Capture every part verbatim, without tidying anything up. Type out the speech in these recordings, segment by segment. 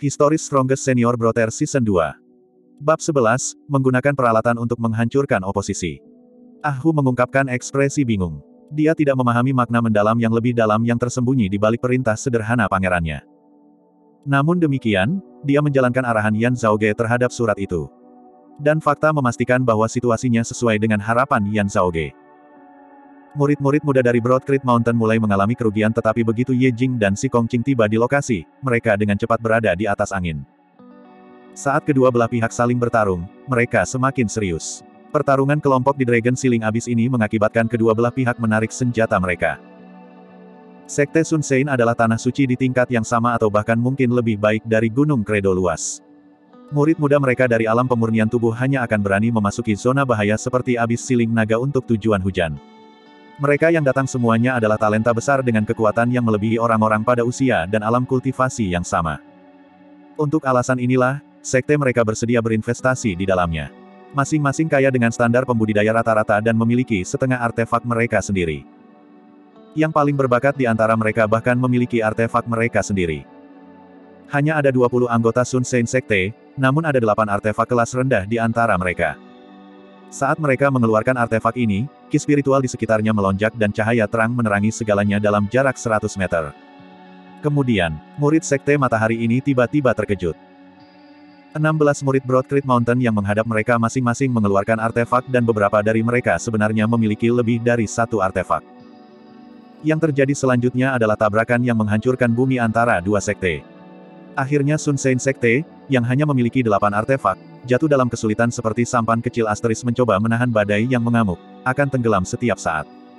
Historis Strongest Senior Brother Season dua. Bab sebelas, menggunakan peralatan untuk menghancurkan oposisi. Ah Hu mengungkapkan ekspresi bingung. Dia tidak memahami makna mendalam yang lebih dalam yang tersembunyi di balik perintah sederhana pangerannya. Namun demikian, dia menjalankan arahan Yan Zhaoge terhadap surat itu. Dan fakta memastikan bahwa situasinya sesuai dengan harapan Yan Zhaoge. Murid-murid muda dari Broadcreek Mountain mulai mengalami kerugian, tetapi begitu Ye Jing dan Si Kongqing tiba di lokasi, mereka dengan cepat berada di atas angin. Saat kedua belah pihak saling bertarung, mereka semakin serius. Pertarungan kelompok di Dragon Ceiling Abyss ini mengakibatkan kedua belah pihak menarik senjata mereka. Sekte Sun Sein adalah tanah suci di tingkat yang sama atau bahkan mungkin lebih baik dari Gunung Kredo luas. Murid muda mereka dari alam pemurnian tubuh hanya akan berani memasuki zona bahaya seperti Abyss Ceiling Naga untuk tujuan hujan. Mereka yang datang semuanya adalah talenta besar dengan kekuatan yang melebihi orang-orang pada usia dan alam kultivasi yang sama. Untuk alasan inilah, sekte mereka bersedia berinvestasi di dalamnya. Masing-masing kaya dengan standar pembudidaya rata-rata dan memiliki setengah artefak mereka sendiri. Yang paling berbakat di antara mereka bahkan memiliki artefak mereka sendiri. Hanya ada dua puluh anggota Sun Sein Sekte, namun ada delapan artefak kelas rendah di antara mereka. Saat mereka mengeluarkan artefak ini, ki spiritual di sekitarnya melonjak dan cahaya terang menerangi segalanya dalam jarak seratus meter. Kemudian, murid Sekte Matahari ini tiba-tiba terkejut. enam belas murid Broadcreek Mountain yang menghadap mereka masing-masing mengeluarkan artefak dan beberapa dari mereka sebenarnya memiliki lebih dari satu artefak. Yang terjadi selanjutnya adalah tabrakan yang menghancurkan bumi antara dua sekte. Akhirnya Sun Sein Sekte, yang hanya memiliki delapan artefak, jatuh dalam kesulitan seperti sampan kecil asteris mencoba menahan badai yang mengamuk, akan tenggelam setiap saat.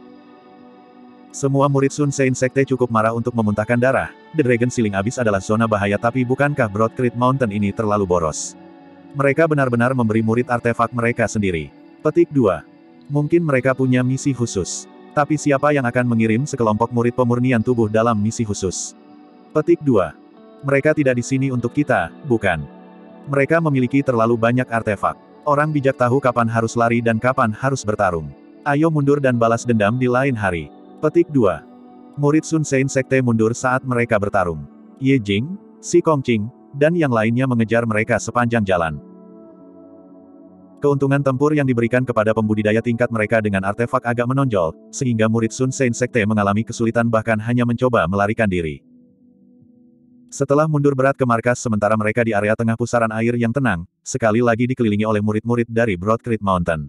Semua murid Sun Sein Sekte cukup marah untuk memuntahkan darah. The Dragon Ceiling Abyss adalah zona bahaya, tapi bukankah Broadcreek Mountain ini terlalu boros? Mereka benar-benar memberi murid artefak mereka sendiri. Petik dua. Mungkin mereka punya misi khusus. Tapi siapa yang akan mengirim sekelompok murid pemurnian tubuh dalam misi khusus? Petik dua. Mereka tidak di sini untuk kita, bukan? Mereka memiliki terlalu banyak artefak. Orang bijak tahu kapan harus lari dan kapan harus bertarung. Ayo mundur dan balas dendam di lain hari. Petik dua. Murid Sun Sein Sekte mundur saat mereka bertarung. Ye Jing, Si Kongqing, dan yang lainnya mengejar mereka sepanjang jalan. Keuntungan tempur yang diberikan kepada pembudidaya tingkat mereka dengan artefak agak menonjol, sehingga murid Sun Sein Sekte mengalami kesulitan bahkan hanya mencoba melarikan diri. Setelah mundur berat ke markas sementara mereka di area tengah pusaran air yang tenang, sekali lagi dikelilingi oleh murid-murid dari Broadcreek Mountain.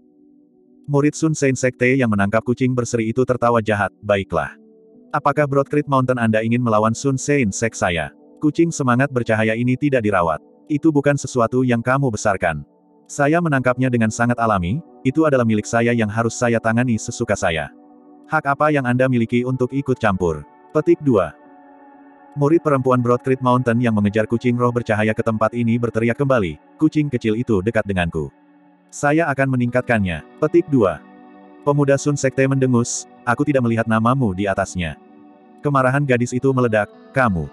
Murid Sun Sein Sekte yang menangkap kucing berseri itu tertawa jahat, baiklah. Apakah Broadcreek Mountain Anda ingin melawan Sun Sein Sekte saya? Kucing semangat bercahaya ini tidak dirawat. Itu bukan sesuatu yang kamu besarkan. Saya menangkapnya dengan sangat alami, itu adalah milik saya yang harus saya tangani sesuka saya. Hak apa yang Anda miliki untuk ikut campur? Petik dua. Murid perempuan Broadcreek Mountain yang mengejar kucing roh bercahaya ke tempat ini berteriak kembali, kucing kecil itu dekat denganku. Saya akan meningkatkannya. Petik dua. Pemuda Sun Sekte mendengus, aku tidak melihat namamu di atasnya. Kemarahan gadis itu meledak, kamu.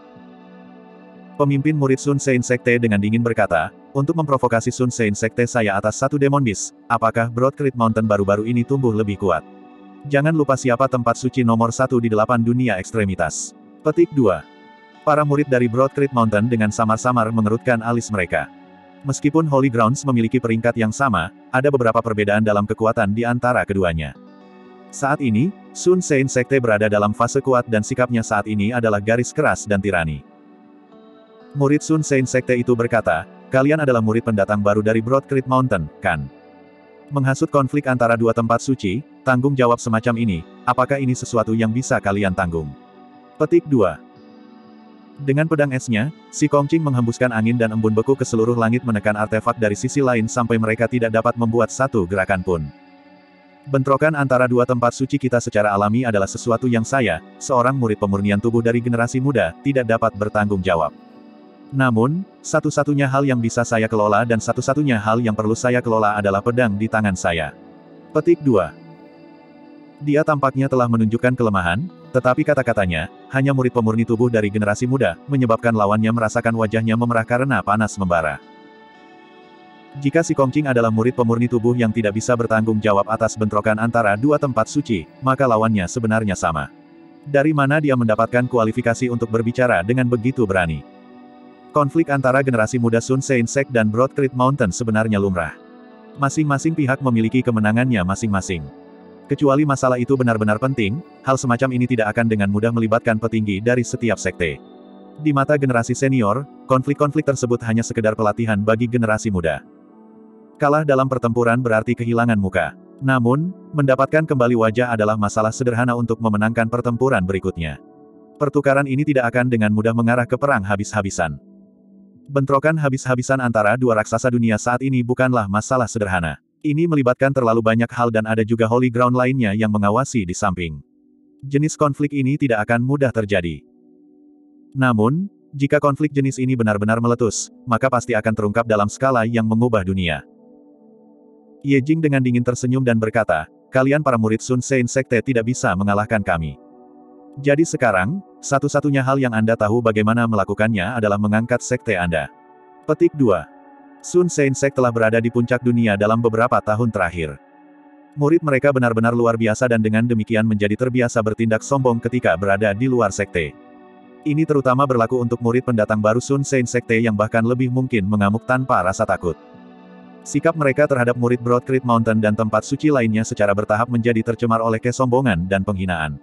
Pemimpin murid Sun Sein Sekte dengan dingin berkata, untuk memprovokasi Sun Sein Sekte saya atas satu Demon Beast, apakah Broadcreek Mountain baru-baru ini tumbuh lebih kuat? Jangan lupa siapa tempat suci nomor satu di delapan dunia ekstremitas. Petik dua. Para murid dari Broadcreek Mountain dengan samar-samar mengerutkan alis mereka. Meskipun Holy Grounds memiliki peringkat yang sama, ada beberapa perbedaan dalam kekuatan di antara keduanya. Saat ini, Sun Sein Sekte berada dalam fase kuat dan sikapnya saat ini adalah garis keras dan tirani. Murid Sun Sein Sekte itu berkata, kalian adalah murid pendatang baru dari Broadcreek Mountain, kan? Menghasut konflik antara dua tempat suci, tanggung jawab semacam ini, apakah ini sesuatu yang bisa kalian tanggung? Petik dua. Dengan pedang esnya, Si Kongqing menghembuskan angin dan embun beku ke seluruh langit menekan artefak dari sisi lain sampai mereka tidak dapat membuat satu gerakan pun. Bentrokan antara dua tempat suci kita secara alami adalah sesuatu yang saya, seorang murid pemurnian tubuh dari generasi muda, tidak dapat bertanggung jawab. Namun, satu-satunya hal yang bisa saya kelola dan satu-satunya hal yang perlu saya kelola adalah pedang di tangan saya. Petik dua. Dia tampaknya telah menunjukkan kelemahan, tetapi kata-katanya, hanya murid pemurni tubuh dari generasi muda, menyebabkan lawannya merasakan wajahnya memerah karena panas membara. Jika Si Kongqing adalah murid pemurni tubuh yang tidak bisa bertanggung jawab atas bentrokan antara dua tempat suci, maka lawannya sebenarnya sama. Dari mana dia mendapatkan kualifikasi untuk berbicara dengan begitu berani? Konflik antara generasi muda Sun Saint Sect dan Broadcreek Mountain sebenarnya lumrah. Masing-masing pihak memiliki kemenangannya masing-masing. Kecuali masalah itu benar-benar penting, hal semacam ini tidak akan dengan mudah melibatkan petinggi dari setiap sekte. Di mata generasi senior, konflik-konflik tersebut hanya sekedar pelatihan bagi generasi muda. Kalah dalam pertempuran berarti kehilangan muka. Namun, mendapatkan kembali wajah adalah masalah sederhana untuk memenangkan pertempuran berikutnya. Pertukaran ini tidak akan dengan mudah mengarah ke perang habis-habisan. Bentrokan habis-habisan antara dua raksasa dunia saat ini bukanlah masalah sederhana. Ini melibatkan terlalu banyak hal dan ada juga holy ground lainnya yang mengawasi di samping. Jenis konflik ini tidak akan mudah terjadi. Namun, jika konflik jenis ini benar-benar meletus, maka pasti akan terungkap dalam skala yang mengubah dunia. Ye Jing dengan dingin tersenyum dan berkata, kalian para murid Sun Saint Sekte tidak bisa mengalahkan kami. Jadi sekarang, satu-satunya hal yang Anda tahu bagaimana melakukannya adalah mengangkat sekte Anda. Petik dua. Sun Saint Sect telah berada di puncak dunia dalam beberapa tahun terakhir. Murid mereka benar-benar luar biasa dan dengan demikian menjadi terbiasa bertindak sombong ketika berada di luar sekte. Ini terutama berlaku untuk murid pendatang baru Sun Saint Sekte yang bahkan lebih mungkin mengamuk tanpa rasa takut. Sikap mereka terhadap murid Broadcreek Mountain dan tempat suci lainnya secara bertahap menjadi tercemar oleh kesombongan dan penghinaan.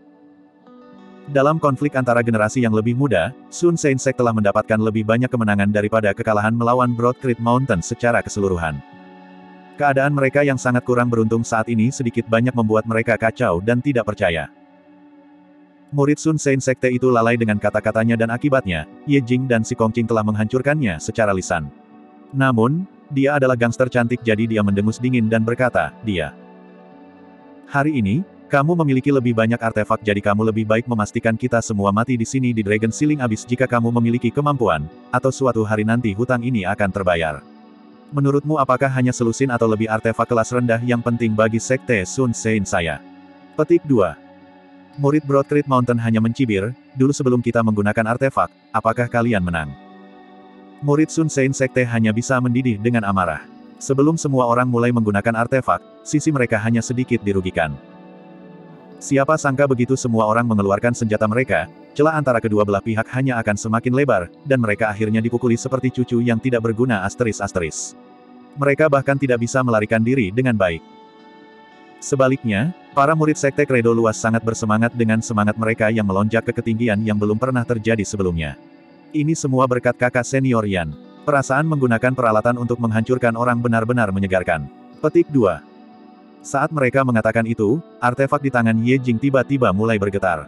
Dalam konflik antara generasi yang lebih muda, Sun Saint Sect telah mendapatkan lebih banyak kemenangan daripada kekalahan melawan Broadcreek Mountain secara keseluruhan. Keadaan mereka yang sangat kurang beruntung saat ini sedikit banyak membuat mereka kacau dan tidak percaya. Murid Sun Saint Sekte itu lalai dengan kata-katanya dan akibatnya, Ye Jing dan si Kongqing telah menghancurkannya secara lisan. Namun, dia adalah gangster cantik jadi dia mendengus dingin dan berkata, dia. Hari ini, kamu memiliki lebih banyak artefak jadi kamu lebih baik memastikan kita semua mati di sini di Dragon Ceiling Abyss jika kamu memiliki kemampuan, atau suatu hari nanti hutang ini akan terbayar. Menurutmu apakah hanya selusin atau lebih artefak kelas rendah yang penting bagi sekte Sun Saint saya? Petik dua. Murid Broadcreek Mountain hanya mencibir, dulu sebelum kita menggunakan artefak, apakah kalian menang? Murid Sun Saint Sekte hanya bisa mendidih dengan amarah. Sebelum semua orang mulai menggunakan artefak, sisi mereka hanya sedikit dirugikan. Siapa sangka begitu semua orang mengeluarkan senjata mereka, celah antara kedua belah pihak hanya akan semakin lebar, dan mereka akhirnya dipukuli seperti cucu yang tidak berguna asteris-asteris. Mereka bahkan tidak bisa melarikan diri dengan baik. Sebaliknya, para murid Sekte Credo Luas sangat bersemangat dengan semangat mereka yang melonjak ke ketinggian yang belum pernah terjadi sebelumnya. Ini semua berkat kakak senior Yan. Perasaan menggunakan peralatan untuk menghancurkan orang benar-benar menyegarkan. Petik dua. Saat mereka mengatakan itu, artefak di tangan Ye Jing tiba-tiba mulai bergetar.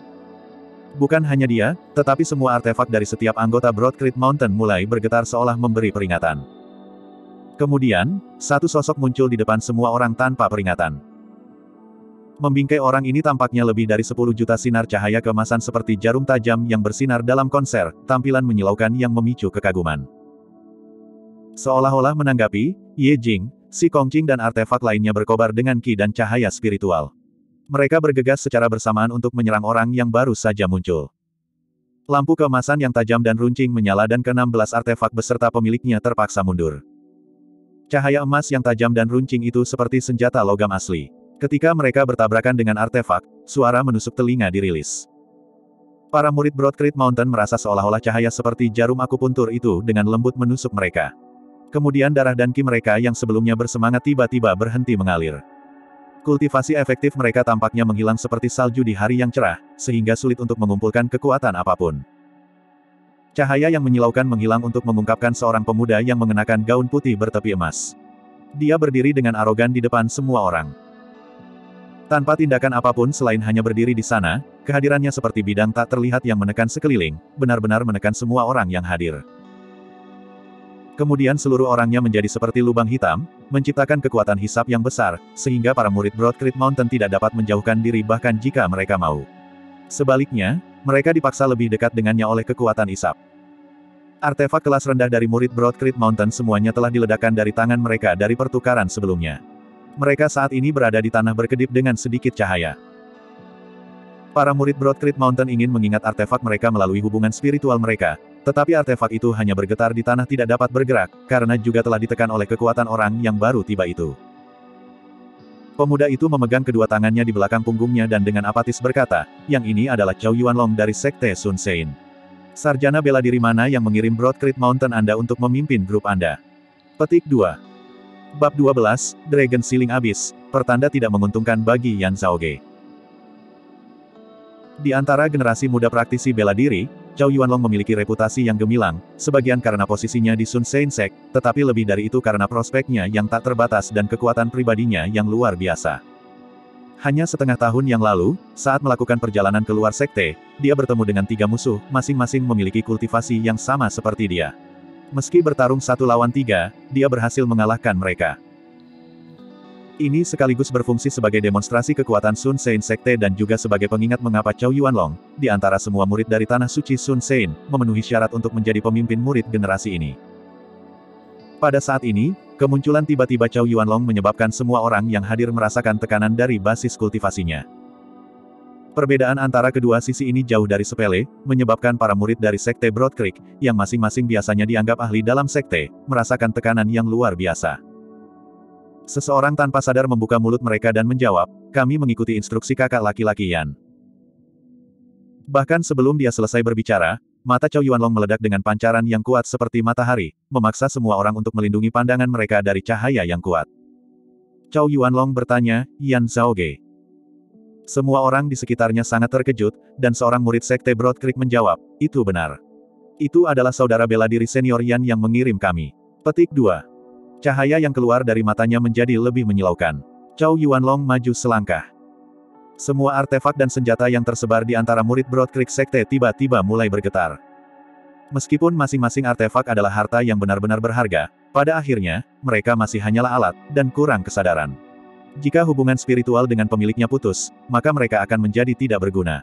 Bukan hanya dia, tetapi semua artefak dari setiap anggota Broadcreek Mountain mulai bergetar seolah memberi peringatan. Kemudian, satu sosok muncul di depan semua orang tanpa peringatan. Membingkai orang ini tampaknya lebih dari sepuluh juta sinar cahaya keemasan seperti jarum tajam yang bersinar dalam konser, tampilan menyilaukan yang memicu kekaguman. Seolah-olah menanggapi, Ye Jing, si Kongqing dan artefak lainnya berkobar dengan ki dan cahaya spiritual. Mereka bergegas secara bersamaan untuk menyerang orang yang baru saja muncul. Lampu keemasan yang tajam dan runcing menyala dan keenam belas artefak beserta pemiliknya terpaksa mundur. Cahaya emas yang tajam dan runcing itu seperti senjata logam asli. Ketika mereka bertabrakan dengan artefak, suara menusuk telinga dirilis. Para murid Broadcreek Mountain merasa seolah-olah cahaya seperti jarum akupuntur itu dengan lembut menusuk mereka. Kemudian darah dan ki mereka yang sebelumnya bersemangat tiba-tiba berhenti mengalir. Kultivasi efektif mereka tampaknya menghilang seperti salju di hari yang cerah, sehingga sulit untuk mengumpulkan kekuatan apapun. Cahaya yang menyilaukan menghilang untuk mengungkapkan seorang pemuda yang mengenakan gaun putih bertepi emas. Dia berdiri dengan arogan di depan semua orang. Tanpa tindakan apapun selain hanya berdiri di sana, kehadirannya seperti bidang tak terlihat yang menekan sekeliling, benar-benar menekan semua orang yang hadir. Kemudian seluruh orangnya menjadi seperti lubang hitam, menciptakan kekuatan hisap yang besar, sehingga para murid Broadcreek Mountain tidak dapat menjauhkan diri bahkan jika mereka mau. Sebaliknya, mereka dipaksa lebih dekat dengannya oleh kekuatan hisap. Artefak kelas rendah dari murid Broadcreek Mountain semuanya telah diledakkan dari tangan mereka dari pertukaran sebelumnya. Mereka saat ini berada di tanah berkedip dengan sedikit cahaya. Para murid Broadcreek Mountain ingin mengingat artefak mereka melalui hubungan spiritual mereka, tetapi artefak itu hanya bergetar di tanah tidak dapat bergerak, karena juga telah ditekan oleh kekuatan orang yang baru tiba itu. Pemuda itu memegang kedua tangannya di belakang punggungnya dan dengan apatis berkata, yang ini adalah Chow Yuanlong dari Sekte Sun Saint. Sarjana bela diri mana yang mengirim Broadcreek Mountain Anda untuk memimpin grup Anda? Petik dua. Bab dua belas, Dragon Ceiling Abyss, pertanda tidak menguntungkan bagi Yan Zhaoge. Di antara generasi muda praktisi bela diri, Chow Yuanlong memiliki reputasi yang gemilang, sebagian karena posisinya di Sun Sein Sect, tetapi lebih dari itu karena prospeknya yang tak terbatas dan kekuatan pribadinya yang luar biasa. Hanya setengah tahun yang lalu, saat melakukan perjalanan keluar sekte, dia bertemu dengan tiga musuh, masing-masing memiliki kultivasi yang sama seperti dia. Meski bertarung satu lawan tiga, dia berhasil mengalahkan mereka. Ini sekaligus berfungsi sebagai demonstrasi kekuatan Sun Sein Sekte dan juga sebagai pengingat mengapa Chow Yuanlong, di antara semua murid dari Tanah Suci Sun Sein, memenuhi syarat untuk menjadi pemimpin murid generasi ini. Pada saat ini, kemunculan tiba-tiba Chow Yuanlong menyebabkan semua orang yang hadir merasakan tekanan dari basis kultivasinya. Perbedaan antara kedua sisi ini jauh dari sepele, menyebabkan para murid dari Sekte Broadcreek, yang masing-masing biasanya dianggap ahli dalam sekte, merasakan tekanan yang luar biasa. Seseorang tanpa sadar membuka mulut mereka dan menjawab, kami mengikuti instruksi kakak laki-laki Yan. Bahkan sebelum dia selesai berbicara, mata Chow Yuanlong meledak dengan pancaran yang kuat seperti matahari, memaksa semua orang untuk melindungi pandangan mereka dari cahaya yang kuat. Chow Yuanlong bertanya, Yan Zhaoge. Semua orang di sekitarnya sangat terkejut, dan seorang murid Sekte Broadcreek menjawab, itu benar. Itu adalah saudara bela diri senior Yan yang mengirim kami. Petik dua. Cahaya yang keluar dari matanya menjadi lebih menyilaukan. Chow Yuanlong maju selangkah. Semua artefak dan senjata yang tersebar di antara murid Broadcreek Sekte tiba-tiba mulai bergetar. Meskipun masing-masing artefak adalah harta yang benar-benar berharga, pada akhirnya, mereka masih hanyalah alat, dan kurang kesadaran. Jika hubungan spiritual dengan pemiliknya putus, maka mereka akan menjadi tidak berguna.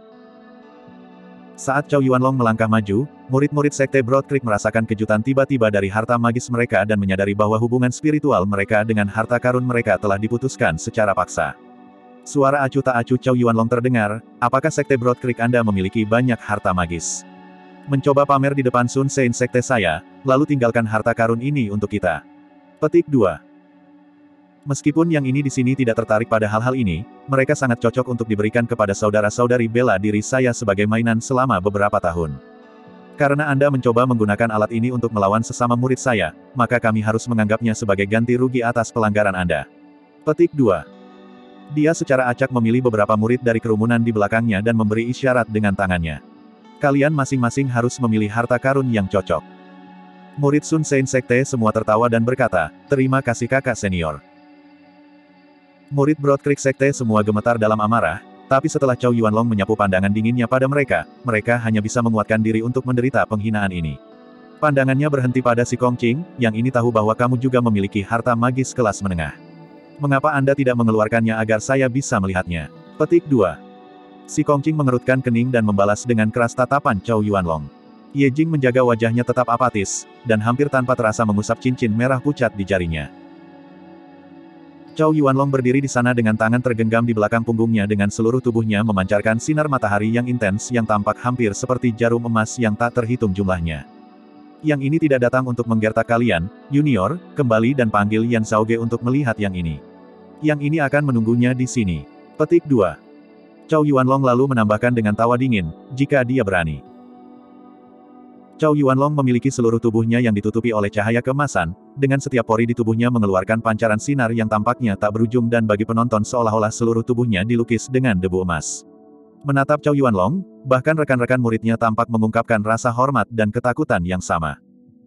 Saat Chow Yuanlong melangkah maju, murid-murid Sekte Broadcreek merasakan kejutan tiba-tiba dari harta magis mereka dan menyadari bahwa hubungan spiritual mereka dengan harta karun mereka telah diputuskan secara paksa. Suara acuh tak acuh Chow Yuanlong terdengar, apakah Sekte Broadcreek Anda memiliki banyak harta magis? Mencoba pamer di depan Sun Sein Sekte saya, lalu tinggalkan harta karun ini untuk kita. Petik dua. Meskipun yang ini di sini tidak tertarik pada hal-hal ini, mereka sangat cocok untuk diberikan kepada saudara-saudari bela diri saya sebagai mainan selama beberapa tahun. Karena Anda mencoba menggunakan alat ini untuk melawan sesama murid saya, maka kami harus menganggapnya sebagai ganti rugi atas pelanggaran Anda. Petik dua. Dia secara acak memilih beberapa murid dari kerumunan di belakangnya dan memberi isyarat dengan tangannya. Kalian masing-masing harus memilih harta karun yang cocok. Murid Sun Sein Sekte semua tertawa dan berkata, terima kasih kakak senior. Murid Broadcreek Sekte semua gemetar dalam amarah, tapi setelah Chow Yuanlong menyapu pandangan dinginnya pada mereka, mereka hanya bisa menguatkan diri untuk menderita penghinaan ini. Pandangannya berhenti pada si Kongqing, yang ini tahu bahwa kamu juga memiliki harta magis kelas menengah. Mengapa Anda tidak mengeluarkannya agar saya bisa melihatnya? Petik dua. Si Kongqing mengerutkan kening dan membalas dengan keras tatapan Chow Yuanlong. Ye Jing menjaga wajahnya tetap apatis, dan hampir tanpa terasa mengusap cincin merah pucat di jarinya. Chow Yuanlong berdiri di sana dengan tangan tergenggam di belakang punggungnya dengan seluruh tubuhnya memancarkan sinar matahari yang intens yang tampak hampir seperti jarum emas yang tak terhitung jumlahnya. Yang ini tidak datang untuk menggertak kalian, junior, kembali dan panggil Yan Zhaoge untuk melihat yang ini. Yang ini akan menunggunya di sini. Petik dua. Chow Yuanlong lalu menambahkan dengan tawa dingin, jika dia berani. Chow Yuanlong memiliki seluruh tubuhnya yang ditutupi oleh cahaya keemasan, dengan setiap pori di tubuhnya mengeluarkan pancaran sinar yang tampaknya tak berujung dan bagi penonton seolah-olah seluruh tubuhnya dilukis dengan debu emas. Menatap Chow Yuanlong, bahkan rekan-rekan muridnya tampak mengungkapkan rasa hormat dan ketakutan yang sama.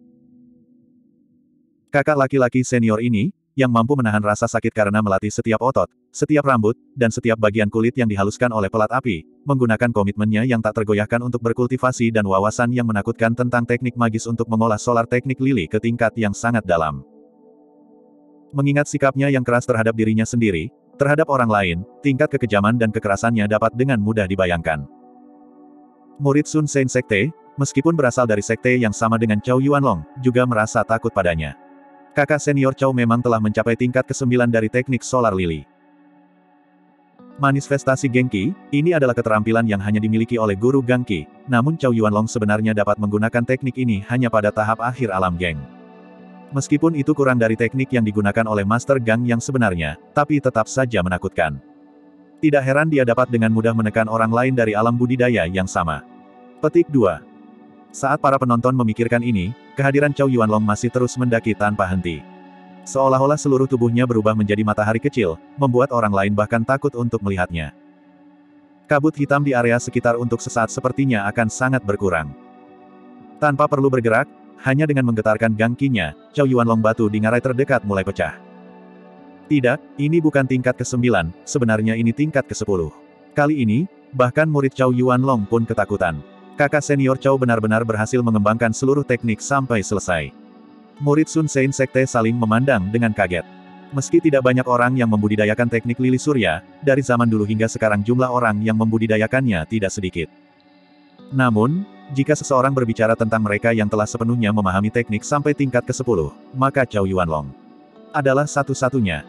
Kakak laki-laki senior ini, yang mampu menahan rasa sakit karena melatih setiap otot, setiap rambut, dan setiap bagian kulit yang dihaluskan oleh pelat api, menggunakan komitmennya yang tak tergoyahkan untuk berkultivasi dan wawasan yang menakutkan tentang teknik magis untuk mengolah solar teknik lili ke tingkat yang sangat dalam. Mengingat sikapnya yang keras terhadap dirinya sendiri, terhadap orang lain, tingkat kekejaman dan kekerasannya dapat dengan mudah dibayangkan. Murid Sun Sein Sekte, meskipun berasal dari sekte yang sama dengan Chow Yuanlong, juga merasa takut padanya. Kakak senior Chow memang telah mencapai tingkat kesembilan dari teknik solar lili. Manifestasi Genki, ini adalah keterampilan yang hanya dimiliki oleh guru Gangqi, namun Chow Yuanlong sebenarnya dapat menggunakan teknik ini hanya pada tahap akhir alam Geng. Meskipun itu kurang dari teknik yang digunakan oleh Master Gang yang sebenarnya, tapi tetap saja menakutkan. Tidak heran dia dapat dengan mudah menekan orang lain dari alam budidaya yang sama. Petik dua. Saat para penonton memikirkan ini, kehadiran Chow Yuanlong masih terus mendaki tanpa henti. Seolah-olah seluruh tubuhnya berubah menjadi matahari kecil, membuat orang lain bahkan takut untuk melihatnya. Kabut hitam di area sekitar untuk sesaat sepertinya akan sangat berkurang. Tanpa perlu bergerak, hanya dengan menggetarkan gangkinya, Chow Yuanlong batu di ngarai terdekat mulai pecah. Tidak, ini bukan tingkat kesembilan, sebenarnya ini tingkat kesepuluh. Kali ini, bahkan murid Chow Yuanlong pun ketakutan. Kakak senior Chow benar-benar berhasil mengembangkan seluruh teknik sampai selesai. Murid Sun Sein Sekte saling memandang dengan kaget. Meski tidak banyak orang yang membudidayakan teknik lili surya, dari zaman dulu hingga sekarang jumlah orang yang membudidayakannya tidak sedikit. Namun, jika seseorang berbicara tentang mereka yang telah sepenuhnya memahami teknik sampai tingkat kesepuluh, maka Chow Yuanlong adalah satu-satunya.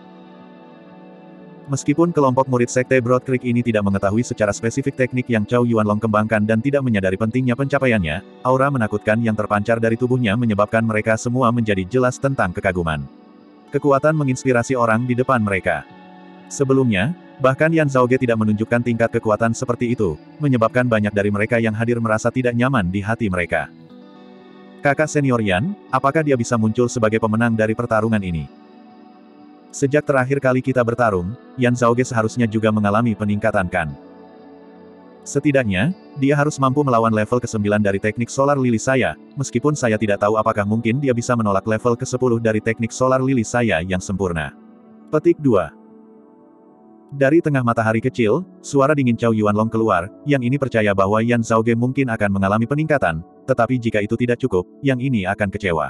Meskipun kelompok murid Sekte Broad Creek ini tidak mengetahui secara spesifik teknik yang Chow Yuanlong kembangkan dan tidak menyadari pentingnya pencapaiannya, aura menakutkan yang terpancar dari tubuhnya menyebabkan mereka semua menjadi jelas tentang kekaguman. Kekuatan menginspirasi orang di depan mereka. Sebelumnya, bahkan Yan Zhaoge tidak menunjukkan tingkat kekuatan seperti itu, menyebabkan banyak dari mereka yang hadir merasa tidak nyaman di hati mereka. Kakak senior Yan, apakah dia bisa muncul sebagai pemenang dari pertarungan ini? Sejak terakhir kali kita bertarung, Yan Zhaoge seharusnya juga mengalami peningkatan kan. Setidaknya, dia harus mampu melawan level kesembilan dari teknik solar lili saya, meskipun saya tidak tahu apakah mungkin dia bisa menolak level kesepuluh dari teknik solar lili saya yang sempurna. Petik dua. Dari tengah matahari kecil, suara dingin Chow Yuanlong keluar, yang ini percaya bahwa Yan Zhaoge mungkin akan mengalami peningkatan, tetapi jika itu tidak cukup, yang ini akan kecewa.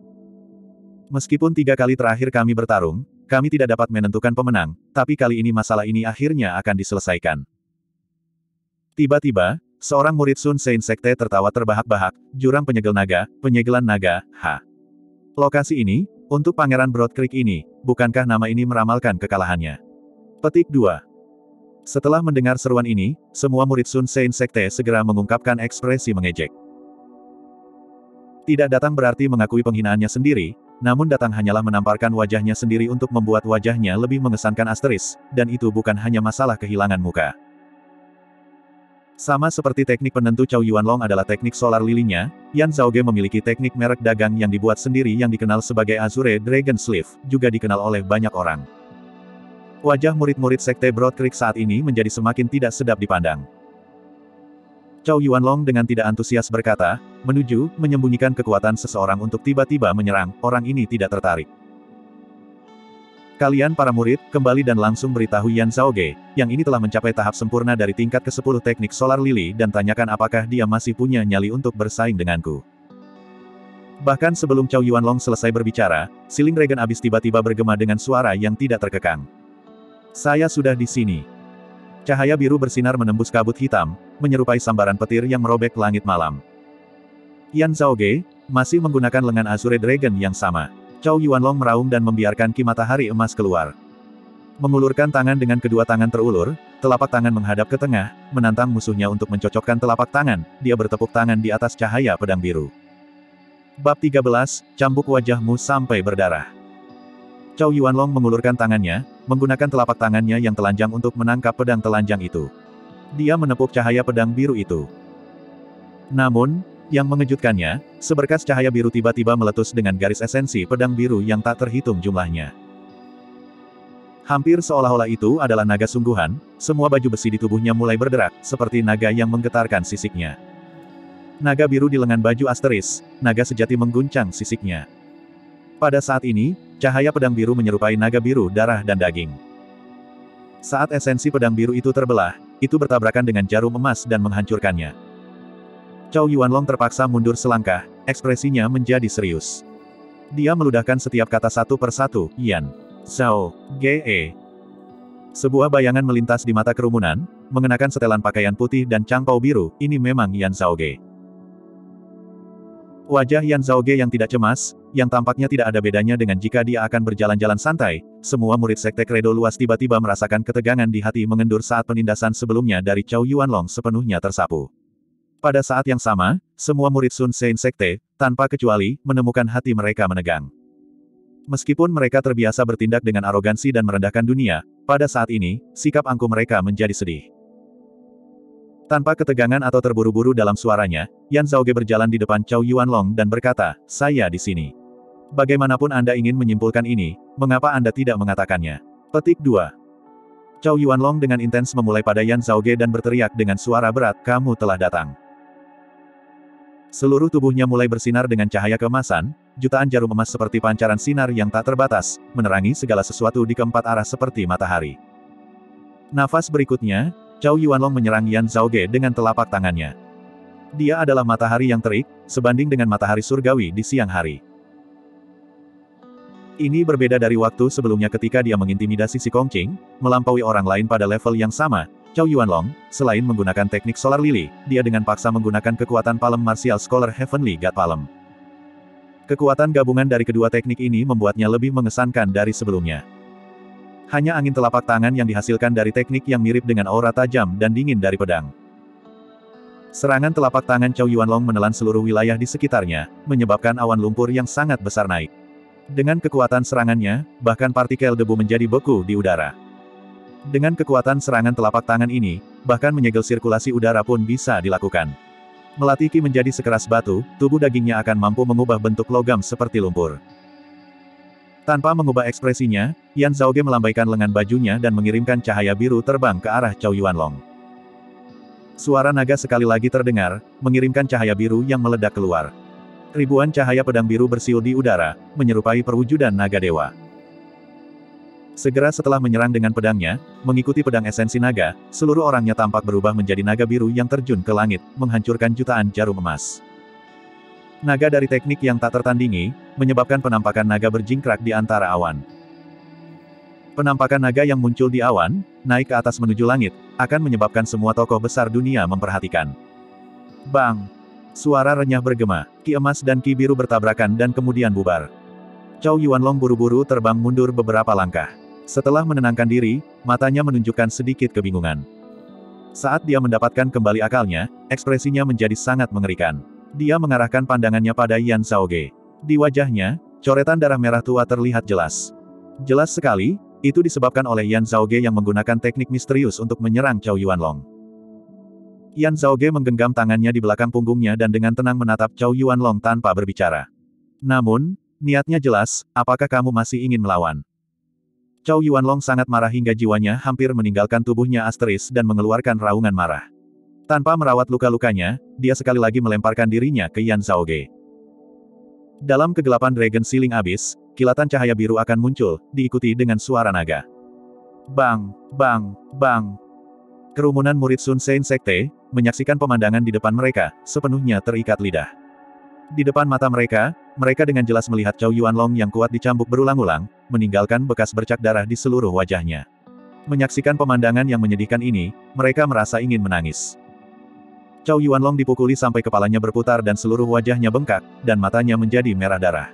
Meskipun tiga kali terakhir kami bertarung, kami tidak dapat menentukan pemenang, tapi kali ini masalah ini akhirnya akan diselesaikan. Tiba-tiba, seorang murid Sun Sein Sekte tertawa terbahak-bahak, jurang penyegel naga, penyegelan naga, ha. Lokasi ini, untuk Pangeran Broad Creek ini, bukankah nama ini meramalkan kekalahannya? Petik dua. Setelah mendengar seruan ini, semua murid Sun Sein Sekte segera mengungkapkan ekspresi mengejek. Tidak datang berarti mengakui penghinaannya sendiri, namun datang hanyalah menamparkan wajahnya sendiri untuk membuat wajahnya lebih mengesankan asteris, dan itu bukan hanya masalah kehilangan muka. Sama seperti teknik penentu Chow Yuanlong adalah teknik solar lilinya, Yan Zhaoge memiliki teknik merek dagang yang dibuat sendiri yang dikenal sebagai Azure Dragon Sleeve, juga dikenal oleh banyak orang. Wajah murid-murid Sekte Broad Creek saat ini menjadi semakin tidak sedap dipandang. Chow Yuanlong dengan tidak antusias berkata, menuju, menyembunyikan kekuatan seseorang untuk tiba-tiba menyerang, orang ini tidak tertarik. Kalian para murid, kembali dan langsung beritahu Yan Zhaoge, yang ini telah mencapai tahap sempurna dari tingkat kesepuluh teknik solar lili dan tanyakan apakah dia masih punya nyali untuk bersaing denganku. Bahkan sebelum Chow Yuanlong selesai berbicara, siling Dragon Abyss tiba-tiba bergema dengan suara yang tidak terkekang. Saya sudah di sini. Cahaya biru bersinar menembus kabut hitam, menyerupai sambaran petir yang merobek langit malam. Yan Zhaoge, masih menggunakan lengan Azure Dragon yang sama. Chow Yuanlong meraung dan membiarkan ki matahari emas keluar. Mengulurkan tangan dengan kedua tangan terulur, telapak tangan menghadap ke tengah, menantang musuhnya untuk mencocokkan telapak tangan, dia bertepuk tangan di atas cahaya pedang biru. Bab tiga belas, cambuk wajahmu sampai berdarah. Chow Yuanlong mengulurkan tangannya, menggunakan telapak tangannya yang telanjang untuk menangkap pedang telanjang itu. Dia menepuk cahaya pedang biru itu. Namun, yang mengejutkannya, seberkas cahaya biru tiba-tiba meletus dengan garis esensi pedang biru yang tak terhitung jumlahnya. Hampir seolah-olah itu adalah naga sungguhan, semua baju besi di tubuhnya mulai berderak, seperti naga yang menggetarkan sisiknya. Naga biru di lengan baju asteris, naga sejati mengguncang sisiknya. Pada saat ini, cahaya pedang biru menyerupai naga biru darah dan daging. Saat esensi pedang biru itu terbelah, itu bertabrakan dengan jarum emas dan menghancurkannya. Chow Yuanlong terpaksa mundur selangkah, ekspresinya menjadi serius. Dia meludahkan setiap kata satu per satu, Yan Zhaoge. Sebuah bayangan melintas di mata kerumunan, mengenakan setelan pakaian putih dan cangkau biru, ini memang Yan Zhaoge. Wajah Yan Zhaoge yang tidak cemas, yang tampaknya tidak ada bedanya dengan jika dia akan berjalan-jalan santai, semua murid Sekte Kredo Luas tiba-tiba merasakan ketegangan di hati mengendur saat penindasan sebelumnya dari Chow Yuanlong sepenuhnya tersapu. Pada saat yang sama, semua murid Sun Sein Sekte, tanpa kecuali, menemukan hati mereka menegang. Meskipun mereka terbiasa bertindak dengan arogansi dan merendahkan dunia, pada saat ini, sikap angkuh mereka menjadi sedih. Tanpa ketegangan atau terburu-buru dalam suaranya, Yan Zhaoge berjalan di depan Chow Yuanlong dan berkata, "Saya di sini. Bagaimanapun Anda ingin menyimpulkan ini, mengapa Anda tidak mengatakannya?" Petik dua. Chow Yuanlong dengan intens memulai pada Yan Zhaoge dan berteriak dengan suara berat, "Kamu telah datang." Seluruh tubuhnya mulai bersinar dengan cahaya keemasan, jutaan jarum emas seperti pancaran sinar yang tak terbatas, menerangi segala sesuatu di keempat arah seperti matahari. Nafas berikutnya, Chow Yuanlong menyerang Yan Zhaoge dengan telapak tangannya. Dia adalah matahari yang terik, sebanding dengan matahari surgawi di siang hari. Ini berbeda dari waktu sebelumnya ketika dia mengintimidasi si Kongqing, melampaui orang lain pada level yang sama. Chow Yuanlong, selain menggunakan teknik Solar Lily, dia dengan paksa menggunakan kekuatan Palem Martial Scholar Heavenly God Palem. Kekuatan gabungan dari kedua teknik ini membuatnya lebih mengesankan dari sebelumnya. Hanya angin telapak tangan yang dihasilkan dari teknik yang mirip dengan aura tajam dan dingin dari pedang. Serangan telapak tangan Chow Yuanlong menelan seluruh wilayah di sekitarnya, menyebabkan awan lumpur yang sangat besar naik. Dengan kekuatan serangannya, bahkan partikel debu menjadi beku di udara. Dengan kekuatan serangan telapak tangan ini, bahkan menyegel sirkulasi udara pun bisa dilakukan. Melatih Qi menjadi sekeras batu, tubuh dagingnya akan mampu mengubah bentuk logam seperti lumpur. Tanpa mengubah ekspresinya, Yan Zhaoge melambaikan lengan bajunya dan mengirimkan cahaya biru terbang ke arah Chow Yuanlong. Suara naga sekali lagi terdengar, mengirimkan cahaya biru yang meledak keluar. Ribuan cahaya pedang biru bersiul di udara, menyerupai perwujudan naga dewa. Segera setelah menyerang dengan pedangnya, mengikuti pedang esensi naga, seluruh orangnya tampak berubah menjadi naga biru yang terjun ke langit, menghancurkan jutaan jarum emas. Naga dari teknik yang tak tertandingi, menyebabkan penampakan naga berjingkrak di antara awan. Penampakan naga yang muncul di awan, naik ke atas menuju langit, akan menyebabkan semua tokoh besar dunia memperhatikan. Bang! Suara renyah bergema, Qi emas dan Qi biru bertabrakan dan kemudian bubar. Chow Yuanlong buru-buru terbang mundur beberapa langkah. Setelah menenangkan diri, matanya menunjukkan sedikit kebingungan. Saat dia mendapatkan kembali akalnya, ekspresinya menjadi sangat mengerikan. Dia mengarahkan pandangannya pada Yan Zhaoge. Di wajahnya, coretan darah merah tua terlihat jelas. Jelas sekali, itu disebabkan oleh Yan Zhaoge yang menggunakan teknik misterius untuk menyerang Chow Yuanlong. Yan Zhaoge menggenggam tangannya di belakang punggungnya dan dengan tenang menatap Chow Yuanlong tanpa berbicara. Namun, niatnya jelas, apakah kamu masih ingin melawan? Chow Yuanlong sangat marah hingga jiwanya hampir meninggalkan tubuhnya asteris dan mengeluarkan raungan marah. Tanpa merawat luka-lukanya, dia sekali lagi melemparkan dirinya ke Yan Zhaoge. Dalam kegelapan Dragon Ceiling Abyss, kilatan cahaya biru akan muncul, diikuti dengan suara naga. Bang! Bang! Bang! Kerumunan murid Sun Sein Sekte, menyaksikan pemandangan di depan mereka, sepenuhnya terikat lidah. Di depan mata mereka, mereka dengan jelas melihat Chow Yuanlong yang kuat dicambuk berulang-ulang, meninggalkan bekas bercak darah di seluruh wajahnya. Menyaksikan pemandangan yang menyedihkan ini, mereka merasa ingin menangis. Chow Yuanlong dipukuli sampai kepalanya berputar dan seluruh wajahnya bengkak, dan matanya menjadi merah darah.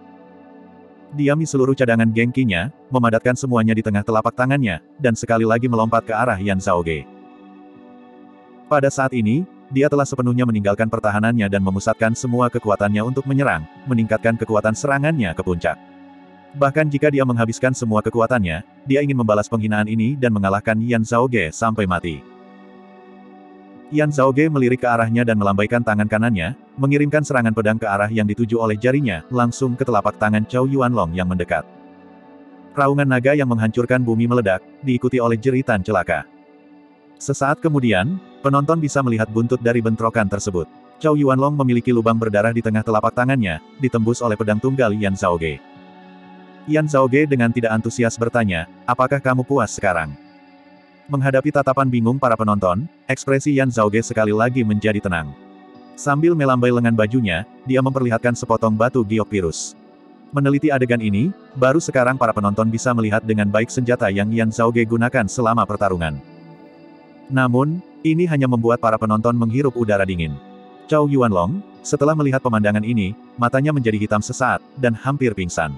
Diami seluruh cadangan gengkinya, memadatkan semuanya di tengah telapak tangannya, dan sekali lagi melompat ke arah Yan Zhaoge. Pada saat ini, dia telah sepenuhnya meninggalkan pertahanannya dan memusatkan semua kekuatannya untuk menyerang, meningkatkan kekuatan serangannya ke puncak. Bahkan jika dia menghabiskan semua kekuatannya, dia ingin membalas penghinaan ini dan mengalahkan Yan Zhaoge sampai mati. Yan Zhaoge melirik ke arahnya dan melambaikan tangan kanannya, mengirimkan serangan pedang ke arah yang dituju oleh jarinya, langsung ke telapak tangan Chow Yuanlong yang mendekat. Raungan naga yang menghancurkan bumi meledak, diikuti oleh jeritan celaka. Sesaat kemudian, penonton bisa melihat buntut dari bentrokan tersebut. Chow Yuanlong memiliki lubang berdarah di tengah telapak tangannya, ditembus oleh pedang tunggal Yan Zhaoge. Yan Zhaoge dengan tidak antusias bertanya, apakah kamu puas sekarang? Menghadapi tatapan bingung para penonton, ekspresi Yan Zhaoge sekali lagi menjadi tenang. Sambil melambai lengan bajunya, dia memperlihatkan sepotong batu giok virus. Meneliti adegan ini, baru sekarang para penonton bisa melihat dengan baik senjata yang Yan Zhaoge gunakan selama pertarungan. Namun, ini hanya membuat para penonton menghirup udara dingin. Chow Yuanlong, setelah melihat pemandangan ini, matanya menjadi hitam sesaat, dan hampir pingsan.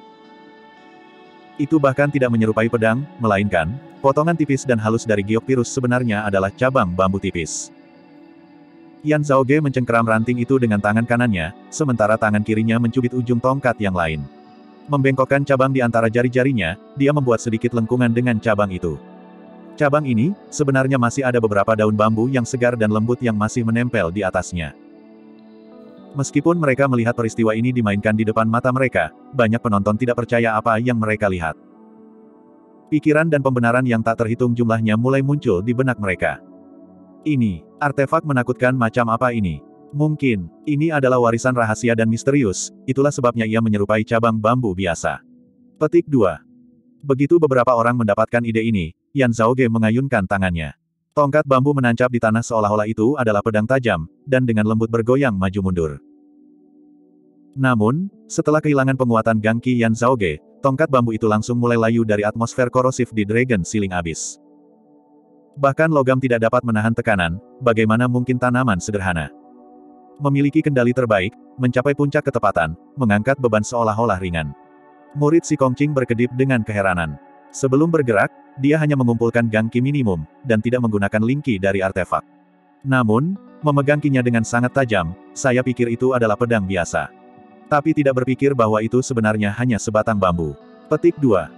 Itu bahkan tidak menyerupai pedang, melainkan, potongan tipis dan halus dari giok virus sebenarnya adalah cabang bambu tipis. Yan Zhaoge mencengkeram ranting itu dengan tangan kanannya, sementara tangan kirinya mencubit ujung tongkat yang lain. Membengkokkan cabang di antara jari-jarinya, dia membuat sedikit lengkungan dengan cabang itu. Cabang ini, sebenarnya masih ada beberapa daun bambu yang segar dan lembut yang masih menempel di atasnya. Meskipun mereka melihat peristiwa ini dimainkan di depan mata mereka, banyak penonton tidak percaya apa yang mereka lihat. Pikiran dan pembenaran yang tak terhitung jumlahnya mulai muncul di benak mereka. Ini, artefak menakutkan macam apa ini? Mungkin, ini adalah warisan rahasia dan misterius, itulah sebabnya ia menyerupai cabang bambu biasa. Petik dua. Begitu beberapa orang mendapatkan ide ini, Yan Zhaoge mengayunkan tangannya. Tongkat bambu menancap di tanah seolah-olah itu adalah pedang tajam, dan dengan lembut bergoyang maju mundur. Namun, setelah kehilangan penguatan Gangqi Yan Zhaoge, tongkat bambu itu langsung mulai layu dari atmosfer korosif di Dragon Ceiling Abyss. Bahkan logam tidak dapat menahan tekanan, bagaimana mungkin tanaman sederhana memiliki kendali terbaik, mencapai puncak ketepatan, mengangkat beban seolah-olah ringan. Murid si Kongqing berkedip dengan keheranan. Sebelum bergerak, dia hanya mengumpulkan Gangqi minimum, dan tidak menggunakan lingki dari artefak. Namun, memegang kinya dengan sangat tajam, saya pikir itu adalah pedang biasa. Tapi tidak berpikir bahwa itu sebenarnya hanya sebatang bambu. Petik dua.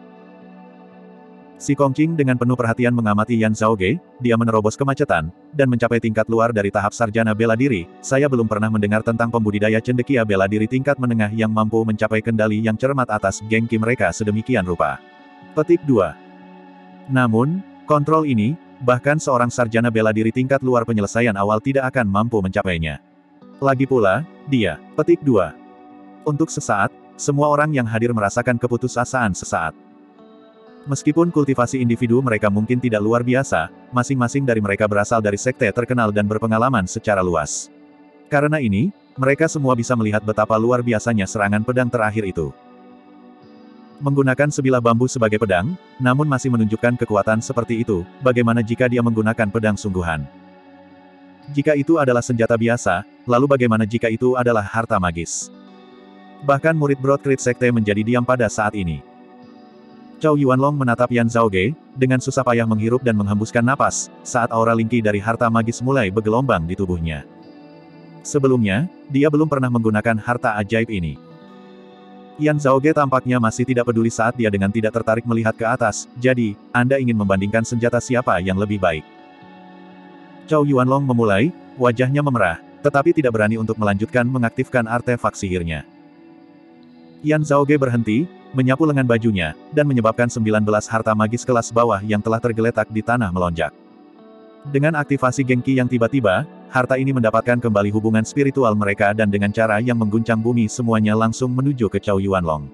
Si Kongqing dengan penuh perhatian mengamati Yan Zhaoge, dia menerobos kemacetan, dan mencapai tingkat luar dari tahap sarjana bela diri. Saya belum pernah mendengar tentang pembudidaya cendekia bela diri tingkat menengah yang mampu mencapai kendali yang cermat atas Gangqi mereka sedemikian rupa. Petik dua. Namun, kontrol ini, bahkan seorang sarjana bela diri tingkat luar penyelesaian awal tidak akan mampu mencapainya. Lagi pula, dia, petik dua. Untuk sesaat, semua orang yang hadir merasakan keputusasaan sesaat. Meskipun kultivasi individu mereka mungkin tidak luar biasa, masing-masing dari mereka berasal dari sekte terkenal dan berpengalaman secara luas. Karena ini, mereka semua bisa melihat betapa luar biasanya serangan pedang terakhir itu. Menggunakan sebilah bambu sebagai pedang, namun masih menunjukkan kekuatan seperti itu, bagaimana jika dia menggunakan pedang sungguhan? Jika itu adalah senjata biasa, lalu bagaimana jika itu adalah harta magis? Bahkan murid Broadcreed Sekte menjadi diam pada saat ini. Chow Yuanlong menatap Yan Zhaoge, dengan susah payah menghirup dan menghembuskan napas, saat aura lingki dari harta magis mulai bergelombang di tubuhnya. Sebelumnya, dia belum pernah menggunakan harta ajaib ini. Yan Zhaoge tampaknya masih tidak peduli saat dia dengan tidak tertarik melihat ke atas, jadi, Anda ingin membandingkan senjata siapa yang lebih baik? Chow Yuanlong memulai, wajahnya memerah, tetapi tidak berani untuk melanjutkan mengaktifkan artefak sihirnya. Yan Zhaoge berhenti, menyapu lengan bajunya, dan menyebabkan sembilan belas harta magis kelas bawah yang telah tergeletak di tanah melonjak. Dengan aktivasi Gangqi yang tiba-tiba, harta ini mendapatkan kembali hubungan spiritual mereka dan dengan cara yang mengguncang bumi semuanya langsung menuju ke Chow Yuanlong.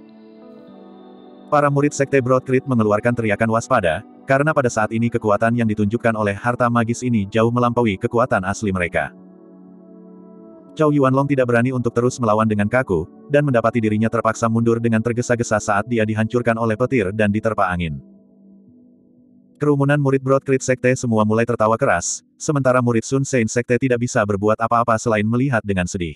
Para murid Sekte Broadcreed mengeluarkan teriakan waspada, karena pada saat ini kekuatan yang ditunjukkan oleh harta magis ini jauh melampaui kekuatan asli mereka. Chow Yuanlong tidak berani untuk terus melawan dengan kaku, dan mendapati dirinya terpaksa mundur dengan tergesa-gesa saat dia dihancurkan oleh petir dan diterpa angin. Kerumunan murid Broadcreed Sekte semua mulai tertawa keras, sementara murid Sun Sein Sekte tidak bisa berbuat apa-apa selain melihat dengan sedih.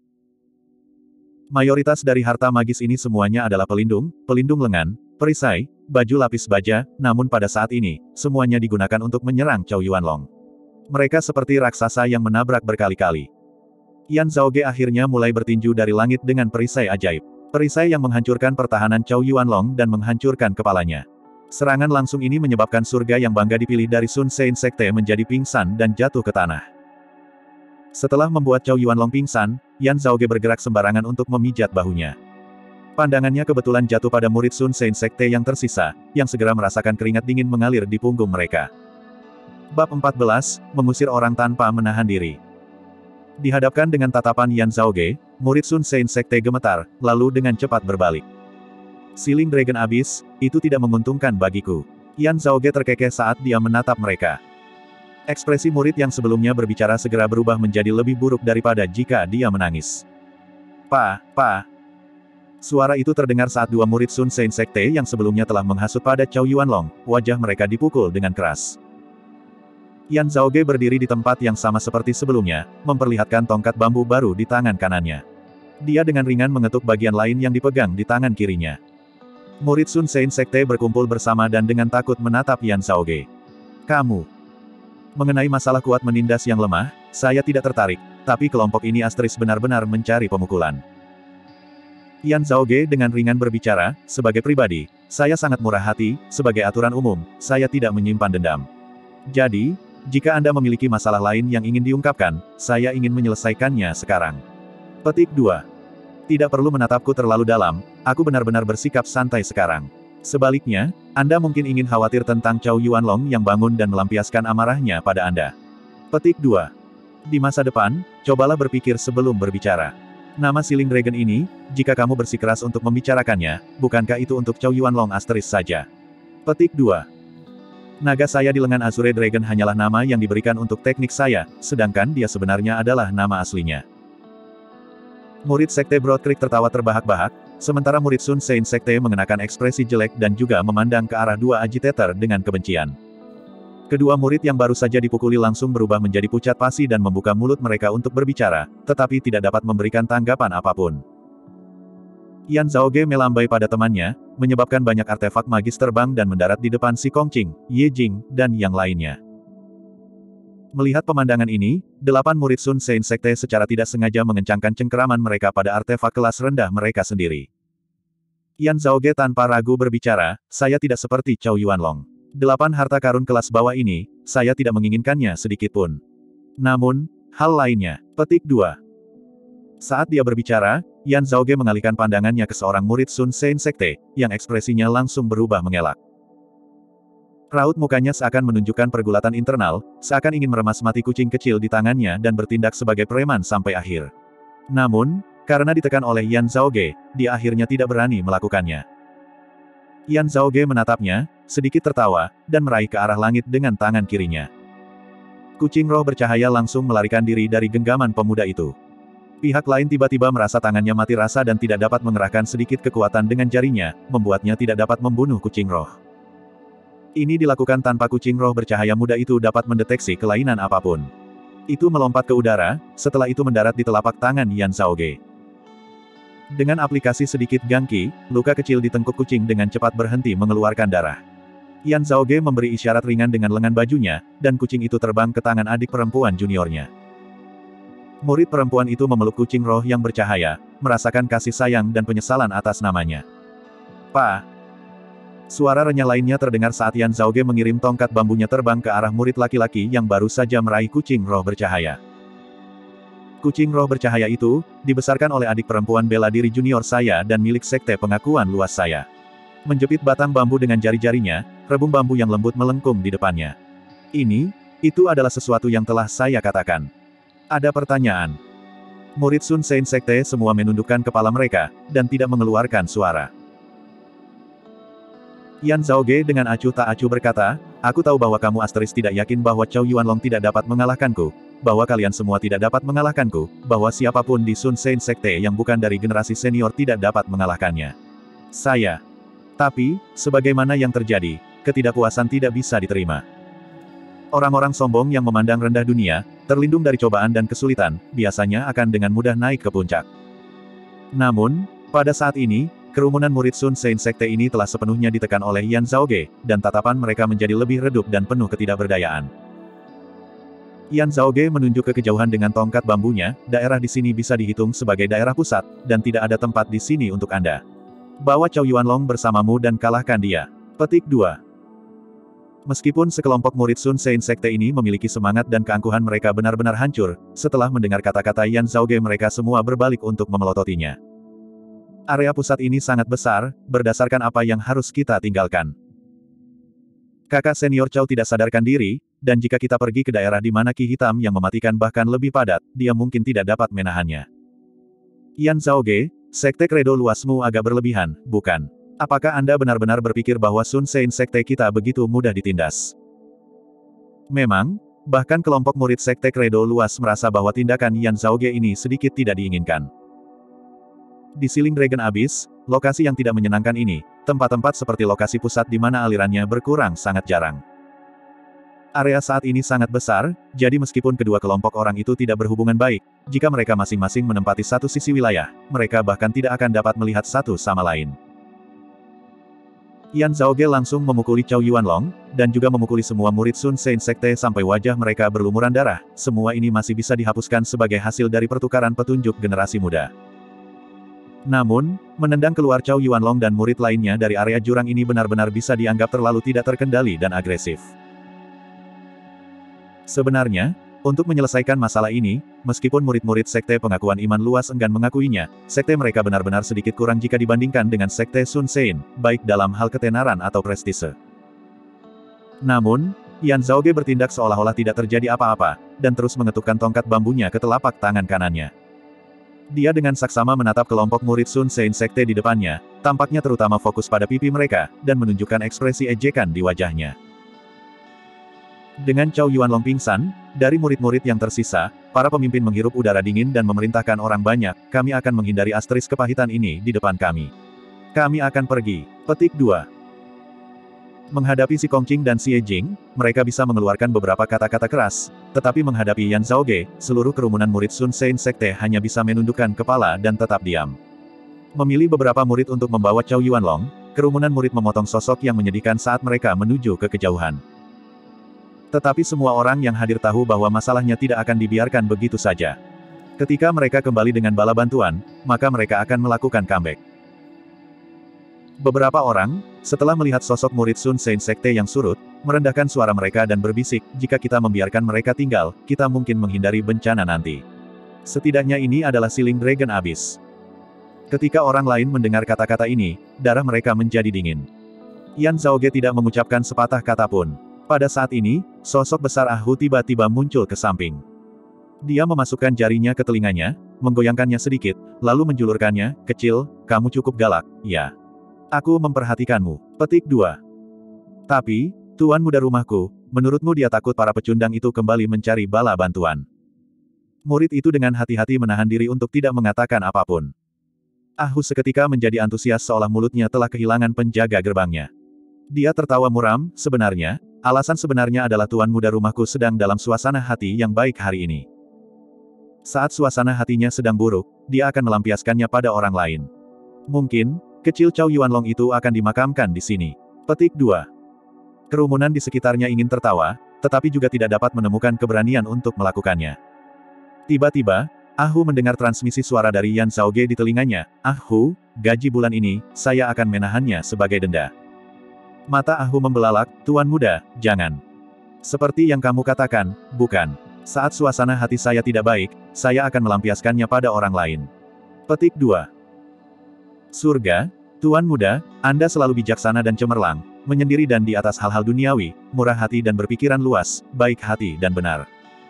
Mayoritas dari harta magis ini semuanya adalah pelindung, pelindung lengan, perisai, baju lapis baja, namun pada saat ini, semuanya digunakan untuk menyerang Chow Yuanlong. Mereka seperti raksasa yang menabrak berkali-kali. Yan Zhaoge akhirnya mulai bertinju dari langit dengan perisai ajaib. Perisai yang menghancurkan pertahanan Chow Yuanlong dan menghancurkan kepalanya. Serangan langsung ini menyebabkan surga yang bangga dipilih dari Sun Sein Sekte menjadi pingsan dan jatuh ke tanah. Setelah membuat Chow Yuanlong pingsan, Yan Zhaoge bergerak sembarangan untuk memijat bahunya. Pandangannya kebetulan jatuh pada murid Sun Sein Sekte yang tersisa, yang segera merasakan keringat dingin mengalir di punggung mereka. Bab empat belas, mengusir orang tanpa menahan diri. Dihadapkan dengan tatapan Yan Zhaoge, murid Sun Sein Sekte gemetar, lalu dengan cepat berbalik. Ceiling Dragon Abyss, itu tidak menguntungkan bagiku. Yan Zhaoge terkekeh saat dia menatap mereka. Ekspresi murid yang sebelumnya berbicara segera berubah menjadi lebih buruk daripada jika dia menangis. Pa, pa. Suara itu terdengar saat dua murid Sun Sein Sekte yang sebelumnya telah menghasut pada Chow Yuanlong, wajah mereka dipukul dengan keras. Yan Zhaoge berdiri di tempat yang sama seperti sebelumnya, memperlihatkan tongkat bambu baru di tangan kanannya. Dia dengan ringan mengetuk bagian lain yang dipegang di tangan kirinya. Murid Sun Sein Sekte berkumpul bersama dan dengan takut menatap Yan Zhaoge. Kamu. Mengenai masalah kuat menindas yang lemah, saya tidak tertarik, tapi kelompok ini asteris benar-benar mencari pemukulan. Yan Zhaoge dengan ringan berbicara, sebagai pribadi, Saya sangat murah hati, sebagai aturan umum, saya tidak menyimpan dendam. Jadi, jika Anda memiliki masalah lain yang ingin diungkapkan, saya ingin menyelesaikannya sekarang. Petik dua. Tidak perlu menatapku terlalu dalam, aku benar-benar bersikap santai sekarang. Sebaliknya, Anda mungkin ingin khawatir tentang Chow Yuanlong yang bangun dan melampiaskan amarahnya pada Anda. Petik dua. Di masa depan, cobalah berpikir sebelum berbicara. Nama Sealing Dragon ini, jika kamu bersikeras untuk membicarakannya, bukankah itu untuk Chow Yuanlong asterisk saja? Petik dua. Naga saya di lengan Azure Dragon hanyalah nama yang diberikan untuk teknik saya, sedangkan dia sebenarnya adalah nama aslinya. Murid Sekte Broad Creek tertawa terbahak-bahak, sementara murid Sun Sein Sekte mengenakan ekspresi jelek dan juga memandang ke arah dua agitator dengan kebencian. Kedua murid yang baru saja dipukuli langsung berubah menjadi pucat pasi dan membuka mulut mereka untuk berbicara, tetapi tidak dapat memberikan tanggapan apapun. Yan Zhaoge melambai pada temannya, menyebabkan banyak artefak magis terbang dan mendarat di depan si Kongqing, Ye Jing, dan yang lainnya. Melihat pemandangan ini, delapan murid Sun Sein Sekte secara tidak sengaja mengencangkan cengkeraman mereka pada artefak kelas rendah mereka sendiri. Yan Zhaoge tanpa ragu berbicara, saya tidak seperti Chow Yuanlong. Delapan harta karun kelas bawah ini, saya tidak menginginkannya sedikitpun. Namun, hal lainnya. Petik dua. Saat dia berbicara, Yan Zhaoge mengalihkan pandangannya ke seorang murid Sun Sein Sekte, yang ekspresinya langsung berubah mengelak. Raut mukanya seakan menunjukkan pergulatan internal, seakan ingin meremas mati kucing kecil di tangannya dan bertindak sebagai preman sampai akhir. Namun, karena ditekan oleh Yan Zhaoge, dia akhirnya tidak berani melakukannya. Yan Zhaoge menatapnya, sedikit tertawa, dan meraih ke arah langit dengan tangan kirinya. Kucing roh bercahaya langsung melarikan diri dari genggaman pemuda itu. Pihak lain tiba-tiba merasa tangannya mati rasa dan tidak dapat mengerahkan sedikit kekuatan dengan jarinya, membuatnya tidak dapat membunuh kucing roh. Ini dilakukan tanpa kucing roh bercahaya muda itu dapat mendeteksi kelainan apapun. Itu melompat ke udara, setelah itu mendarat di telapak tangan Yan Zhaoge. Dengan aplikasi sedikit gangki, luka kecil di tengkuk kucing dengan cepat berhenti mengeluarkan darah. Yan Zhaoge memberi isyarat ringan dengan lengan bajunya, dan kucing itu terbang ke tangan adik perempuan juniornya. Murid perempuan itu memeluk kucing roh yang bercahaya, merasakan kasih sayang dan penyesalan atas namanya. Pa. Suara renyah lainnya terdengar saat Yan Zhaoge mengirim tongkat bambunya terbang ke arah murid laki-laki yang baru saja meraih kucing roh bercahaya. Kucing roh bercahaya itu, dibesarkan oleh adik perempuan bela diri junior saya dan milik sekte pengakuan luas saya. Menjepit batang bambu dengan jari-jarinya, rebung bambu yang lembut melengkung di depannya. Ini, itu adalah sesuatu yang telah saya katakan. Ada pertanyaan. Murid Sun Sein Sekte semua menundukkan kepala mereka, dan tidak mengeluarkan suara. Yan Zhaoge dengan acuh tak acuh berkata, aku tahu bahwa kamu asteris tidak yakin bahwa Chow Yuanlong tidak dapat mengalahkanku, bahwa kalian semua tidak dapat mengalahkanku, bahwa siapapun di Sun Sein Sekte yang bukan dari generasi senior tidak dapat mengalahkannya. Saya. Tapi, sebagaimana yang terjadi, ketidakpuasan tidak bisa diterima. Orang-orang sombong yang memandang rendah dunia, terlindung dari cobaan dan kesulitan, biasanya akan dengan mudah naik ke puncak. Namun, pada saat ini, kerumunan murid Sun Sein Sekte ini telah sepenuhnya ditekan oleh Yan Zhaoge, dan tatapan mereka menjadi lebih redup dan penuh ketidakberdayaan. Yan Zhaoge menunjuk ke kejauhan dengan tongkat bambunya, daerah di sini bisa dihitung sebagai daerah pusat, dan tidak ada tempat di sini untuk Anda. Bawa Chow Yuanlong bersamamu dan kalahkan dia. Petik dua. Meskipun sekelompok murid Sun Sein Sekte ini memiliki semangat dan keangkuhan mereka benar-benar hancur, setelah mendengar kata-kata Yan Zhaoge mereka semua berbalik untuk memelototinya. Area pusat ini sangat besar, berdasarkan apa yang harus kita tinggalkan. Kakak senior Chow tidak sadarkan diri, dan jika kita pergi ke daerah di mana ki hitam yang mematikan bahkan lebih padat, dia mungkin tidak dapat menahannya. Yan Zhaoge, sekte kredo luasmu agak berlebihan, bukan? Apakah Anda benar-benar berpikir bahwa Sun Sein Sekte kita begitu mudah ditindas? Memang, bahkan kelompok murid sekte kredo luas merasa bahwa tindakan Yan Zhaoge ini sedikit tidak diinginkan. Di Sealing Dragon Abyss, lokasi yang tidak menyenangkan ini, tempat-tempat seperti lokasi pusat di mana alirannya berkurang sangat jarang. Area saat ini sangat besar, jadi meskipun kedua kelompok orang itu tidak berhubungan baik, jika mereka masing-masing menempati satu sisi wilayah, mereka bahkan tidak akan dapat melihat satu sama lain. Yan Zhaoge langsung memukuli Chow Yuanlong, dan juga memukuli semua murid Sun Sein Sekte sampai wajah mereka berlumuran darah. Semua ini masih bisa dihapuskan sebagai hasil dari pertukaran petunjuk generasi muda. Namun, menendang keluar Chow Yuanlong dan murid lainnya dari area jurang ini benar-benar bisa dianggap terlalu tidak terkendali dan agresif. Sebenarnya, untuk menyelesaikan masalah ini, meskipun murid-murid Sekte Pengakuan Iman Luas enggan mengakuinya, sekte mereka benar-benar sedikit kurang jika dibandingkan dengan Sekte Sun Sein, baik dalam hal ketenaran atau prestise. Namun, Yan Zhaoge bertindak seolah-olah tidak terjadi apa-apa, dan terus mengetukkan tongkat bambunya ke telapak tangan kanannya. Dia dengan saksama menatap kelompok murid Sun Sein Sekte di depannya, tampaknya terutama fokus pada pipi mereka, dan menunjukkan ekspresi ejekan di wajahnya. Dengan Chow Yuanlong pingsan, dari murid-murid yang tersisa, para pemimpin menghirup udara dingin dan memerintahkan orang banyak, kami akan menghindari asteris kepahitan ini di depan kami. Kami akan pergi. Petik dua. Menghadapi si Kongqing dan si Yejing, mereka bisa mengeluarkan beberapa kata-kata keras, tetapi menghadapi Yan Zhaoge, seluruh kerumunan murid Sun Sein Sekte hanya bisa menundukkan kepala dan tetap diam. Memilih beberapa murid untuk membawa Chow Yuanlong, kerumunan murid memotong sosok yang menyedihkan saat mereka menuju ke kejauhan. Tetapi semua orang yang hadir tahu bahwa masalahnya tidak akan dibiarkan begitu saja. Ketika mereka kembali dengan bala bantuan, maka mereka akan melakukan comeback. Beberapa orang, setelah melihat sosok murid Sun Sein Sekte yang surut, merendahkan suara mereka dan berbisik, jika kita membiarkan mereka tinggal, kita mungkin menghindari bencana nanti. Setidaknya ini adalah Siling Dragon Abyss. Ketika orang lain mendengar kata-kata ini, darah mereka menjadi dingin. Yan Zhaoge tidak mengucapkan sepatah kata pun. Pada saat ini, sosok besar Ah Hu tiba-tiba muncul ke samping. Dia memasukkan jarinya ke telinganya, menggoyangkannya sedikit, lalu menjulurkannya, kecil, kamu cukup galak, ya. Aku memperhatikanmu. Petik dua. Tapi, Tuan Muda rumahku, menurutmu dia takut para pecundang itu kembali mencari bala bantuan? Murid itu dengan hati-hati menahan diri untuk tidak mengatakan apapun. Ah Hu seketika menjadi antusias seolah mulutnya telah kehilangan penjaga gerbangnya. Dia tertawa muram, sebenarnya, alasan sebenarnya adalah Tuan Muda rumahku sedang dalam suasana hati yang baik hari ini. Saat suasana hatinya sedang buruk, dia akan melampiaskannya pada orang lain. Mungkin, kecil Chow Yuanlong itu akan dimakamkan di sini. Petik dua. Kerumunan di sekitarnya ingin tertawa, tetapi juga tidak dapat menemukan keberanian untuk melakukannya. Tiba-tiba, Ah Hu mendengar transmisi suara dari Yan Zhaoge di telinganya. Ah Hu, gaji bulan ini, saya akan menahannya sebagai denda. Mata Ah Hu membelalak, Tuan Muda, jangan. Seperti yang kamu katakan, bukan. Saat suasana hati saya tidak baik, saya akan melampiaskannya pada orang lain. Petik dua. Surga, Tuan Muda, Anda selalu bijaksana dan cemerlang, menyendiri dan di atas hal-hal duniawi, murah hati dan berpikiran luas, baik hati dan benar.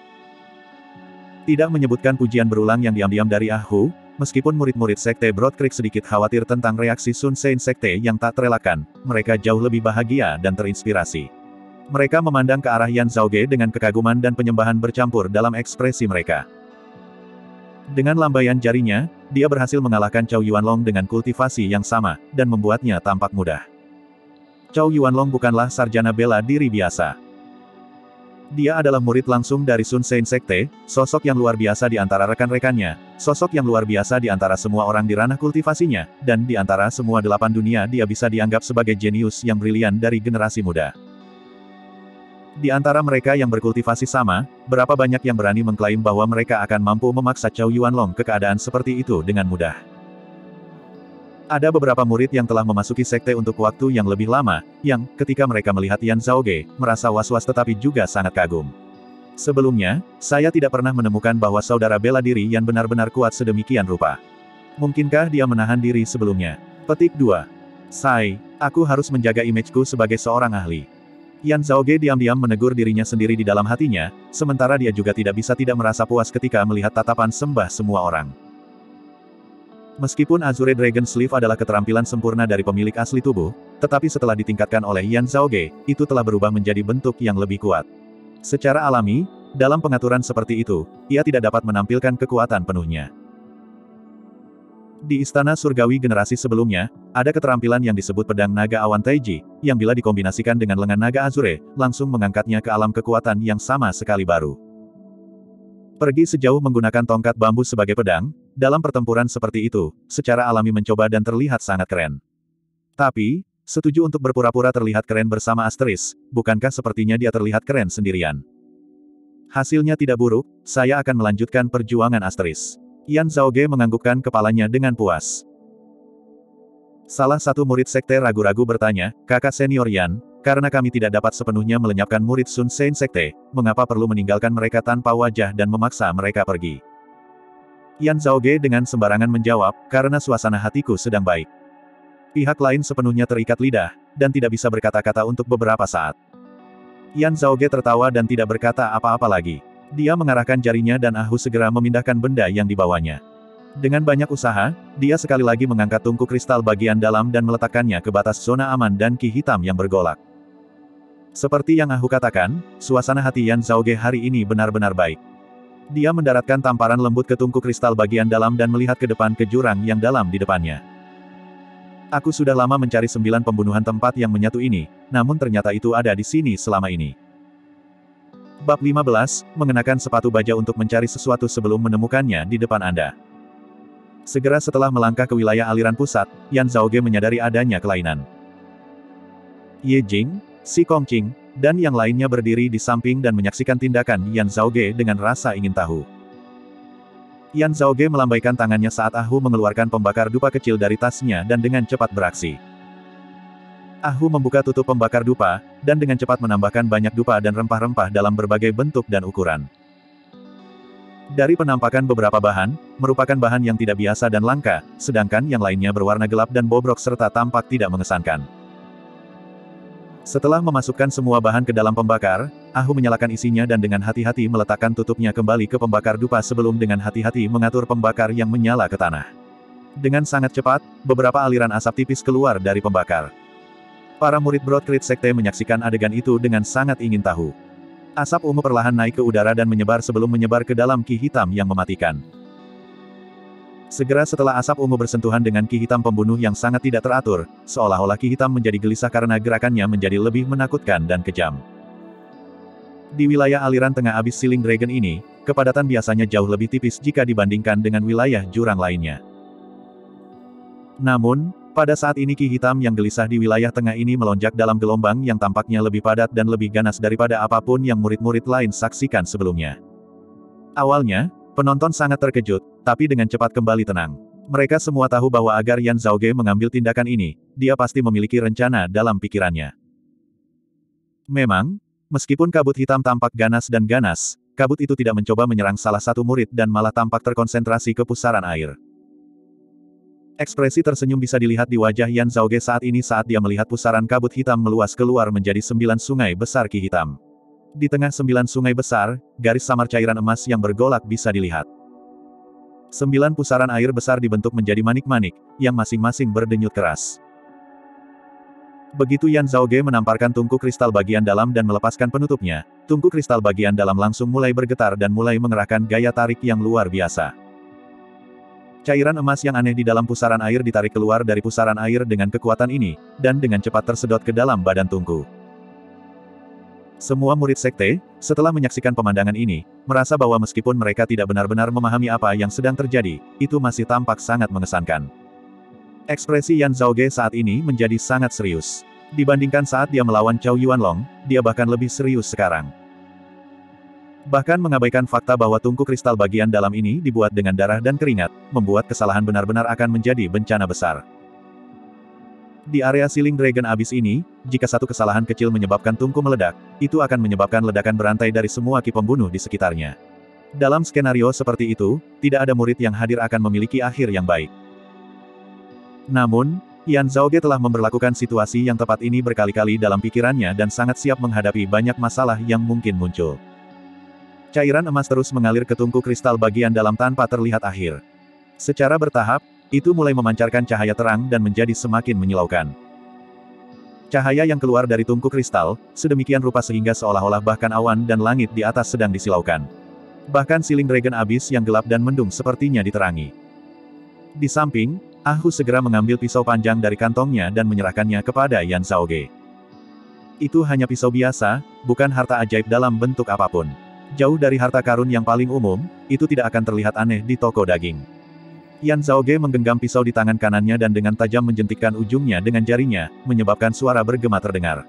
Tidak menyebutkan pujian berulang yang diam-diam dari Ah Hu, meskipun murid-murid Sekte Broad Creek sedikit khawatir tentang reaksi Sun Sein Sekte yang tak terelakkan, mereka jauh lebih bahagia dan terinspirasi. Mereka memandang ke arah Yan Zhaoge dengan kekaguman dan penyembahan bercampur dalam ekspresi mereka. Dengan lambaian jarinya, dia berhasil mengalahkan Chow Yuanlong dengan kultivasi yang sama, dan membuatnya tampak mudah. Chow Yuanlong bukanlah sarjana bela diri biasa. Dia adalah murid langsung dari Sun Sein Sekte, sosok yang luar biasa di antara rekan-rekannya, sosok yang luar biasa di antara semua orang di ranah kultivasinya, dan di antara semua delapan dunia dia bisa dianggap sebagai jenius yang brilian dari generasi muda. Di antara mereka yang berkultivasi sama, berapa banyak yang berani mengklaim bahwa mereka akan mampu memaksa Chow Yuanlong ke keadaan seperti itu dengan mudah. Ada beberapa murid yang telah memasuki sekte untuk waktu yang lebih lama, yang, ketika mereka melihat Yan Zhaoge, merasa was-was tetapi juga sangat kagum. Sebelumnya, saya tidak pernah menemukan bahwa saudara bela diri yang benar-benar kuat sedemikian rupa. Mungkinkah dia menahan diri sebelumnya? Petik dua. Sai, aku harus menjaga imageku sebagai seorang ahli. Yan Zhaoge diam-diam menegur dirinya sendiri di dalam hatinya, sementara dia juga tidak bisa tidak merasa puas ketika melihat tatapan sembah semua orang. Meskipun Azure Dragon Sleeve adalah keterampilan sempurna dari pemilik asli tubuh, tetapi setelah ditingkatkan oleh Yan Zhaoge, itu telah berubah menjadi bentuk yang lebih kuat. Secara alami, dalam pengaturan seperti itu, ia tidak dapat menampilkan kekuatan penuhnya. Di Istana Surgawi generasi sebelumnya, ada keterampilan yang disebut Pedang Naga Awan Taiji, yang bila dikombinasikan dengan lengan naga Azure, langsung mengangkatnya ke alam kekuatan yang sama sekali baru. Pergi sejauh menggunakan tongkat bambu sebagai pedang, dalam pertempuran seperti itu, secara alami mencoba dan terlihat sangat keren. Tapi, setuju untuk berpura-pura terlihat keren bersama Asteris, bukankah sepertinya dia terlihat keren sendirian? Hasilnya tidak buruk, saya akan melanjutkan perjuangan Asteris. Yan Zhaoge menganggukkan kepalanya dengan puas. Salah satu murid sekte ragu-ragu bertanya, "Kakak senior Yan, karena kami tidak dapat sepenuhnya melenyapkan murid Sun Sen sekte, mengapa perlu meninggalkan mereka tanpa wajah dan memaksa mereka pergi?" Yan Zhaoge dengan sembarangan menjawab, "Karena suasana hatiku sedang baik." Pihak lain sepenuhnya terikat lidah, dan tidak bisa berkata-kata untuk beberapa saat. Yan Zhaoge tertawa dan tidak berkata apa-apa lagi. Dia mengarahkan jarinya dan Ahu segera memindahkan benda yang dibawanya. Dengan banyak usaha, dia sekali lagi mengangkat tungku kristal bagian dalam dan meletakkannya ke batas zona aman dan ki hitam yang bergolak. Seperti yang Ahu katakan, suasana hati Yan Zhaoge hari ini benar-benar baik. Dia mendaratkan tamparan lembut ke tungku kristal bagian dalam dan melihat ke depan ke jurang yang dalam di depannya. Aku sudah lama mencari sembilan pembunuhan tempat yang menyatu ini, namun ternyata itu ada di sini selama ini. Bab lima belas, mengenakan sepatu baja untuk mencari sesuatu sebelum menemukannya di depan Anda. Segera setelah melangkah ke wilayah aliran pusat, Yan Zhaoge menyadari adanya kelainan. Ye Jing, Si Kongqing, dan yang lainnya berdiri di samping dan menyaksikan tindakan Yan Zhaoge dengan rasa ingin tahu. Yan Zhaoge melambaikan tangannya saat Ahu mengeluarkan pembakar dupa kecil dari tasnya dan dengan cepat beraksi. Ahu membuka tutup pembakar dupa, dan dengan cepat menambahkan banyak dupa dan rempah-rempah dalam berbagai bentuk dan ukuran. Dari penampakan beberapa bahan, merupakan bahan yang tidak biasa dan langka, sedangkan yang lainnya berwarna gelap dan bobrok serta tampak tidak mengesankan. Setelah memasukkan semua bahan ke dalam pembakar, Ahu menyalakan isinya dan dengan hati-hati meletakkan tutupnya kembali ke pembakar dupa sebelum dengan hati-hati mengatur pembakar yang menyala ke tanah. Dengan sangat cepat, beberapa aliran asap tipis keluar dari pembakar. Para murid Broadcreed Sekte menyaksikan adegan itu dengan sangat ingin tahu. Asap ungu perlahan naik ke udara dan menyebar sebelum menyebar ke dalam ki hitam yang mematikan. Segera setelah asap ungu bersentuhan dengan ki hitam pembunuh yang sangat tidak teratur, seolah-olah ki hitam menjadi gelisah karena gerakannya menjadi lebih menakutkan dan kejam. Di wilayah aliran tengah abis Sealing Dragon ini, kepadatan biasanya jauh lebih tipis jika dibandingkan dengan wilayah jurang lainnya. Namun, pada saat ini ki hitam yang gelisah di wilayah tengah ini melonjak dalam gelombang yang tampaknya lebih padat dan lebih ganas daripada apapun yang murid-murid lain saksikan sebelumnya. Awalnya, penonton sangat terkejut, tapi dengan cepat kembali tenang. Mereka semua tahu bahwa agar Yan Zhaoge mengambil tindakan ini, dia pasti memiliki rencana dalam pikirannya. Memang, meskipun kabut hitam tampak ganas dan ganas, kabut itu tidak mencoba menyerang salah satu murid dan malah tampak terkonsentrasi ke pusaran air. Ekspresi tersenyum bisa dilihat di wajah Yan Zhaoge saat ini saat dia melihat pusaran kabut hitam meluas keluar menjadi sembilan sungai besar ki hitam. Di tengah sembilan sungai besar, garis samar cairan emas yang bergolak bisa dilihat. Sembilan pusaran air besar dibentuk menjadi manik-manik, yang masing-masing berdenyut keras. Begitu Yan Zhaoge menamparkan tungku kristal bagian dalam dan melepaskan penutupnya, tungku kristal bagian dalam langsung mulai bergetar dan mulai mengerahkan gaya tarik yang luar biasa. Cairan emas yang aneh di dalam pusaran air ditarik keluar dari pusaran air dengan kekuatan ini, dan dengan cepat tersedot ke dalam badan tungku. Semua murid sekte, setelah menyaksikan pemandangan ini, merasa bahwa meskipun mereka tidak benar-benar memahami apa yang sedang terjadi, itu masih tampak sangat mengesankan. Ekspresi Yan Zhaoge saat ini menjadi sangat serius. Dibandingkan saat dia melawan Chow Yuanlong, dia bahkan lebih serius sekarang. Bahkan mengabaikan fakta bahwa tungku kristal bagian dalam ini dibuat dengan darah dan keringat, membuat kesalahan benar-benar akan menjadi bencana besar. Di area Sealing Dragon Abyss ini, jika satu kesalahan kecil menyebabkan tungku meledak, itu akan menyebabkan ledakan berantai dari semua ki pembunuh di sekitarnya. Dalam skenario seperti itu, tidak ada murid yang hadir akan memiliki akhir yang baik. Namun, Yan Zhaoge telah memberlakukan situasi yang tepat ini berkali-kali dalam pikirannya dan sangat siap menghadapi banyak masalah yang mungkin muncul. Cairan emas terus mengalir ke tungku kristal bagian dalam tanpa terlihat akhir. Secara bertahap, itu mulai memancarkan cahaya terang dan menjadi semakin menyilaukan. Cahaya yang keluar dari tungku kristal, sedemikian rupa sehingga seolah-olah bahkan awan dan langit di atas sedang disilaukan. Bahkan Sealing Dragon Abyss yang gelap dan mendung sepertinya diterangi. Di samping, Ahu segera mengambil pisau panjang dari kantongnya dan menyerahkannya kepada Yan Zhaoge. Itu hanya pisau biasa, bukan harta ajaib dalam bentuk apapun. Jauh dari harta karun yang paling umum, itu tidak akan terlihat aneh di toko daging. Yan Zhaoge menggenggam pisau di tangan kanannya dan dengan tajam menjentikkan ujungnya dengan jarinya, menyebabkan suara bergema terdengar.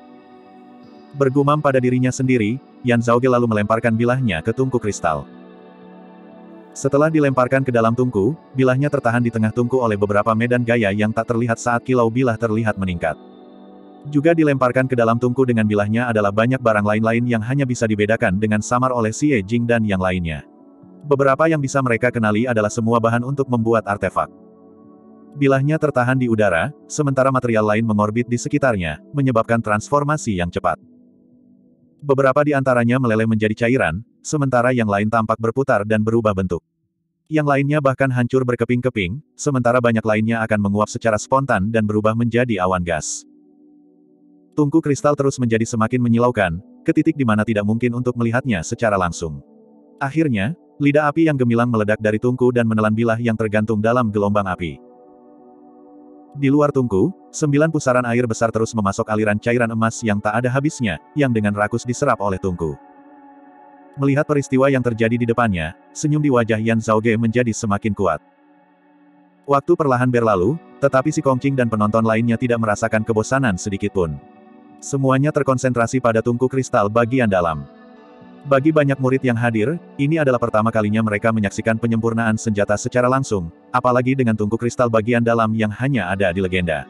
Bergumam pada dirinya sendiri, Yan Zhaoge lalu melemparkan bilahnya ke tungku kristal. Setelah dilemparkan ke dalam tungku, bilahnya tertahan di tengah tungku oleh beberapa medan gaya yang tak terlihat saat kilau bilah terlihat meningkat. Juga dilemparkan ke dalam tungku dengan bilahnya adalah banyak barang lain-lain yang hanya bisa dibedakan dengan samar oleh Xie Jing dan yang lainnya. Beberapa yang bisa mereka kenali adalah semua bahan untuk membuat artefak. Bilahnya tertahan di udara, sementara material lain mengorbit di sekitarnya, menyebabkan transformasi yang cepat. Beberapa di antaranya meleleh menjadi cairan, sementara yang lain tampak berputar dan berubah bentuk. Yang lainnya bahkan hancur berkeping-keping, sementara banyak lainnya akan menguap secara spontan dan berubah menjadi awan gas. Tungku kristal terus menjadi semakin menyilaukan, ke titik di mana tidak mungkin untuk melihatnya secara langsung. Akhirnya, lidah api yang gemilang meledak dari tungku dan menelan bilah yang tergantung dalam gelombang api. Di luar tungku, sembilan pusaran air besar terus memasok aliran cairan emas yang tak ada habisnya, yang dengan rakus diserap oleh tungku. Melihat peristiwa yang terjadi di depannya, senyum di wajah Yan Zhaoge menjadi semakin kuat. Waktu perlahan berlalu, tetapi si Kongqing dan penonton lainnya tidak merasakan kebosanan sedikitpun. Semuanya terkonsentrasi pada tungku kristal bagian dalam. Bagi banyak murid yang hadir, ini adalah pertama kalinya mereka menyaksikan penyempurnaan senjata secara langsung, apalagi dengan tungku kristal bagian dalam yang hanya ada di legenda.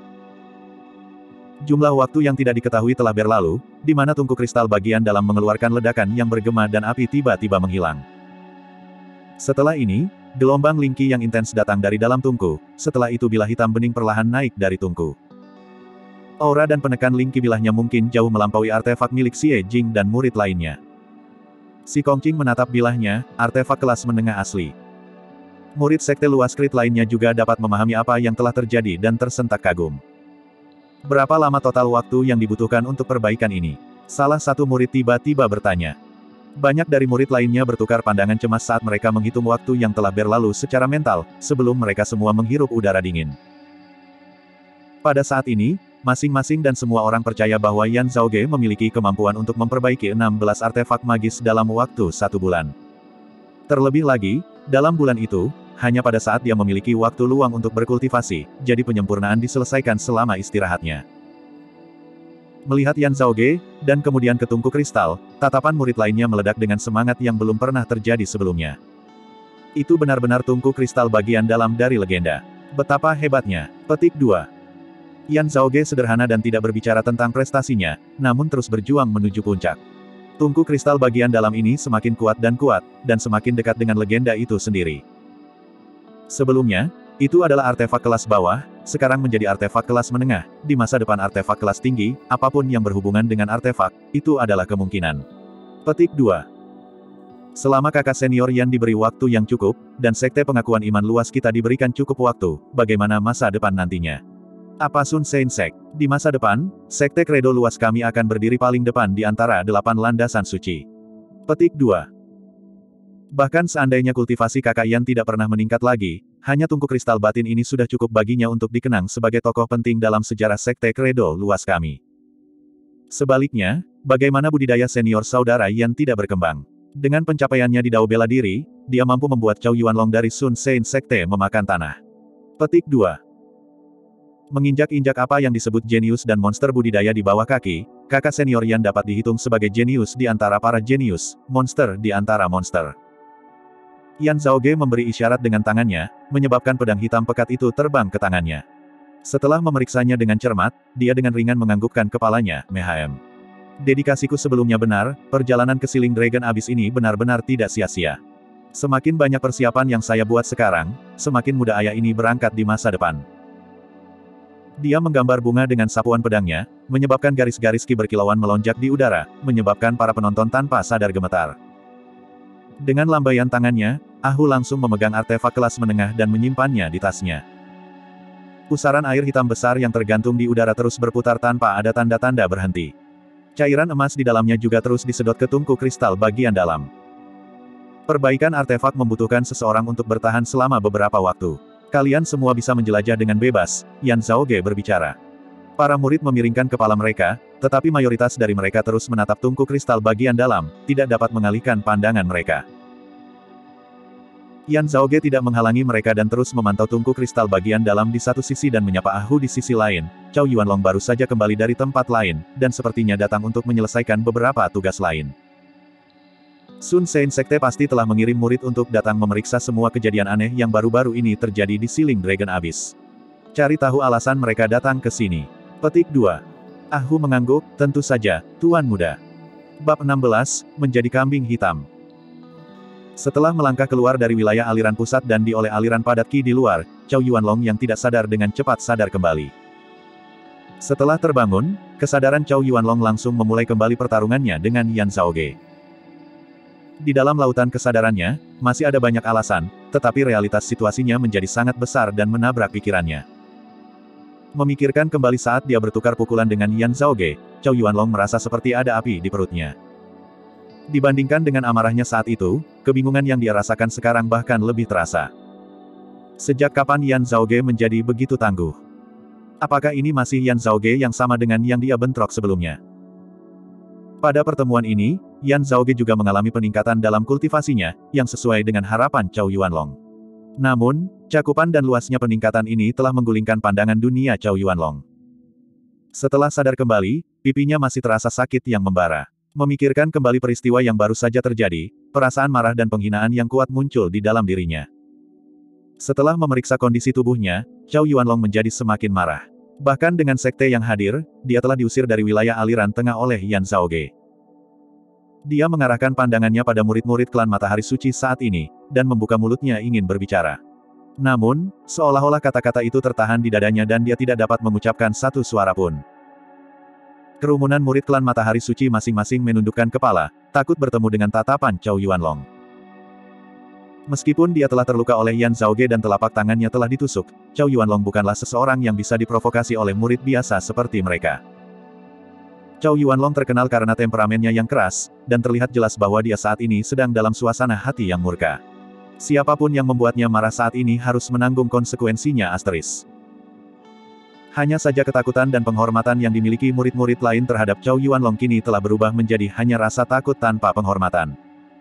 Jumlah waktu yang tidak diketahui telah berlalu, di mana tungku kristal bagian dalam mengeluarkan ledakan yang bergema dan api tiba-tiba menghilang. Setelah ini, gelombang lingki yang intens datang dari dalam tungku, setelah itu bilah hitam bening perlahan naik dari tungku. Aura dan penekan lingki bilahnya mungkin jauh melampaui artefak milik Xie Jing dan murid lainnya. Si Kongqing menatap bilahnya, artefak kelas menengah asli. Murid sekte luas Krit lainnya juga dapat memahami apa yang telah terjadi dan tersentak kagum. Berapa lama total waktu yang dibutuhkan untuk perbaikan ini? Salah satu murid tiba-tiba bertanya. Banyak dari murid lainnya bertukar pandangan cemas saat mereka menghitung waktu yang telah berlalu secara mental, sebelum mereka semua menghirup udara dingin. Pada saat ini, masing-masing dan semua orang percaya bahwa Yan Zhaoge memiliki kemampuan untuk memperbaiki enam belas artefak magis dalam waktu satu bulan. Terlebih lagi, dalam bulan itu, hanya pada saat dia memiliki waktu luang untuk berkultivasi, jadi penyempurnaan diselesaikan selama istirahatnya. Melihat Yan Zhaoge, dan kemudian ke tungku kristal, tatapan murid lainnya meledak dengan semangat yang belum pernah terjadi sebelumnya. Itu benar-benar tungku kristal bagian dalam dari legenda. Betapa hebatnya. Petik dua. Yan Zhaoge sederhana dan tidak berbicara tentang prestasinya, namun terus berjuang menuju puncak. Tungku kristal bagian dalam ini semakin kuat dan kuat, dan semakin dekat dengan legenda itu sendiri. Sebelumnya, itu adalah artefak kelas bawah, sekarang menjadi artefak kelas menengah, di masa depan artefak kelas tinggi, apapun yang berhubungan dengan artefak, itu adalah kemungkinan. Petik dua. Selama kakak senior Yan diberi waktu yang cukup, dan sekte pengakuan iman luas kita diberikan cukup waktu, bagaimana masa depan nantinya? Apa Sun Sein Sek? Di masa depan, sekte kredo luas kami akan berdiri paling depan di antara delapan landasan suci. Petik dua. Bahkan seandainya kultivasi kakak Yan tidak pernah meningkat lagi, hanya tungku kristal batin ini sudah cukup baginya untuk dikenang sebagai tokoh penting dalam sejarah sekte kredo luas kami. Sebaliknya, bagaimana budidaya senior saudara Yan tidak berkembang? Dengan pencapaiannya di Dao bela diri, dia mampu membuat Chow Yuanlong dari Sun Sein Sekte memakan tanah. Petik dua. Menginjak-injak apa yang disebut jenius dan monster budidaya di bawah kaki, kakak senior Yan dapat dihitung sebagai jenius di antara para jenius, monster di antara monster. Yan Zhaoge memberi isyarat dengan tangannya, menyebabkan pedang hitam pekat itu terbang ke tangannya. Setelah memeriksanya dengan cermat, dia dengan ringan menganggukkan kepalanya, Mehm. Dedikasiku sebelumnya benar, perjalanan ke Siling Dragon Abyss ini benar-benar tidak sia-sia. Semakin banyak persiapan yang saya buat sekarang, semakin mudah ayah ini berangkat di masa depan. Dia menggambar bunga dengan sapuan pedangnya, menyebabkan garis-garis ki berkilauan melonjak di udara, menyebabkan para penonton tanpa sadar gemetar. Dengan lambaian tangannya, Ahu langsung memegang artefak kelas menengah dan menyimpannya di tasnya. Pusaran air hitam besar yang tergantung di udara terus berputar tanpa ada tanda-tanda berhenti. Cairan emas di dalamnya juga terus disedot ke tungku kristal bagian dalam. Perbaikan artefak membutuhkan seseorang untuk bertahan selama beberapa waktu. Kalian semua bisa menjelajah dengan bebas, Yan Zhaoge berbicara. Para murid memiringkan kepala mereka, tetapi mayoritas dari mereka terus menatap tungku kristal bagian dalam, tidak dapat mengalihkan pandangan mereka. Yan Zhaoge tidak menghalangi mereka dan terus memantau tungku kristal bagian dalam di satu sisi dan menyapa Ahu di sisi lain. Chow Yuanlong baru saja kembali dari tempat lain, dan sepertinya datang untuk menyelesaikan beberapa tugas lain. Sun Sen Sekte pasti telah mengirim murid untuk datang memeriksa semua kejadian aneh yang baru-baru ini terjadi di Siling Dragon Abyss. Cari tahu alasan mereka datang ke sini. Petik dua. Ah Hu mengangguk, tentu saja, Tuan Muda. Bab enam belas, Menjadi Kambing Hitam. Setelah melangkah keluar dari wilayah aliran pusat dan dioleh aliran padat Qi di luar, Chow Yuanlong yang tidak sadar dengan cepat sadar kembali. Setelah terbangun, kesadaran Chow Yuanlong langsung memulai kembali pertarungannya dengan Yan Zhaoge. Di dalam lautan kesadarannya, masih ada banyak alasan, tetapi realitas situasinya menjadi sangat besar dan menabrak pikirannya. Memikirkan kembali saat dia bertukar pukulan dengan Yan Zhaoge, Chow Yuanlong merasa seperti ada api di perutnya. Dibandingkan dengan amarahnya saat itu, kebingungan yang dia rasakan sekarang bahkan lebih terasa. Sejak kapan Yan Zhaoge menjadi begitu tangguh? Apakah ini masih Yan Zhaoge yang sama dengan yang dia bentrok sebelumnya? Pada pertemuan ini, Yan Zhaoge juga mengalami peningkatan dalam kultivasinya, yang sesuai dengan harapan Chow Yuanlong. Namun, cakupan dan luasnya peningkatan ini telah menggulingkan pandangan dunia Chow Yuanlong. Setelah sadar kembali, pipinya masih terasa sakit yang membara. Memikirkan kembali peristiwa yang baru saja terjadi, perasaan marah dan penghinaan yang kuat muncul di dalam dirinya. Setelah memeriksa kondisi tubuhnya, Chow Yuanlong menjadi semakin marah. Bahkan dengan sekte yang hadir, dia telah diusir dari wilayah aliran tengah oleh Yan Zhaoge. Dia mengarahkan pandangannya pada murid-murid klan Matahari Suci saat ini, dan membuka mulutnya ingin berbicara. Namun, seolah-olah kata-kata itu tertahan di dadanya dan dia tidak dapat mengucapkan satu suara pun. Kerumunan murid klan Matahari Suci masing-masing menundukkan kepala, takut bertemu dengan tatapan Chow Yuanlong. Meskipun dia telah terluka oleh Yan Zhaoge dan telapak tangannya telah ditusuk, Chow Yuanlong bukanlah seseorang yang bisa diprovokasi oleh murid biasa seperti mereka. Chow Yuanlong terkenal karena temperamennya yang keras, dan terlihat jelas bahwa dia saat ini sedang dalam suasana hati yang murka. Siapapun yang membuatnya marah saat ini harus menanggung konsekuensinya asteris. Hanya saja ketakutan dan penghormatan yang dimiliki murid-murid lain terhadap Chow Yuanlong kini telah berubah menjadi hanya rasa takut tanpa penghormatan.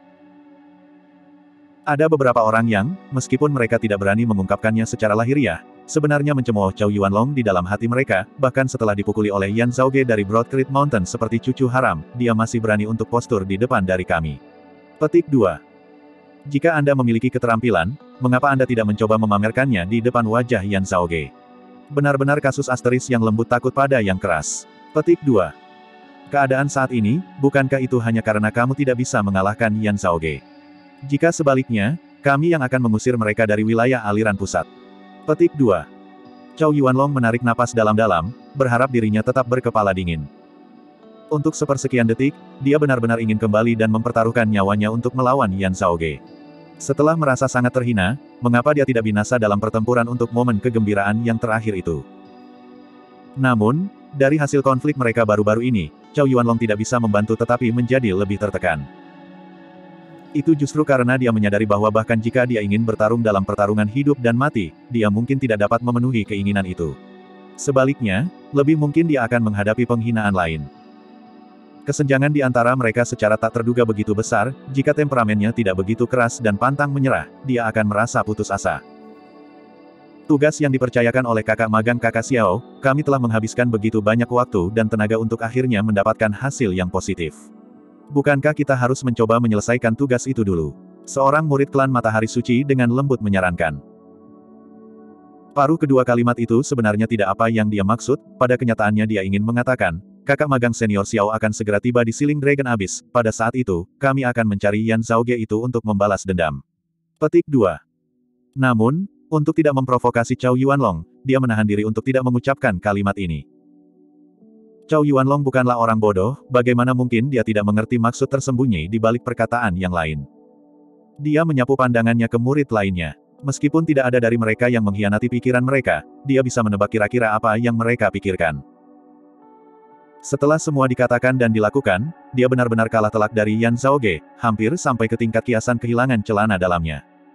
Ada beberapa orang yang, meskipun mereka tidak berani mengungkapkannya secara lahiriah, sebenarnya mencemooh Chow Yuanlong di dalam hati mereka, bahkan setelah dipukuli oleh Yan Zhaoge dari Broad Creek Mountain seperti cucu haram, dia masih berani untuk postur di depan dari kami. Petik dua. Jika Anda memiliki keterampilan, mengapa Anda tidak mencoba memamerkannya di depan wajah Yan Zhaoge? Benar-benar kasus asteris yang lembut takut pada yang keras. Petik dua. Keadaan saat ini, bukankah itu hanya karena kamu tidak bisa mengalahkan Yan Zhaoge? Jika sebaliknya, kami yang akan mengusir mereka dari wilayah aliran pusat. Petik dua. Chow Yuanlong menarik napas dalam-dalam, berharap dirinya tetap berkepala dingin. Untuk sepersekian detik, dia benar-benar ingin kembali dan mempertaruhkan nyawanya untuk melawan Yan Zhaoge. Setelah merasa sangat terhina, mengapa dia tidak binasa dalam pertempuran untuk momen kegembiraan yang terakhir itu? Namun, dari hasil konflik mereka baru-baru ini, Chow Yuanlong tidak bisa membantu tetapi menjadi lebih tertekan. Itu justru karena dia menyadari bahwa bahkan jika dia ingin bertarung dalam pertarungan hidup dan mati, dia mungkin tidak dapat memenuhi keinginan itu. Sebaliknya, lebih mungkin dia akan menghadapi penghinaan lain. Kesenjangan di antara mereka secara tak terduga begitu besar, jika temperamennya tidak begitu keras dan pantang menyerah, dia akan merasa putus asa. Tugas yang dipercayakan oleh kakak magang kakak Xiao, kami telah menghabiskan begitu banyak waktu dan tenaga untuk akhirnya mendapatkan hasil yang positif. Bukankah kita harus mencoba menyelesaikan tugas itu dulu? Seorang murid klan Matahari Suci dengan lembut menyarankan. Paruh kedua kalimat itu sebenarnya tidak apa yang dia maksud, pada kenyataannya dia ingin mengatakan, kakak magang senior Xiao akan segera tiba di Siling Dragon Abyss, pada saat itu, kami akan mencari Yan Zhaoge itu untuk membalas dendam. Petik dua. Namun, untuk tidak memprovokasi Chow Yuanlong, dia menahan diri untuk tidak mengucapkan kalimat ini. Chow Yuanlong bukanlah orang bodoh, bagaimana mungkin dia tidak mengerti maksud tersembunyi di balik perkataan yang lain. Dia menyapu pandangannya ke murid lainnya. Meskipun tidak ada dari mereka yang mengkhianati pikiran mereka, dia bisa menebak kira-kira apa yang mereka pikirkan. Setelah semua dikatakan dan dilakukan, dia benar-benar kalah telak dari Yan Zhaoge, hampir sampai ke tingkat kiasan kehilangan celana dalamnya.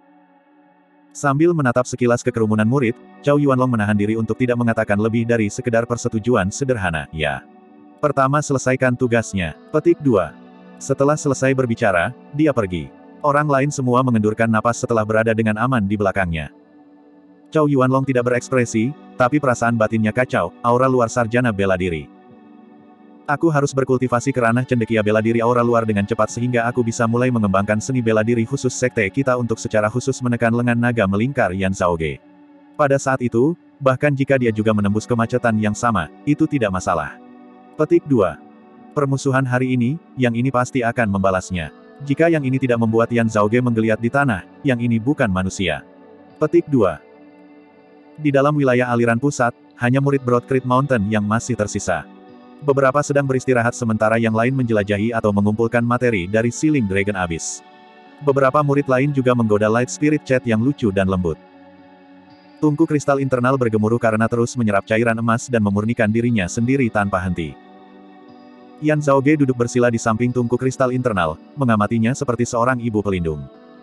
Sambil menatap sekilas ke kerumunan murid, Chow Yuanlong menahan diri untuk tidak mengatakan lebih dari sekedar persetujuan sederhana, ya. Pertama selesaikan tugasnya. Petik dua. Setelah selesai berbicara, dia pergi. Orang lain semua mengendurkan napas setelah berada dengan aman di belakangnya. Chow Yuanlong tidak berekspresi, tapi perasaan batinnya kacau, aura luar sarjana bela diri. Aku harus berkultivasi ke ranah cendekia bela diri aura luar dengan cepat sehingga aku bisa mulai mengembangkan seni bela diri khusus sekte kita untuk secara khusus menekan lengan naga melingkar Yan Zhaoge. Pada saat itu, bahkan jika dia juga menembus kemacetan yang sama, itu tidak masalah. Petik dua. Permusuhan hari ini, yang ini pasti akan membalasnya. Jika yang ini tidak membuat Yan Zhaoge menggeliat di tanah, yang ini bukan manusia. Petik dua. Di dalam wilayah aliran pusat, hanya murid Broad Creek Mountain yang masih tersisa. Beberapa sedang beristirahat sementara yang lain menjelajahi atau mengumpulkan materi dari Sealing Dragon Abyss. Beberapa murid lain juga menggoda Light Spirit Chat yang lucu dan lembut. Tungku kristal internal bergemuruh karena terus menyerap cairan emas dan memurnikan dirinya sendiri tanpa henti. Yan Zhaoge duduk bersila di samping tungku kristal internal, mengamatinya seperti seorang ibu pelindung.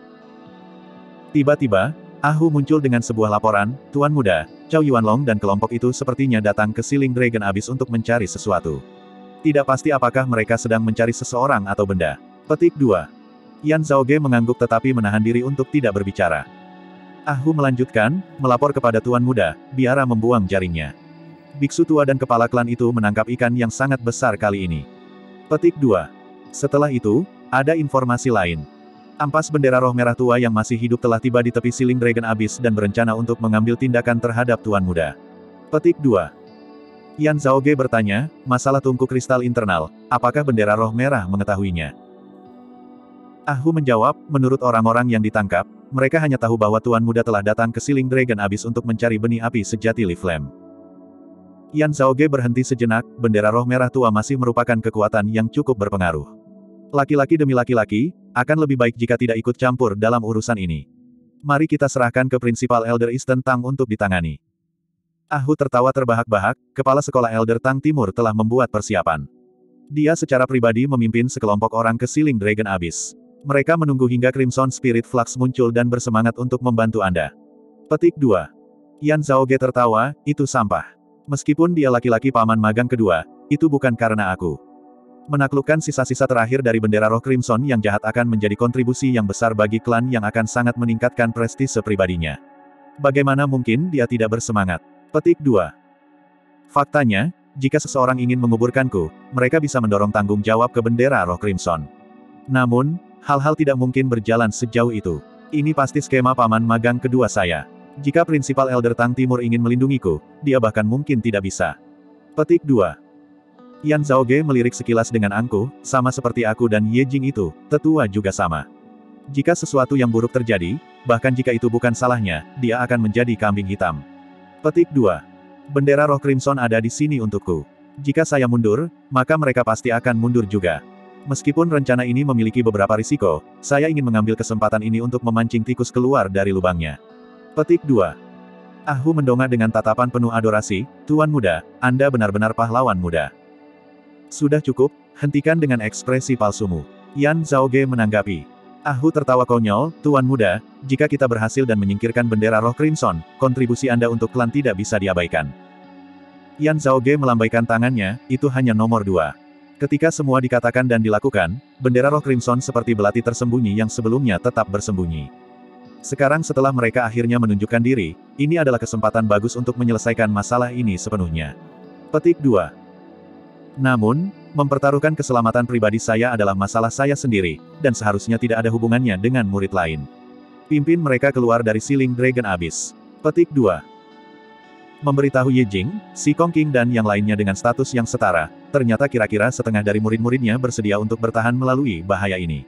Tiba-tiba, Ahu muncul dengan sebuah laporan, Tuan Muda, Chow Yuanlong dan kelompok itu sepertinya datang ke Sealing Dragon Abyss untuk mencari sesuatu. Tidak pasti apakah mereka sedang mencari seseorang atau benda. Petik dua. Yan Zhaoge mengangguk tetapi menahan diri untuk tidak berbicara. Ahu melanjutkan, melapor kepada Tuan Muda, biara membuang jaringnya. Biksu tua dan kepala klan itu menangkap ikan yang sangat besar kali ini. Petik dua. Setelah itu, ada informasi lain. Ampas bendera roh merah tua yang masih hidup telah tiba di tepi Sealing Dragon Abyss dan berencana untuk mengambil tindakan terhadap Tuan Muda. Petik dua. Yan Zhaoge bertanya, masalah tungku kristal internal, apakah bendera roh merah mengetahuinya? Ahu menjawab, menurut orang-orang yang ditangkap, mereka hanya tahu bahwa Tuan Muda telah datang ke Sealing Dragon Abyss untuk mencari benih api sejati Li Flame. Yan Zhaoge berhenti sejenak, bendera roh merah tua masih merupakan kekuatan yang cukup berpengaruh. Laki-laki demi laki-laki, akan lebih baik jika tidak ikut campur dalam urusan ini. Mari kita serahkan ke Prinsipal Elder Eastern Tang untuk ditangani. Ahu tertawa terbahak-bahak, kepala sekolah Elder Tang Timur telah membuat persiapan. Dia secara pribadi memimpin sekelompok orang ke Sealing Dragon Abyss. Mereka menunggu hingga Crimson Spirit Flux muncul dan bersemangat untuk membantu Anda. Petik dua. Yan Zhaoge tertawa, itu sampah. Meskipun dia laki-laki paman magang kedua, itu bukan karena aku. Menaklukkan sisa-sisa terakhir dari bendera roh Crimson yang jahat akan menjadi kontribusi yang besar bagi klan yang akan sangat meningkatkan prestise pribadinya. Bagaimana mungkin dia tidak bersemangat? Petik dua. Faktanya, jika seseorang ingin menguburkanku, mereka bisa mendorong tanggung jawab ke bendera roh Crimson. Namun, hal-hal tidak mungkin berjalan sejauh itu. Ini pasti skema paman magang kedua saya. Jika Prinsipal Elder Tang Timur ingin melindungiku, dia bahkan mungkin tidak bisa. Petik dua. Yan Zhaoge melirik sekilas dengan angkuh, sama seperti aku dan Ye Jing itu, tetua juga sama. Jika sesuatu yang buruk terjadi, bahkan jika itu bukan salahnya, dia akan menjadi kambing hitam. Petik dua. Bendera roh Crimson ada di sini untukku. Jika saya mundur, maka mereka pasti akan mundur juga. Meskipun rencana ini memiliki beberapa risiko, saya ingin mengambil kesempatan ini untuk memancing tikus keluar dari lubangnya. Petik dua. Ahu mendongak dengan tatapan penuh adorasi, Tuan Muda, Anda benar-benar pahlawan muda. Sudah cukup, hentikan dengan ekspresi palsumu. Yan Zhaoge menanggapi. Ahu tertawa konyol, Tuan Muda, jika kita berhasil dan menyingkirkan bendera roh Crimson, kontribusi Anda untuk klan tidak bisa diabaikan. Yan Zhaoge melambaikan tangannya, itu hanya nomor dua. Ketika semua dikatakan dan dilakukan, bendera roh Crimson seperti belati tersembunyi yang sebelumnya tetap bersembunyi. Sekarang setelah mereka akhirnya menunjukkan diri, ini adalah kesempatan bagus untuk menyelesaikan masalah ini sepenuhnya. Petik dua. Namun, mempertaruhkan keselamatan pribadi saya adalah masalah saya sendiri, dan seharusnya tidak ada hubungannya dengan murid lain. Pimpin mereka keluar dari Sealing Dragon Abyss. Petik dua. Memberitahu Ye Jing, Si Kong King dan yang lainnya dengan status yang setara, ternyata kira-kira setengah dari murid-muridnya bersedia untuk bertahan melalui bahaya ini.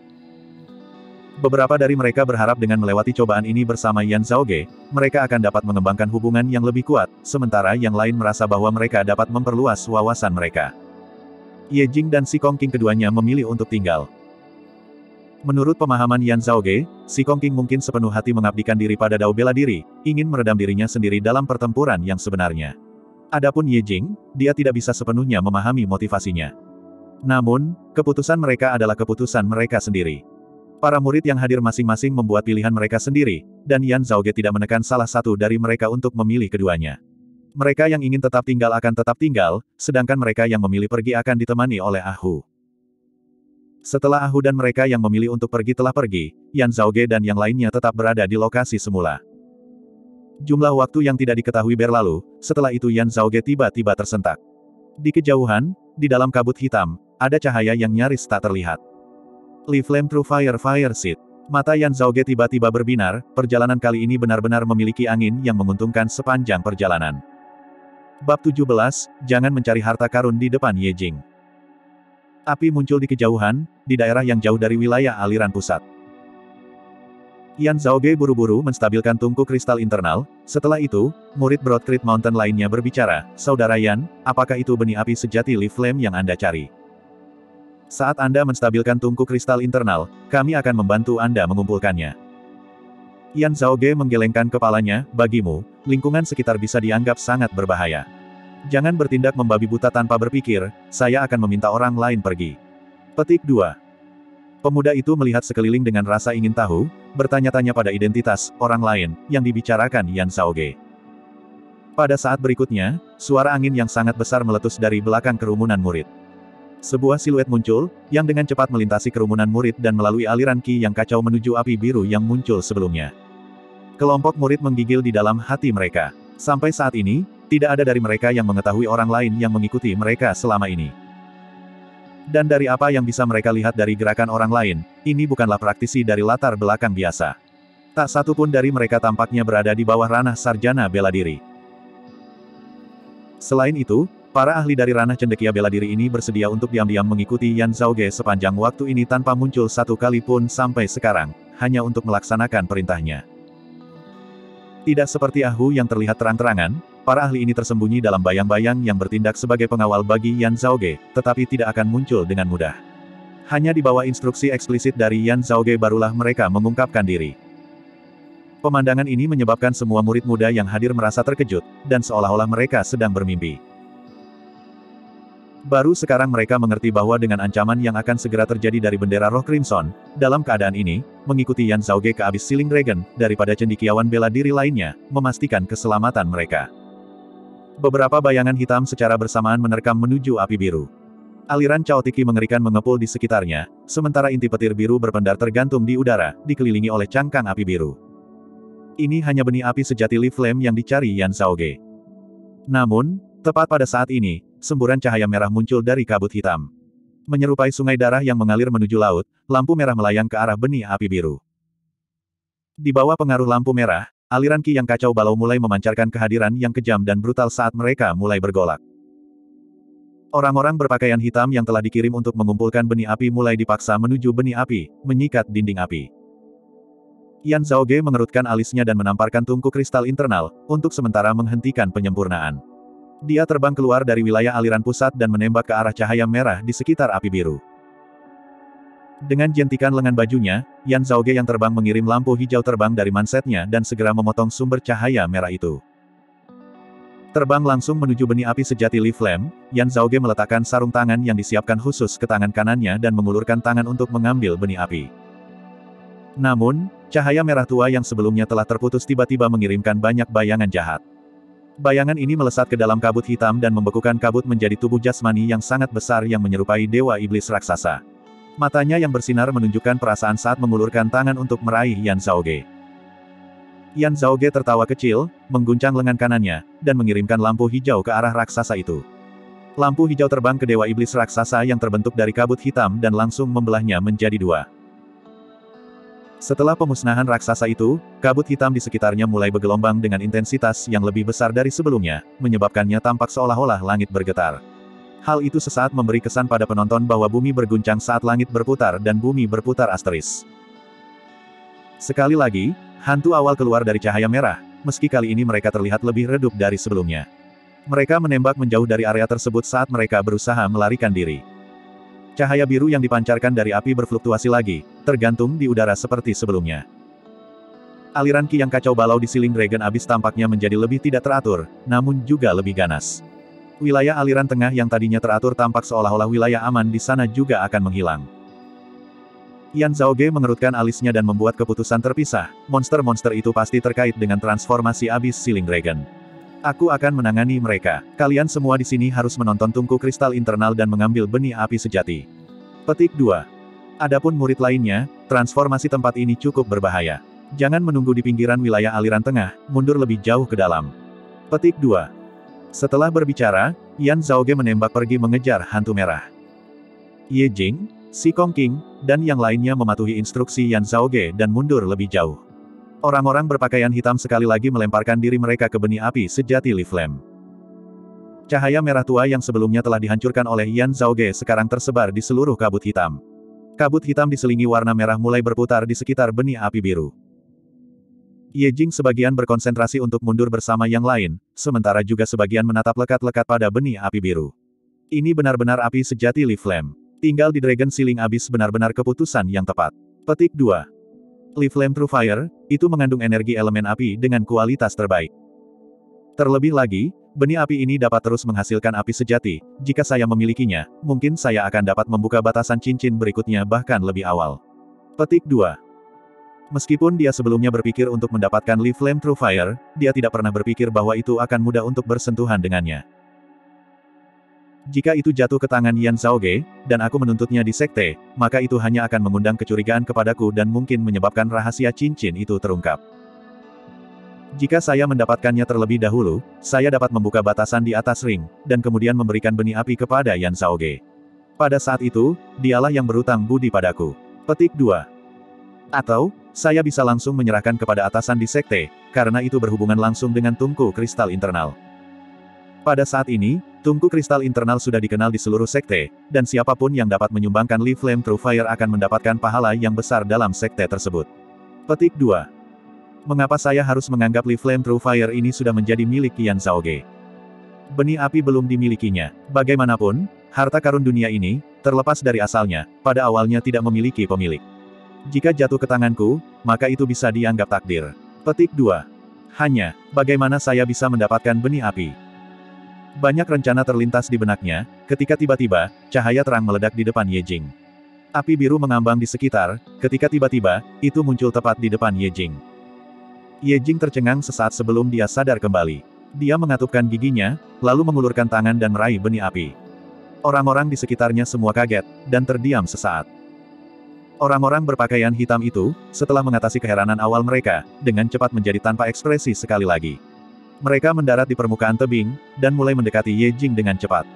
Beberapa dari mereka berharap dengan melewati cobaan ini bersama Yan Zhaoge, mereka akan dapat mengembangkan hubungan yang lebih kuat, sementara yang lain merasa bahwa mereka dapat memperluas wawasan mereka. Ye Jing dan Si Kong King keduanya memilih untuk tinggal. Menurut pemahaman Yan Zhaoge, Si Kong King mungkin sepenuh hati mengabdikan diri pada dao bela diri, ingin meredam dirinya sendiri dalam pertempuran yang sebenarnya. Adapun Ye Jing, dia tidak bisa sepenuhnya memahami motivasinya. Namun, keputusan mereka adalah keputusan mereka sendiri. Para murid yang hadir masing-masing membuat pilihan mereka sendiri, dan Yan Zhaoge tidak menekan salah satu dari mereka untuk memilih keduanya. Mereka yang ingin tetap tinggal akan tetap tinggal, sedangkan mereka yang memilih pergi akan ditemani oleh Ahu. Setelah Ahu dan mereka yang memilih untuk pergi telah pergi, Yan Zhaoge dan yang lainnya tetap berada di lokasi semula. Jumlah waktu yang tidak diketahui berlalu, setelah itu Yan Zhaoge tiba-tiba tersentak. Di kejauhan, di dalam kabut hitam, ada cahaya yang nyaris tak terlihat. Li Flame True Fire Fire Seed. Mata Yan Zhaoge tiba-tiba berbinar, perjalanan kali ini benar-benar memiliki angin yang menguntungkan sepanjang perjalanan. Bab tujuh belas, jangan mencari harta karun di depan Ye Jing. Api muncul di kejauhan, di daerah yang jauh dari wilayah aliran pusat. Yan Zhaoge buru-buru menstabilkan tungku kristal internal. Setelah itu, murid Broadcreek Mountain lainnya berbicara, "Saudara Yan, apakah itu benih api sejati Li Flame yang Anda cari? Saat Anda menstabilkan tungku kristal internal, kami akan membantu Anda mengumpulkannya." Yan Zhaoge menggelengkan kepalanya, "Bagimu, lingkungan sekitar bisa dianggap sangat berbahaya. Jangan bertindak membabi buta tanpa berpikir, saya akan meminta orang lain pergi." Petik dua. Pemuda itu melihat sekeliling dengan rasa ingin tahu, bertanya-tanya pada identitas orang lain yang dibicarakan Yan Zhaoge. Pada saat berikutnya, suara angin yang sangat besar meletus dari belakang kerumunan murid. Sebuah siluet muncul, yang dengan cepat melintasi kerumunan murid dan melalui aliran ki yang kacau menuju api biru yang muncul sebelumnya. Kelompok murid menggigil di dalam hati mereka. Sampai saat ini, tidak ada dari mereka yang mengetahui orang lain yang mengikuti mereka selama ini. Dan dari apa yang bisa mereka lihat dari gerakan orang lain, ini bukanlah praktisi dari latar belakang biasa. Tak satu pun dari mereka tampaknya berada di bawah ranah sarjana bela diri. Selain itu, para ahli dari ranah cendekia bela diri ini bersedia untuk diam-diam mengikuti Yan Zhaoge sepanjang waktu ini tanpa muncul satu kali pun sampai sekarang, hanya untuk melaksanakan perintahnya. Tidak seperti Ahu yang terlihat terang-terangan, para ahli ini tersembunyi dalam bayang-bayang yang bertindak sebagai pengawal bagi Yan Zhaoge, tetapi tidak akan muncul dengan mudah. Hanya di bawah instruksi eksplisit dari Yan Zhaoge barulah mereka mengungkapkan diri. Pemandangan ini menyebabkan semua murid muda yang hadir merasa terkejut, dan seolah-olah mereka sedang bermimpi. Baru sekarang mereka mengerti bahwa dengan ancaman yang akan segera terjadi dari bendera roh Crimson, dalam keadaan ini, mengikuti Yan Zhaoge ke Abyss Ceiling Dragon, daripada cendekiawan bela diri lainnya, memastikan keselamatan mereka. Beberapa bayangan hitam secara bersamaan menerkam menuju api biru. Aliran caotiki mengerikan mengepul di sekitarnya, sementara inti petir biru berpendar tergantung di udara, dikelilingi oleh cangkang api biru. Ini hanya benih api sejati Li Flame yang dicari Yan Zhaoge. Namun, tepat pada saat ini, semburan cahaya merah muncul dari kabut hitam. Menyerupai sungai darah yang mengalir menuju laut, lampu merah melayang ke arah benih api biru. Di bawah pengaruh lampu merah, aliran ki yang kacau balau mulai memancarkan kehadiran yang kejam dan brutal saat mereka mulai bergolak. Orang-orang berpakaian hitam yang telah dikirim untuk mengumpulkan benih api mulai dipaksa menuju benih api, menyikat dinding api. Yan Zhaoge mengerutkan alisnya dan menamparkan tungku kristal internal, untuk sementara menghentikan penyempurnaan. Dia terbang keluar dari wilayah aliran pusat dan menembak ke arah cahaya merah di sekitar api biru. Dengan jentikan lengan bajunya, Yan Zhaoge yang terbang mengirim lampu hijau terbang dari mansetnya dan segera memotong sumber cahaya merah itu. Terbang langsung menuju benih api sejati Li Flame, Yan Zhaoge meletakkan sarung tangan yang disiapkan khusus ke tangan kanannya dan mengulurkan tangan untuk mengambil benih api. Namun, cahaya merah tua yang sebelumnya telah terputus tiba-tiba mengirimkan banyak bayangan jahat. Bayangan ini melesat ke dalam kabut hitam dan membekukan kabut menjadi tubuh jasmani yang sangat besar yang menyerupai dewa iblis raksasa. Matanya yang bersinar menunjukkan perasaan saat mengulurkan tangan untuk meraih Yan Zhaoge. Yan Zhaoge tertawa kecil, mengguncang lengan kanannya, dan mengirimkan lampu hijau ke arah raksasa itu. Lampu hijau terbang ke dewa iblis raksasa yang terbentuk dari kabut hitam dan langsung membelahnya menjadi dua. Setelah pemusnahan raksasa itu, kabut hitam di sekitarnya mulai bergelombang dengan intensitas yang lebih besar dari sebelumnya, menyebabkannya tampak seolah-olah langit bergetar. Hal itu sesaat memberi kesan pada penonton bahwa bumi berguncang saat langit berputar dan bumi berputar asteris. Sekali lagi, hantu awal keluar dari cahaya merah, meski kali ini mereka terlihat lebih redup dari sebelumnya. Mereka menembak menjauh dari area tersebut saat mereka berusaha melarikan diri. Cahaya biru yang dipancarkan dari api berfluktuasi lagi, tergantung di udara seperti sebelumnya. Aliran ki yang kacau balau di Ceiling Dragon Abyss tampaknya menjadi lebih tidak teratur, namun juga lebih ganas. Wilayah aliran tengah yang tadinya teratur tampak seolah-olah wilayah aman di sana juga akan menghilang. Yan Zhaoge mengerutkan alisnya dan membuat keputusan terpisah, monster-monster itu pasti terkait dengan transformasi Abyss Ceiling Dragon. Aku akan menangani mereka. Kalian semua di sini harus menonton tungku kristal internal dan mengambil benih api sejati. Petik dua. Adapun murid lainnya, transformasi tempat ini cukup berbahaya. Jangan menunggu di pinggiran wilayah aliran tengah, mundur lebih jauh ke dalam. Petik dua. Setelah berbicara, Yan Zhaoge menembak pergi mengejar hantu merah. Ye Jing, Si Kong Qing, dan yang lainnya mematuhi instruksi Yan Zhaoge dan mundur lebih jauh. Orang-orang berpakaian hitam sekali lagi melemparkan diri mereka ke benih api sejati Li Flame. Cahaya merah tua yang sebelumnya telah dihancurkan oleh Yan Zhaoge sekarang tersebar di seluruh kabut hitam. Kabut hitam diselingi warna merah mulai berputar di sekitar benih api biru. Ye Jing sebagian berkonsentrasi untuk mundur bersama yang lain, sementara juga sebagian menatap lekat-lekat pada benih api biru. Ini benar-benar api sejati Li Flame. Tinggal di Dragon Sealing Abyss benar-benar keputusan yang tepat. Petik dua. Li Flame True Fire, itu mengandung energi elemen api dengan kualitas terbaik. Terlebih lagi, benih api ini dapat terus menghasilkan api sejati. Jika saya memilikinya, mungkin saya akan dapat membuka batasan cincin berikutnya bahkan lebih awal. Petik dua. Meskipun dia sebelumnya berpikir untuk mendapatkan Li Flame True Fire, dia tidak pernah berpikir bahwa itu akan mudah untuk bersentuhan dengannya. Jika itu jatuh ke tangan Yan Zhaoge, dan aku menuntutnya di sekte, maka itu hanya akan mengundang kecurigaan kepadaku dan mungkin menyebabkan rahasia cincin itu terungkap. Jika saya mendapatkannya terlebih dahulu, saya dapat membuka batasan di atas ring, dan kemudian memberikan benih api kepada Yan Zhaoge. Pada saat itu, dialah yang berutang budi padaku. Petik dua. Atau, saya bisa langsung menyerahkan kepada atasan di sekte, karena itu berhubungan langsung dengan tungku kristal internal. Pada saat ini, tungku kristal internal sudah dikenal di seluruh sekte, dan siapapun yang dapat menyumbangkan Li Flame True Fire akan mendapatkan pahala yang besar dalam sekte tersebut. Petik dua. Mengapa saya harus menganggap Li Flame True Fire ini sudah menjadi milik Yan Zhaoge? Benih api belum dimilikinya. Bagaimanapun, harta karun dunia ini, terlepas dari asalnya, pada awalnya tidak memiliki pemilik. Jika jatuh ke tanganku, maka itu bisa dianggap takdir. Petik dua. Hanya, bagaimana saya bisa mendapatkan benih api? Banyak rencana terlintas di benaknya, ketika tiba-tiba, cahaya terang meledak di depan Ye Jing. Api biru mengambang di sekitar, ketika tiba-tiba, itu muncul tepat di depan Ye Jing. Ye Jing tercengang sesaat sebelum dia sadar kembali. Dia mengatupkan giginya, lalu mengulurkan tangan dan meraih benih api. Orang-orang di sekitarnya semua kaget, dan terdiam sesaat. Orang-orang berpakaian hitam itu, setelah mengatasi keheranan awal mereka, dengan cepat menjadi tanpa ekspresi sekali lagi. Mereka mendarat di permukaan tebing, dan mulai mendekati Ye Jing dengan cepat.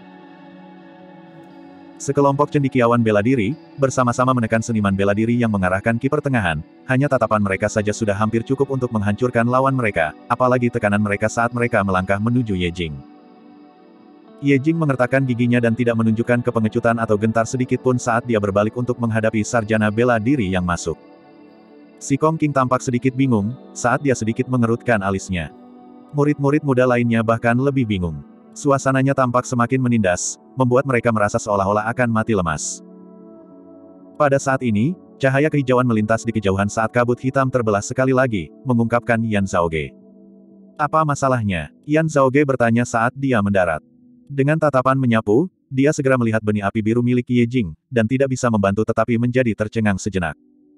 Sekelompok cendekiawan bela diri, bersama-sama menekan seniman bela diri yang mengarahkan ki pertengahan, hanya tatapan mereka saja sudah hampir cukup untuk menghancurkan lawan mereka, apalagi tekanan mereka saat mereka melangkah menuju Ye Jing. Ye Jing mengertakkan giginya dan tidak menunjukkan kepengecutan atau gentar sedikit pun saat dia berbalik untuk menghadapi sarjana bela diri yang masuk. Si Kong Qing tampak sedikit bingung, saat dia sedikit mengerutkan alisnya. Murid-murid muda lainnya bahkan lebih bingung. Suasananya tampak semakin menindas, membuat mereka merasa seolah-olah akan mati lemas. Pada saat ini, cahaya kehijauan melintas di kejauhan saat kabut hitam terbelah sekali lagi, mengungkapkan Yan Zhaoge. Apa masalahnya? Yan Zhaoge bertanya saat dia mendarat. Dengan tatapan menyapu, dia segera melihat benih api biru milik Ye Jing, dan tidak bisa membantu tetapi menjadi tercengang sejenak.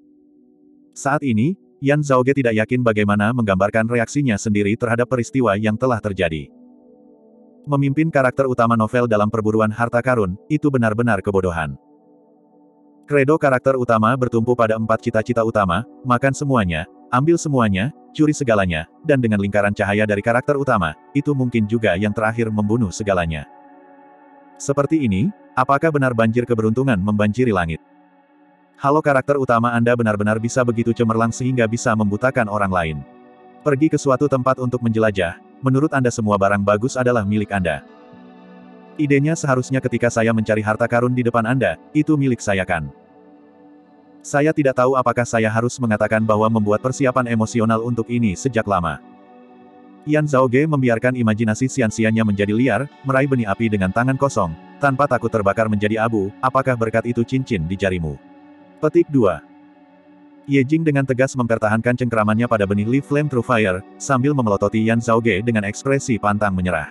Saat ini, Yan Zhaoge tidak yakin bagaimana menggambarkan reaksinya sendiri terhadap peristiwa yang telah terjadi. Memimpin karakter utama novel dalam perburuan harta karun, itu benar-benar kebodohan. Kredo karakter utama bertumpu pada empat cita-cita utama, makan semuanya, ambil semuanya, curi segalanya, dan dengan lingkaran cahaya dari karakter utama, itu mungkin juga yang terakhir membunuh segalanya. Seperti ini, apakah benar banjir keberuntungan membanjiri langit? Halo karakter utama Anda benar-benar bisa begitu cemerlang sehingga bisa membutakan orang lain. Pergi ke suatu tempat untuk menjelajah, menurut Anda semua barang bagus adalah milik Anda. Idenya seharusnya ketika saya mencari harta karun di depan Anda, itu milik saya kan? Saya tidak tahu apakah saya harus mengatakan bahwa membuat persiapan emosional untuk ini sejak lama. Yan Zhaoge membiarkan imajinasi sia-sianya menjadi liar, meraih benih api dengan tangan kosong, tanpa takut terbakar menjadi abu, apakah berkat itu cincin di jarimu? Petik dua. Ye Jing dengan tegas mempertahankan cengkeramannya pada benih Li Flame True Fire, sambil memelototi Yan Zhaoge dengan ekspresi pantang menyerah.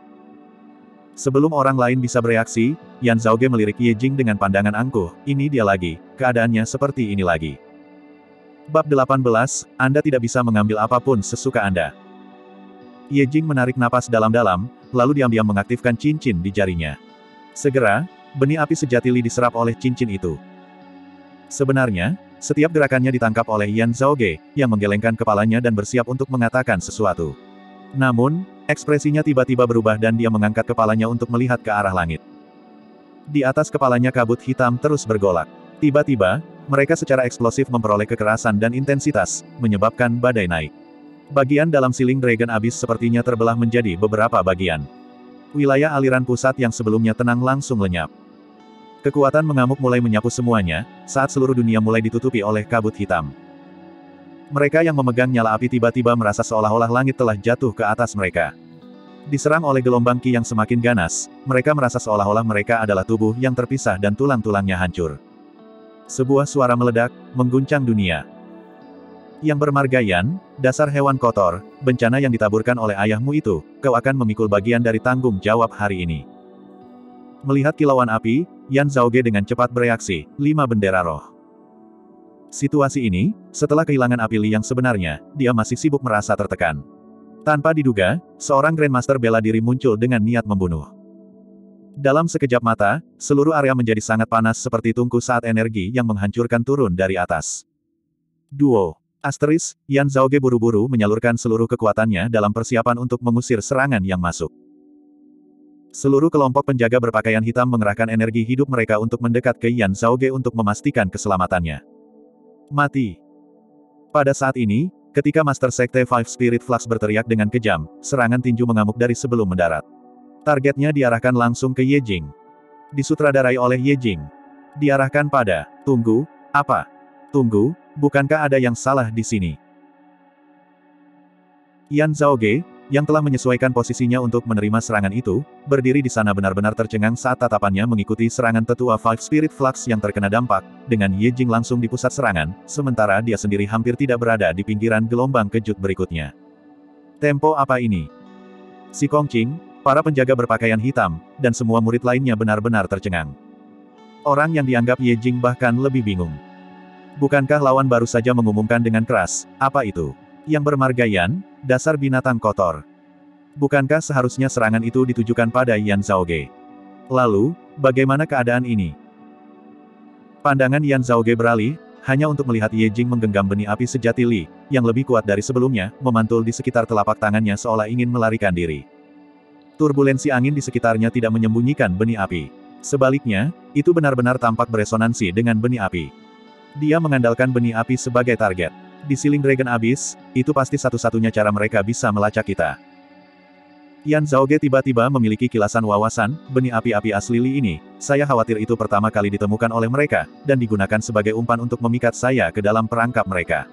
Sebelum orang lain bisa bereaksi, Yan Zhaoge melirik Ye Jing dengan pandangan angkuh, ini dia lagi, keadaannya seperti ini lagi. Bab delapan belas, Anda tidak bisa mengambil apapun sesuka Anda. Ye Jing menarik napas dalam-dalam, lalu diam-diam mengaktifkan cincin di jarinya. Segera, benih api sejati Li diserap oleh cincin itu. Sebenarnya, setiap gerakannya ditangkap oleh Yan Zhaoge, yang menggelengkan kepalanya dan bersiap untuk mengatakan sesuatu. Namun, ekspresinya tiba-tiba berubah dan dia mengangkat kepalanya untuk melihat ke arah langit. Di atas kepalanya kabut hitam terus bergolak. Tiba-tiba, mereka secara eksplosif memperoleh kekerasan dan intensitas, menyebabkan badai naik. Bagian dalam siling Dragon Abyss sepertinya terbelah menjadi beberapa bagian. Wilayah aliran pusat yang sebelumnya tenang langsung lenyap. Kekuatan mengamuk mulai menyapu semuanya, saat seluruh dunia mulai ditutupi oleh kabut hitam. Mereka yang memegang nyala api tiba-tiba merasa seolah-olah langit telah jatuh ke atas mereka. Diserang oleh gelombang ki yang semakin ganas, mereka merasa seolah-olah mereka adalah tubuh yang terpisah dan tulang-tulangnya hancur. Sebuah suara meledak, mengguncang dunia. Yang bermargayan, dasar hewan kotor, bencana yang ditaburkan oleh ayahmu itu, kau akan memikul bagian dari tanggung jawab hari ini. Melihat kilauan api, Yan Zhaoge dengan cepat bereaksi, lima bendera roh. Situasi ini, setelah kehilangan api Li yang sebenarnya, dia masih sibuk merasa tertekan. Tanpa diduga, seorang Grandmaster bela diri muncul dengan niat membunuh. Dalam sekejap mata, seluruh area menjadi sangat panas seperti tungku saat energi yang menghancurkan turun dari atas. Duo. Asteris, Yan Zhaoge buru-buru menyalurkan seluruh kekuatannya dalam persiapan untuk mengusir serangan yang masuk. Seluruh kelompok penjaga berpakaian hitam mengerahkan energi hidup mereka untuk mendekat ke Yan Zhaoge untuk memastikan keselamatannya. Mati. Pada saat ini, ketika Master Sekte Five Spirit Flux berteriak dengan kejam, serangan tinju mengamuk dari sebelum mendarat. Targetnya diarahkan langsung ke Ye Jing. Disutradarai oleh Ye Jing. Diarahkan pada, tunggu, apa? Tunggu, bukankah ada yang salah di sini? Yan Zhaoge, yang telah menyesuaikan posisinya untuk menerima serangan itu, berdiri di sana benar-benar tercengang saat tatapannya mengikuti serangan tetua Five Spirit Flux yang terkena dampak, dengan Ye Jing langsung di pusat serangan, sementara dia sendiri hampir tidak berada di pinggiran gelombang kejut berikutnya. Tempo apa ini? Si Kongqing, para penjaga berpakaian hitam, dan semua murid lainnya benar-benar tercengang. Orang yang dianggap Ye Jing bahkan lebih bingung. Bukankah lawan baru saja mengumumkan dengan keras, apa itu? Yang bermargayan, dasar binatang kotor. Bukankah seharusnya serangan itu ditujukan pada Yan Zhaoge? Lalu, bagaimana keadaan ini? Pandangan Yan Zhaoge beralih, hanya untuk melihat Ye Jing menggenggam benih api sejati Li, yang lebih kuat dari sebelumnya, memantul di sekitar telapak tangannya seolah ingin melarikan diri. Turbulensi angin di sekitarnya tidak menyembunyikan benih api. Sebaliknya, itu benar-benar tampak beresonansi dengan benih api. Dia mengandalkan benih api sebagai target. Di siling Dragon Abyss, itu pasti satu-satunya cara mereka bisa melacak kita. Yan Zhaoge tiba-tiba memiliki kilasan wawasan, benih api-api asli Li ini, saya khawatir itu pertama kali ditemukan oleh mereka, dan digunakan sebagai umpan untuk memikat saya ke dalam perangkap mereka.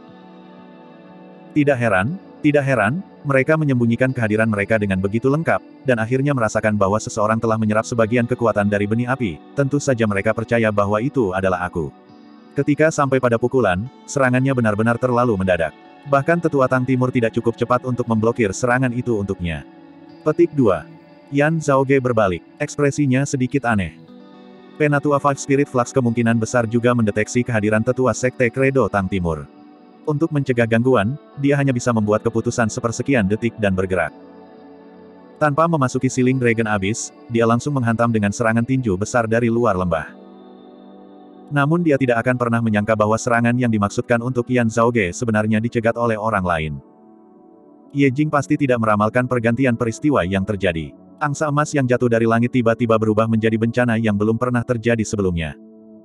Tidak heran, tidak heran, mereka menyembunyikan kehadiran mereka dengan begitu lengkap, dan akhirnya merasakan bahwa seseorang telah menyerap sebagian kekuatan dari benih api, tentu saja mereka percaya bahwa itu adalah aku. Ketika sampai pada pukulan, serangannya benar-benar terlalu mendadak. Bahkan tetua Tang Timur tidak cukup cepat untuk memblokir serangan itu untuknya. Petik dua. Yan Zhaoge berbalik, ekspresinya sedikit aneh. Penatua Five Spirit Flux kemungkinan besar juga mendeteksi kehadiran tetua Sekte Credo Tang Timur. Untuk mencegah gangguan, dia hanya bisa membuat keputusan sepersekian detik dan bergerak. Tanpa memasuki siling Dragon Abyss, dia langsung menghantam dengan serangan tinju besar dari luar lembah. Namun dia tidak akan pernah menyangka bahwa serangan yang dimaksudkan untuk Yan Zhaoge sebenarnya dicegat oleh orang lain. Ye Jing pasti tidak meramalkan pergantian peristiwa yang terjadi. Angsa emas yang jatuh dari langit tiba-tiba berubah menjadi bencana yang belum pernah terjadi sebelumnya.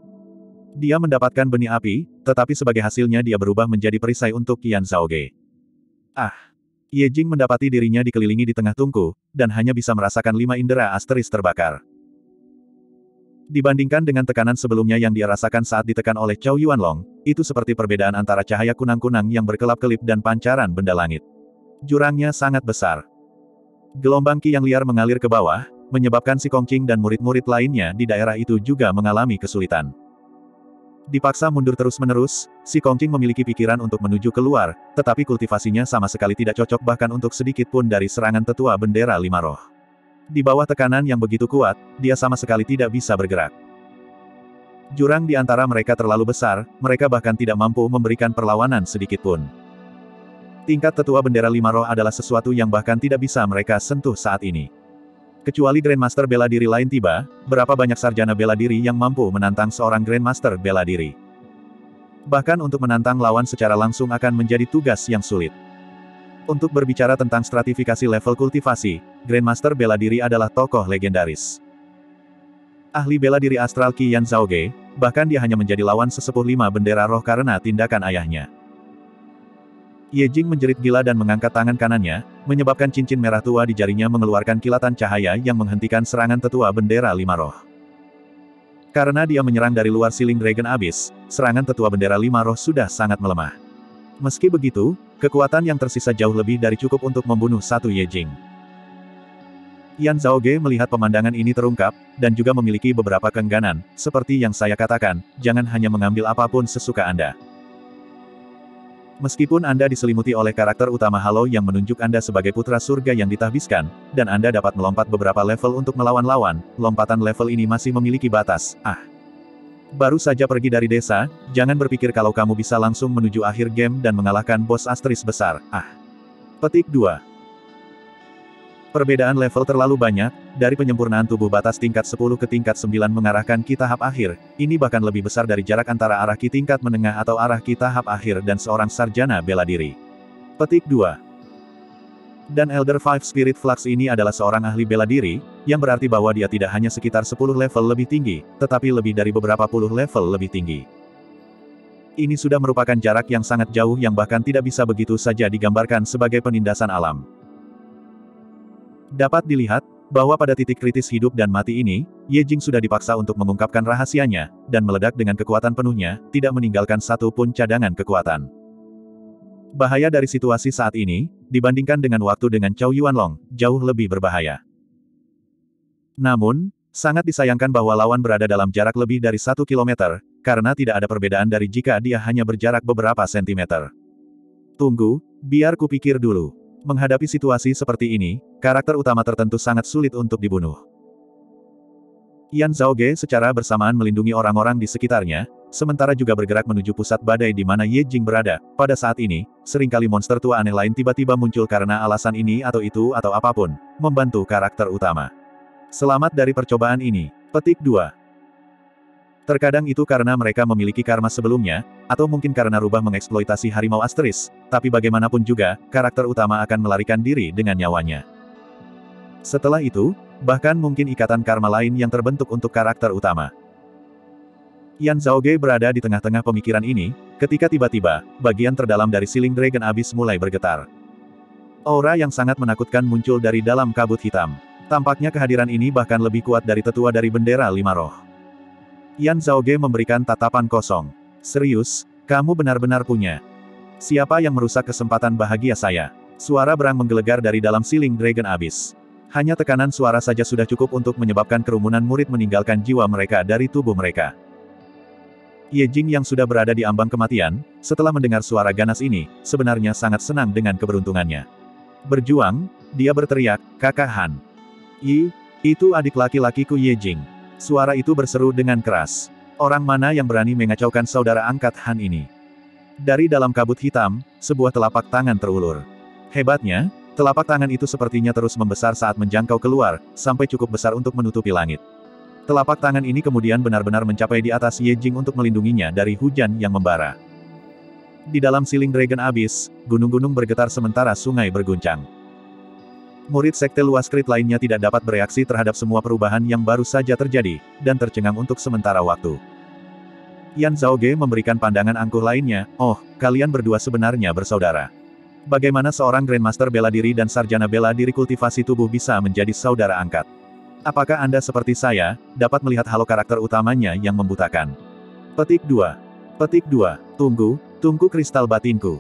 Dia mendapatkan benih api, tetapi sebagai hasilnya dia berubah menjadi perisai untuk Yan Zhaoge. Ah! Ye Jing mendapati dirinya dikelilingi di tengah tungku, dan hanya bisa merasakan lima indera asteris terbakar. Dibandingkan dengan tekanan sebelumnya yang dia rasakan saat ditekan oleh Chow Yuanlong, itu seperti perbedaan antara cahaya kunang-kunang yang berkelap-kelip dan pancaran benda langit. Jurangnya sangat besar. Gelombang ki yang liar mengalir ke bawah, menyebabkan si Kongqing dan murid-murid lainnya di daerah itu juga mengalami kesulitan. Dipaksa mundur terus-menerus, si Kongqing memiliki pikiran untuk menuju keluar, tetapi kultivasinya sama sekali tidak cocok bahkan untuk sedikit pun dari serangan tetua bendera lima roh. Di bawah tekanan yang begitu kuat, dia sama sekali tidak bisa bergerak. Jurang di antara mereka terlalu besar, mereka bahkan tidak mampu memberikan perlawanan sedikit pun. Tingkat tetua bendera lima roh adalah sesuatu yang bahkan tidak bisa mereka sentuh saat ini. Kecuali Grandmaster bela diri lain tiba, berapa banyak sarjana bela diri yang mampu menantang seorang Grandmaster bela diri. Bahkan untuk menantang lawan secara langsung akan menjadi tugas yang sulit. Untuk berbicara tentang stratifikasi level kultivasi, Grandmaster bela diri adalah tokoh legendaris. Ahli bela diri astral Qi Yan Zhaoge, bahkan dia hanya menjadi lawan sesepuh lima bendera roh karena tindakan ayahnya. Ye Jing menjerit gila dan mengangkat tangan kanannya, menyebabkan cincin merah tua di jarinya mengeluarkan kilatan cahaya yang menghentikan serangan tetua bendera lima roh. Karena dia menyerang dari luar Sealing Dragon Abyss, serangan tetua bendera lima roh sudah sangat melemah. Meski begitu, kekuatan yang tersisa jauh lebih dari cukup untuk membunuh satu Ye Jing. Yan Zhaoge melihat pemandangan ini terungkap, dan juga memiliki beberapa keengganan, seperti yang saya katakan, jangan hanya mengambil apapun sesuka Anda. Meskipun Anda diselimuti oleh karakter utama Halo yang menunjuk Anda sebagai putra surga yang ditahbiskan, dan Anda dapat melompat beberapa level untuk melawan lawan, lompatan level ini masih memiliki batas. Ah! Baru saja pergi dari desa, jangan berpikir kalau kamu bisa langsung menuju akhir game dan mengalahkan bos asteris besar. Ah! Petik dua. Perbedaan level terlalu banyak, dari penyempurnaan tubuh batas tingkat sepuluh ke tingkat sembilan mengarahkan Qi tahap akhir, ini bahkan lebih besar dari jarak antara arah Qi tingkat menengah atau arah Qi tahap akhir dan seorang sarjana bela diri. Petik dua. Dan Elder Five Spirit Flux ini adalah seorang ahli bela diri, yang berarti bahwa dia tidak hanya sekitar sepuluh level lebih tinggi, tetapi lebih dari beberapa puluh level lebih tinggi. Ini sudah merupakan jarak yang sangat jauh yang bahkan tidak bisa begitu saja digambarkan sebagai penindasan alam. Dapat dilihat, bahwa pada titik kritis hidup dan mati ini, Ye Jing sudah dipaksa untuk mengungkapkan rahasianya, dan meledak dengan kekuatan penuhnya, tidak meninggalkan satu pun cadangan kekuatan. Bahaya dari situasi saat ini, dibandingkan dengan waktu dengan Chow Yuanlong, jauh lebih berbahaya. Namun, sangat disayangkan bahwa lawan berada dalam jarak lebih dari satu kilometer, karena tidak ada perbedaan dari jika dia hanya berjarak beberapa sentimeter. Tunggu, biar kupikir dulu. Menghadapi situasi seperti ini, karakter utama tertentu sangat sulit untuk dibunuh. Yan Zhaoge secara bersamaan melindungi orang-orang di sekitarnya, sementara juga bergerak menuju pusat badai di mana Ye Jing berada. Pada saat ini, seringkali monster tua aneh lain tiba-tiba muncul karena alasan ini atau itu atau apapun, membantu karakter utama. Selamat dari percobaan ini. Petik dua. Terkadang itu karena mereka memiliki karma sebelumnya, atau mungkin karena rubah mengeksploitasi harimau asteris, tapi bagaimanapun juga, karakter utama akan melarikan diri dengan nyawanya. Setelah itu, bahkan mungkin ikatan karma lain yang terbentuk untuk karakter utama. Yan Zhaoge berada di tengah-tengah pemikiran ini, ketika tiba-tiba, bagian terdalam dari Sealing Dragon Abyss mulai bergetar. Aura yang sangat menakutkan muncul dari dalam kabut hitam. Tampaknya kehadiran ini bahkan lebih kuat dari tetua dari bendera lima roh. Yan Zhaoge memberikan tatapan kosong. Serius, kamu benar-benar punya. Siapa yang merusak kesempatan bahagia saya? Suara berang menggelegar dari dalam Sealing Dragon Abyss. Hanya tekanan suara saja sudah cukup untuk menyebabkan kerumunan murid meninggalkan jiwa mereka dari tubuh mereka. Ye Jing yang sudah berada di ambang kematian, setelah mendengar suara ganas ini, sebenarnya sangat senang dengan keberuntungannya. Berjuang, dia berteriak, "Kakak Han." "I, itu adik laki-lakiku Ye Jing." Suara itu berseru dengan keras. Orang mana yang berani mengacaukan saudara angkat Han ini? Dari dalam kabut hitam, sebuah telapak tangan terulur. Hebatnya, telapak tangan itu sepertinya terus membesar saat menjangkau keluar, sampai cukup besar untuk menutupi langit. Telapak tangan ini kemudian benar-benar mencapai di atas Ye Jing untuk melindunginya dari hujan yang membara. Di dalam Sealing Dragon Abyss, gunung-gunung bergetar sementara sungai berguncang. Murid sekte luas Krit lainnya tidak dapat bereaksi terhadap semua perubahan yang baru saja terjadi, dan tercengang untuk sementara waktu. Yan Zhaoge memberikan pandangan angkuh lainnya, "Oh, kalian berdua sebenarnya bersaudara. Bagaimana seorang Grandmaster bela diri dan sarjana bela diri kultivasi tubuh bisa menjadi saudara angkat? Apakah Anda seperti saya, dapat melihat halo karakter utamanya yang membutakan?" Petik dua. Petik dua. Tunggu, tunggu kristal batinku.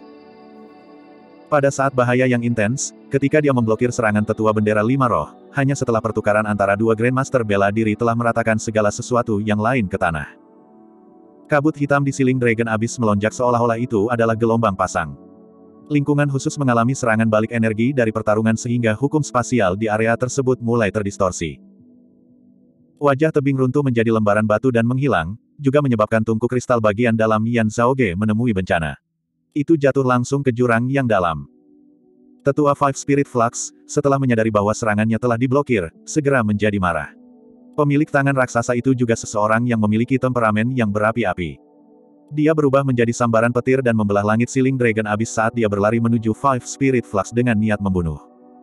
Pada saat bahaya yang intens, ketika dia memblokir serangan tetua bendera lima roh, hanya setelah pertukaran antara dua Grandmaster bela diri telah meratakan segala sesuatu yang lain ke tanah. Kabut hitam di Sealing Dragon Abyss melonjak seolah-olah itu adalah gelombang pasang. Lingkungan khusus mengalami serangan balik energi dari pertarungan sehingga hukum spasial di area tersebut mulai terdistorsi. Wajah tebing runtuh menjadi lembaran batu dan menghilang, juga menyebabkan tungku kristal bagian dalam Yan Zhaoge menemui bencana. Itu jatuh langsung ke jurang yang dalam. Tetua Five Spirit Flux, setelah menyadari bahwa serangannya telah diblokir, segera menjadi marah. Pemilik tangan raksasa itu juga seseorang yang memiliki temperamen yang berapi-api. Dia berubah menjadi sambaran petir dan membelah langit Sealing Dragon Abyss saat dia berlari menuju Five Spirit Flux dengan niat membunuh.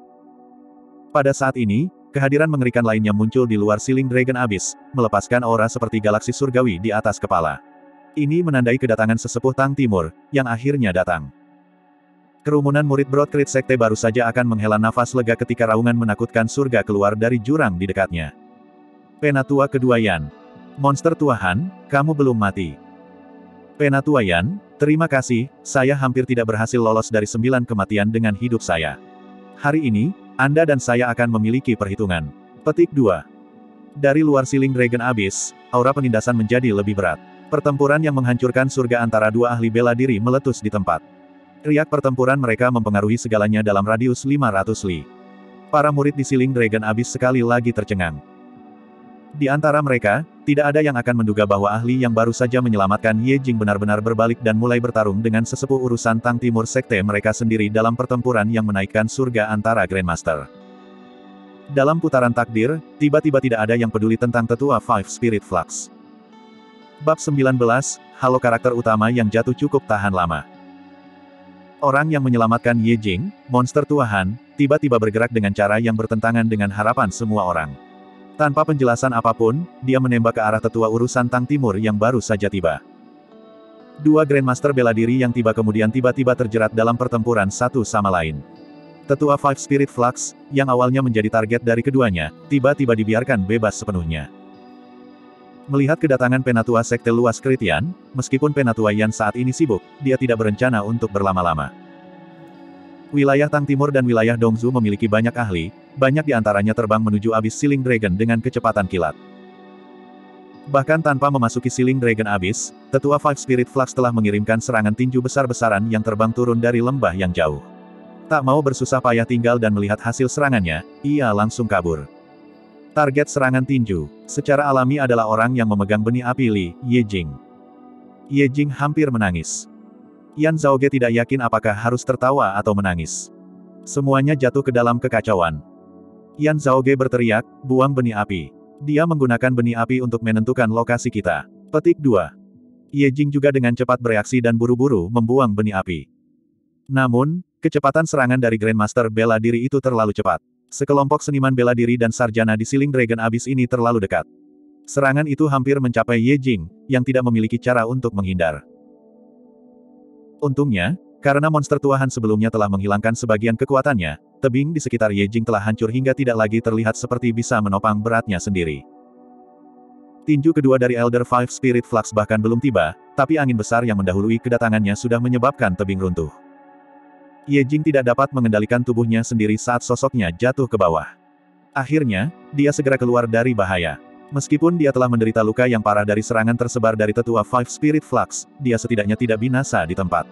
Pada saat ini, kehadiran mengerikan lainnya muncul di luar Sealing Dragon Abyss, melepaskan aura seperti galaksi surgawi di atas kepala. Ini menandai kedatangan sesepuh Tang Timur, yang akhirnya datang. Kerumunan murid Broadcreed Sekte baru saja akan menghela nafas lega ketika raungan menakutkan surga keluar dari jurang di dekatnya. Penatua kedua Yan. Monster tua Han, kamu belum mati. Penatua Yan, terima kasih, saya hampir tidak berhasil lolos dari sembilan kematian dengan hidup saya. Hari ini, Anda dan saya akan memiliki perhitungan. Petik dua. Dari luar Sealing Dragon Abyss, aura penindasan menjadi lebih berat. Pertempuran yang menghancurkan surga antara dua ahli bela diri meletus di tempat. Riak pertempuran mereka mempengaruhi segalanya dalam radius lima ratus li. Para murid di Sealing Dragon Abyss sekali lagi tercengang. Di antara mereka, tidak ada yang akan menduga bahwa ahli yang baru saja menyelamatkan Ye Jing benar-benar berbalik dan mulai bertarung dengan sesepuh urusan Tang Timur Sekte mereka sendiri dalam pertempuran yang menaikkan surga antara Grandmaster. Dalam putaran takdir, tiba-tiba tidak ada yang peduli tentang tetua Five Spirit Flux. Bab sembilan belas, halo karakter utama yang jatuh cukup tahan lama. Orang yang menyelamatkan Ye Jing, monster tua Han, tiba-tiba bergerak dengan cara yang bertentangan dengan harapan semua orang. Tanpa penjelasan apapun, dia menembak ke arah tetua urusan Tang Timur yang baru saja tiba. Dua Grandmaster bela diri yang tiba kemudian tiba-tiba terjerat dalam pertempuran satu sama lain. Tetua Five Spirit Flux, yang awalnya menjadi target dari keduanya, tiba-tiba dibiarkan bebas sepenuhnya. Melihat kedatangan Penatua Sekte Luas Kritian, meskipun Penatua Yan saat ini sibuk, dia tidak berencana untuk berlama-lama. Wilayah Tang Timur dan wilayah Dongzu memiliki banyak ahli, banyak di antaranya terbang menuju Abyss Sealing Dragon dengan kecepatan kilat. Bahkan tanpa memasuki Sealing Dragon Abyss, tetua Five Spirit Flux telah mengirimkan serangan tinju besar-besaran yang terbang turun dari lembah yang jauh. Tak mau bersusah payah tinggal dan melihat hasil serangannya, ia langsung kabur. Target serangan tinju, secara alami adalah orang yang memegang benih api Li, Ye Jing. Ye Jing hampir menangis. Yan Zhaoge tidak yakin apakah harus tertawa atau menangis. Semuanya jatuh ke dalam kekacauan. Yan Zhaoge berteriak, buang benih api. Dia menggunakan benih api untuk menentukan lokasi kita. Petik dua. Ye Jing juga dengan cepat bereaksi dan buru-buru membuang benih api. Namun, kecepatan serangan dari Grandmaster bela diri itu terlalu cepat. Sekelompok seniman bela diri dan sarjana di Sealing Dragon Abyss ini terlalu dekat. Serangan itu hampir mencapai Ye Jing, yang tidak memiliki cara untuk menghindar. Untungnya, karena monster tua Han sebelumnya telah menghilangkan sebagian kekuatannya, tebing di sekitar Ye Jing telah hancur hingga tidak lagi terlihat seperti bisa menopang beratnya sendiri. Tinju kedua dari Elder Five Spirit Flux bahkan belum tiba, tapi angin besar yang mendahului kedatangannya sudah menyebabkan tebing runtuh. Ye Jing tidak dapat mengendalikan tubuhnya sendiri saat sosoknya jatuh ke bawah. Akhirnya, dia segera keluar dari bahaya. Meskipun dia telah menderita luka yang parah dari serangan tersebar dari tetua Five Spirit Flux, dia setidaknya tidak binasa di tempat.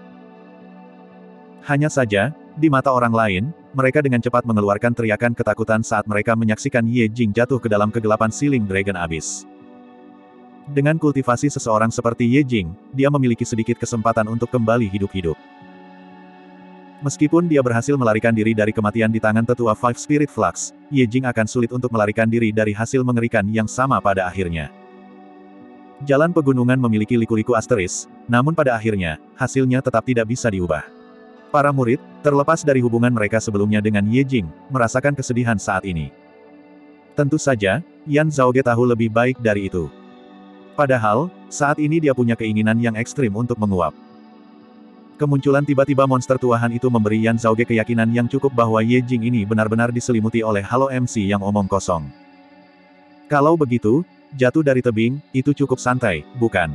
Hanya saja, di mata orang lain, mereka dengan cepat mengeluarkan teriakan ketakutan saat mereka menyaksikan Ye Jing jatuh ke dalam kegelapan Sealing Dragon Abyss. Dengan kultivasi seseorang seperti Ye Jing, dia memiliki sedikit kesempatan untuk kembali hidup-hidup. Meskipun dia berhasil melarikan diri dari kematian di tangan tetua Five Spirit Flux, Ye Jing akan sulit untuk melarikan diri dari hasil mengerikan yang sama pada akhirnya. Jalan pegunungan memiliki liku-liku asteris, namun pada akhirnya, hasilnya tetap tidak bisa diubah. Para murid, terlepas dari hubungan mereka sebelumnya dengan Ye Jing, merasakan kesedihan saat ini. Tentu saja, Yan Zhaoge tahu lebih baik dari itu. Padahal, saat ini dia punya keinginan yang ekstrim untuk menguap. Kemunculan tiba-tiba monster tua Han itu memberi Yan Zhaoge keyakinan yang cukup bahwa Ye Jing ini benar-benar diselimuti oleh halo M C yang omong kosong. Kalau begitu, jatuh dari tebing, itu cukup santai, bukan?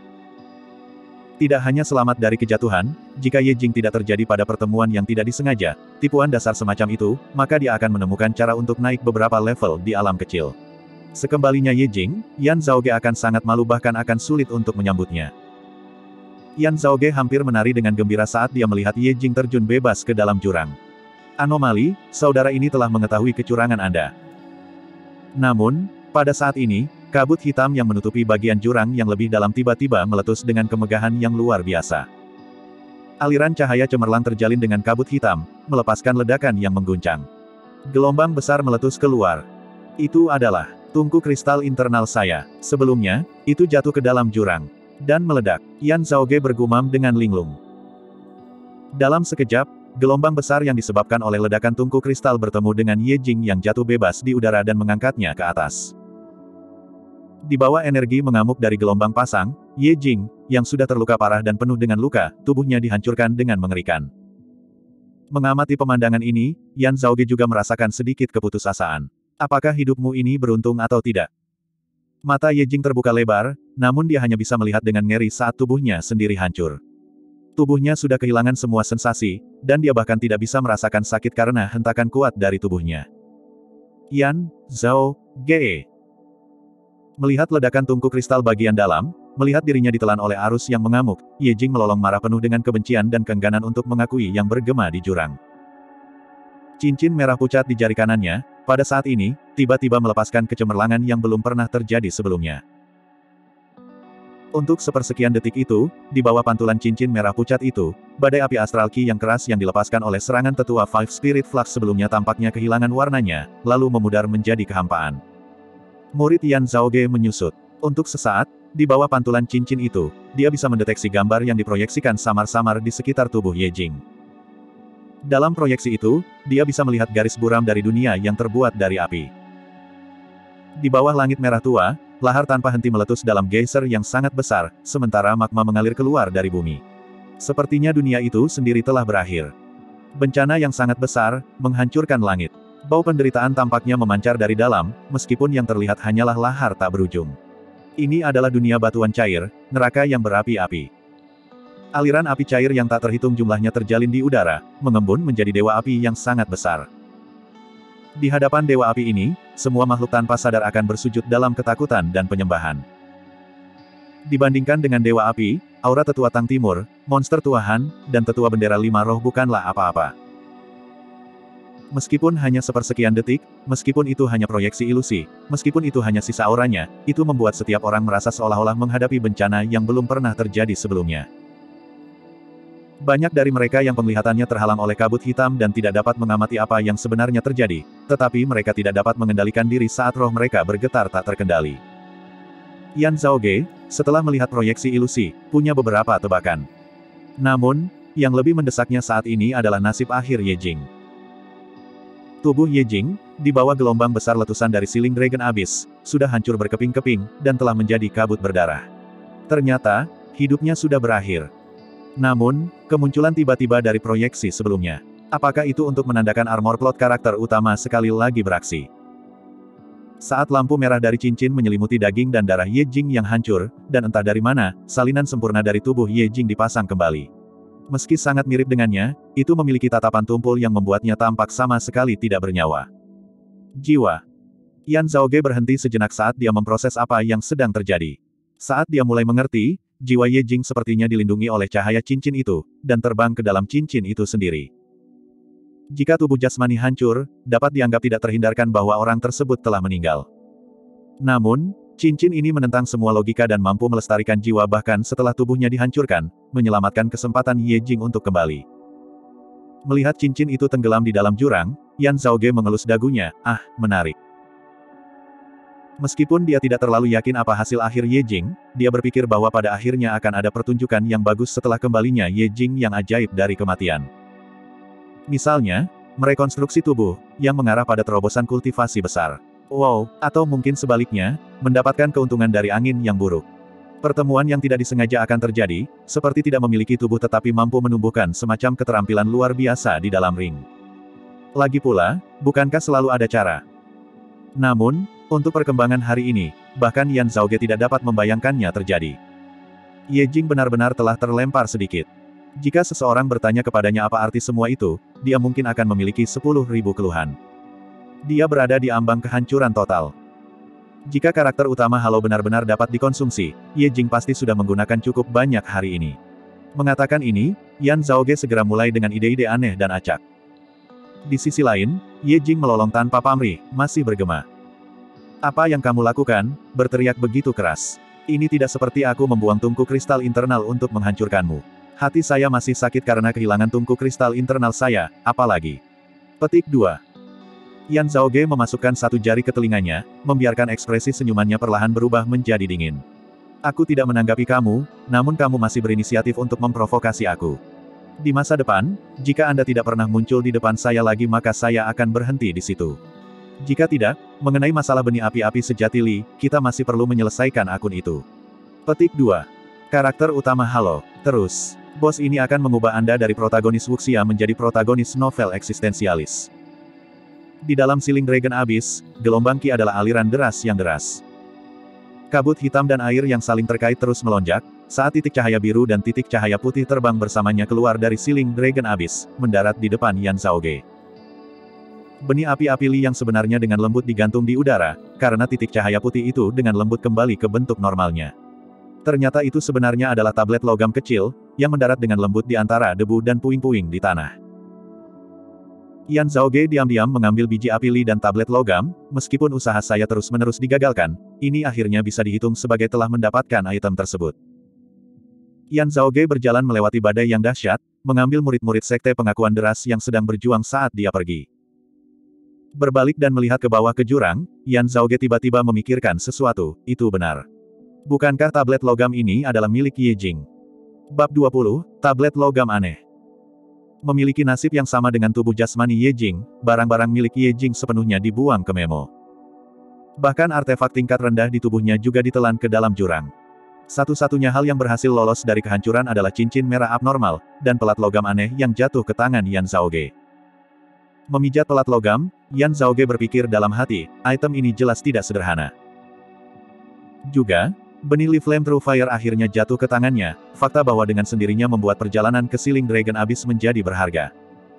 Tidak hanya selamat dari kejatuhan, jika Ye Jing tidak terjadi pada pertemuan yang tidak disengaja, tipuan dasar semacam itu, maka dia akan menemukan cara untuk naik beberapa level di alam kecil. Sekembalinya Ye Jing, Yan Zhaoge akan sangat malu bahkan akan sulit untuk menyambutnya. Yan Zhaoge hampir menari dengan gembira saat dia melihat Ye Jing terjun bebas ke dalam jurang. Anomali, saudara ini telah mengetahui kecurangan Anda. Namun, pada saat ini, kabut hitam yang menutupi bagian jurang yang lebih dalam tiba-tiba meletus dengan kemegahan yang luar biasa. Aliran cahaya cemerlang terjalin dengan kabut hitam, melepaskan ledakan yang mengguncang. Gelombang besar meletus keluar. Itu adalah tungku kristal internal saya. Sebelumnya, itu jatuh ke dalam jurang. Dan meledak. Yan Zhaoge bergumam dengan linglung. Dalam sekejap, gelombang besar yang disebabkan oleh ledakan tungku kristal bertemu dengan Ye Jing yang jatuh bebas di udara dan mengangkatnya ke atas. Di bawah energi mengamuk dari gelombang pasang, Ye Jing, yang sudah terluka parah dan penuh dengan luka, tubuhnya dihancurkan dengan mengerikan. Mengamati pemandangan ini, Yan Zhaoge juga merasakan sedikit keputusasaan. Apakah hidupmu ini beruntung atau tidak? Mata Ye Jing terbuka lebar, namun dia hanya bisa melihat dengan ngeri saat tubuhnya sendiri hancur. Tubuhnya sudah kehilangan semua sensasi, dan dia bahkan tidak bisa merasakan sakit karena hentakan kuat dari tubuhnya. Yan Zhaoge. Melihat ledakan tungku kristal bagian dalam, melihat dirinya ditelan oleh arus yang mengamuk, Ye Jing melolong marah penuh dengan kebencian dan keengganan untuk mengakui yang bergema di jurang. Cincin merah pucat di jari kanannya, pada saat ini, tiba-tiba melepaskan kecemerlangan yang belum pernah terjadi sebelumnya. Untuk sepersekian detik itu, di bawah pantulan cincin merah pucat itu, badai api astral ki yang keras yang dilepaskan oleh serangan tetua Five Spirit Flux sebelumnya tampaknya kehilangan warnanya, lalu memudar menjadi kehampaan. Murid Yan Zhaoge menyusut. Untuk sesaat, di bawah pantulan cincin itu, dia bisa mendeteksi gambar yang diproyeksikan samar-samar di sekitar tubuh Ye Jing. Dalam proyeksi itu, dia bisa melihat garis buram dari dunia yang terbuat dari api. Di bawah langit merah tua, lahar tanpa henti meletus dalam geyser yang sangat besar, sementara magma mengalir keluar dari bumi. Sepertinya dunia itu sendiri telah berakhir. Bencana yang sangat besar, menghancurkan langit. Bau penderitaan tampaknya memancar dari dalam, meskipun yang terlihat hanyalah lahar tak berujung. Ini adalah dunia batuan cair, neraka yang berapi-api. Aliran api cair yang tak terhitung jumlahnya terjalin di udara, mengembun menjadi dewa api yang sangat besar. Di hadapan dewa api ini, semua makhluk tanpa sadar akan bersujud dalam ketakutan dan penyembahan. Dibandingkan dengan dewa api, aura tetua Tang Timur, monster tuahan, dan tetua bendera lima roh bukanlah apa-apa. Meskipun hanya sepersekian detik, meskipun itu hanya proyeksi ilusi, meskipun itu hanya sisa auranya, itu membuat setiap orang merasa seolah-olah menghadapi bencana yang belum pernah terjadi sebelumnya. Banyak dari mereka yang penglihatannya terhalang oleh kabut hitam dan tidak dapat mengamati apa yang sebenarnya terjadi, tetapi mereka tidak dapat mengendalikan diri saat roh mereka bergetar tak terkendali. Yan Zhaoge, setelah melihat proyeksi ilusi, punya beberapa tebakan. Namun, yang lebih mendesaknya saat ini adalah nasib akhir Ye Jing. Tubuh Ye Jing, di bawah gelombang besar letusan dari siling Dragon Abyss, sudah hancur berkeping-keping, dan telah menjadi kabut berdarah. Ternyata, hidupnya sudah berakhir. Namun, kemunculan tiba-tiba dari proyeksi sebelumnya. Apakah itu untuk menandakan armor plot karakter utama sekali lagi beraksi? Saat lampu merah dari cincin menyelimuti daging dan darah Ye Jing yang hancur, dan entah dari mana, salinan sempurna dari tubuh Ye Jing dipasang kembali. Meski sangat mirip dengannya, itu memiliki tatapan tumpul yang membuatnya tampak sama sekali tidak bernyawa. Jiwa. Yan Zhaoge berhenti sejenak saat dia memproses apa yang sedang terjadi. Saat dia mulai mengerti, jiwa Ye Jing sepertinya dilindungi oleh cahaya cincin itu, dan terbang ke dalam cincin itu sendiri. Jika tubuh jasmani hancur, dapat dianggap tidak terhindarkan bahwa orang tersebut telah meninggal. Namun, cincin ini menentang semua logika dan mampu melestarikan jiwa bahkan setelah tubuhnya dihancurkan, menyelamatkan kesempatan Ye Jing untuk kembali. Melihat cincin itu tenggelam di dalam jurang, Yan Zhaoge mengelus dagunya, ah, menarik. Meskipun dia tidak terlalu yakin apa hasil akhir Ye Jing, dia berpikir bahwa pada akhirnya akan ada pertunjukan yang bagus setelah kembalinya Ye Jing yang ajaib dari kematian. Misalnya, merekonstruksi tubuh, yang mengarah pada terobosan kultivasi besar. Wow, atau mungkin sebaliknya, mendapatkan keuntungan dari angin yang buruk. Pertemuan yang tidak disengaja akan terjadi, seperti tidak memiliki tubuh tetapi mampu menumbuhkan semacam keterampilan luar biasa di dalam ring. Lagi pula, bukankah selalu ada cara? Namun, untuk perkembangan hari ini, bahkan Yan Zhaoge tidak dapat membayangkannya terjadi. Ye Jing benar-benar telah terlempar sedikit. Jika seseorang bertanya kepadanya apa arti semua itu, dia mungkin akan memiliki sepuluh ribu keluhan. Dia berada di ambang kehancuran total. Jika karakter utama Halo benar-benar dapat dikonsumsi, Ye Jing pasti sudah menggunakan cukup banyak hari ini. Mengatakan ini, Yan Zhaoge segera mulai dengan ide-ide aneh dan acak. Di sisi lain, Ye Jing melolong tanpa pamrih, masih bergema. Apa yang kamu lakukan? Berteriak begitu keras. Ini tidak seperti aku membuang tungku kristal internal untuk menghancurkanmu. Hati saya masih sakit karena kehilangan tungku kristal internal saya, apalagi. Petik dua. Yan Zhaoge memasukkan satu jari ke telinganya, membiarkan ekspresi senyumannya perlahan berubah menjadi dingin. Aku tidak menanggapi kamu, namun kamu masih berinisiatif untuk memprovokasi aku. Di masa depan, jika Anda tidak pernah muncul di depan saya lagi maka saya akan berhenti di situ. Jika tidak, mengenai masalah benih api-api sejati Li, kita masih perlu menyelesaikan akun itu. Petik dua. Karakter utama Halo. Terus, bos ini akan mengubah Anda dari protagonis wuxia menjadi protagonis novel eksistensialis. Di dalam Siling Dragon Abyss, gelombang Qi adalah aliran deras yang deras. Kabut hitam dan air yang saling terkait terus melonjak, saat titik cahaya biru dan titik cahaya putih terbang bersamanya keluar dari Siling Dragon Abyss, mendarat di depan Yan Zhaoge. Benih api-api Li yang sebenarnya dengan lembut digantung di udara, karena titik cahaya putih itu dengan lembut kembali ke bentuk normalnya. Ternyata itu sebenarnya adalah tablet logam kecil, yang mendarat dengan lembut di antara debu dan puing-puing di tanah. Yan Zhaoge diam-diam mengambil biji api Li dan tablet logam, meskipun usaha saya terus-menerus digagalkan, ini akhirnya bisa dihitung sebagai telah mendapatkan item tersebut. Yan Zhaoge berjalan melewati badai yang dahsyat, mengambil murid-murid sekte pengakuan deras yang sedang berjuang saat dia pergi. Berbalik dan melihat ke bawah ke jurang, Yan Zhaoge tiba-tiba memikirkan sesuatu, itu benar. Bukankah tablet logam ini adalah milik Ye Jing? Bab dua puluh, Tablet Logam Aneh. Memiliki nasib yang sama dengan tubuh jasmani Ye Jing, barang-barang milik Ye Jing sepenuhnya dibuang ke Memo. Bahkan artefak tingkat rendah di tubuhnya juga ditelan ke dalam jurang. Satu-satunya hal yang berhasil lolos dari kehancuran adalah cincin merah abnormal, dan pelat logam aneh yang jatuh ke tangan Yan Zhaoge. Memijat pelat logam, Yan Zhaoge berpikir dalam hati, item ini jelas tidak sederhana. Juga, benih Li Flame True Fire akhirnya jatuh ke tangannya, fakta bahwa dengan sendirinya membuat perjalanan ke Siling Dragon Abyss menjadi berharga.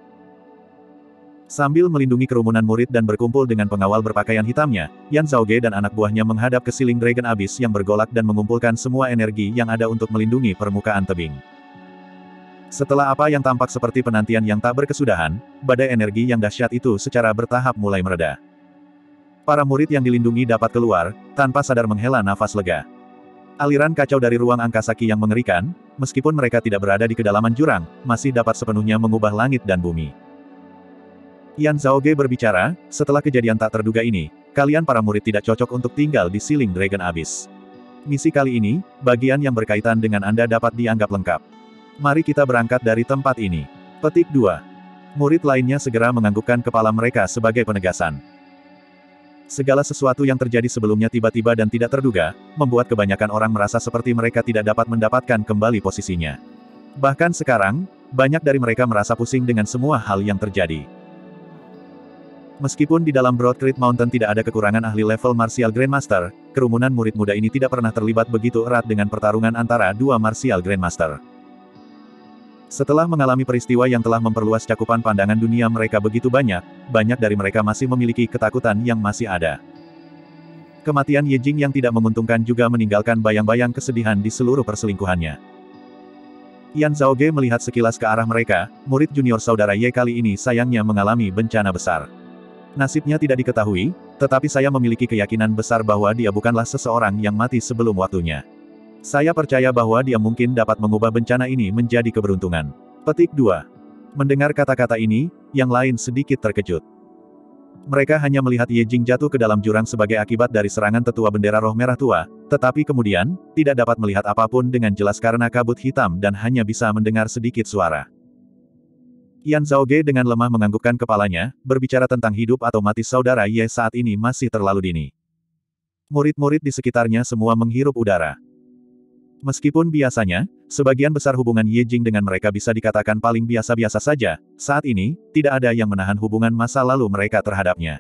Sambil melindungi kerumunan murid dan berkumpul dengan pengawal berpakaian hitamnya, Yan Zhaoge dan anak buahnya menghadap ke Siling Dragon Abyss yang bergolak dan mengumpulkan semua energi yang ada untuk melindungi permukaan tebing. Setelah apa yang tampak seperti penantian yang tak berkesudahan, badai energi yang dahsyat itu secara bertahap mulai mereda. Para murid yang dilindungi dapat keluar, tanpa sadar menghela nafas lega. Aliran kacau dari ruang angkasa Qi yang mengerikan, meskipun mereka tidak berada di kedalaman jurang, masih dapat sepenuhnya mengubah langit dan bumi. Yan Zhaoge berbicara, setelah kejadian tak terduga ini, kalian para murid tidak cocok untuk tinggal di Siling Dragon Abyss. Misi kali ini, bagian yang berkaitan dengan Anda dapat dianggap lengkap. Mari kita berangkat dari tempat ini. Petik dua. Murid lainnya segera menganggukkan kepala mereka sebagai penegasan. Segala sesuatu yang terjadi sebelumnya tiba-tiba dan tidak terduga, membuat kebanyakan orang merasa seperti mereka tidak dapat mendapatkan kembali posisinya. Bahkan sekarang, banyak dari mereka merasa pusing dengan semua hal yang terjadi. Meskipun di dalam Broad Creek Mountain tidak ada kekurangan ahli level Martial Grandmaster, kerumunan murid muda ini tidak pernah terlibat begitu erat dengan pertarungan antara dua Martial Grandmaster. Setelah mengalami peristiwa yang telah memperluas cakupan pandangan dunia mereka begitu banyak, banyak dari mereka masih memiliki ketakutan yang masih ada. Kematian Ye Jing yang tidak menguntungkan juga meninggalkan bayang-bayang kesedihan di seluruh perselingkuhannya. Yan Zhaoge melihat sekilas ke arah mereka, murid junior saudara Ye kali ini sayangnya mengalami bencana besar. Nasibnya tidak diketahui, tetapi saya memiliki keyakinan besar bahwa dia bukanlah seseorang yang mati sebelum waktunya. Saya percaya bahwa dia mungkin dapat mengubah bencana ini menjadi keberuntungan. Petik dua. Mendengar kata-kata ini, yang lain sedikit terkejut. Mereka hanya melihat Ye Jing jatuh ke dalam jurang sebagai akibat dari serangan tetua bendera roh merah tua, tetapi kemudian, tidak dapat melihat apapun dengan jelas karena kabut hitam dan hanya bisa mendengar sedikit suara. Yan Zhaoge dengan lemah menganggukkan kepalanya, berbicara tentang hidup atau mati saudara Ye saat ini masih terlalu dini. Murid-murid di sekitarnya semua menghirup udara. Meskipun biasanya, sebagian besar hubungan Ye Jing dengan mereka bisa dikatakan paling biasa-biasa saja, saat ini, tidak ada yang menahan hubungan masa lalu mereka terhadapnya.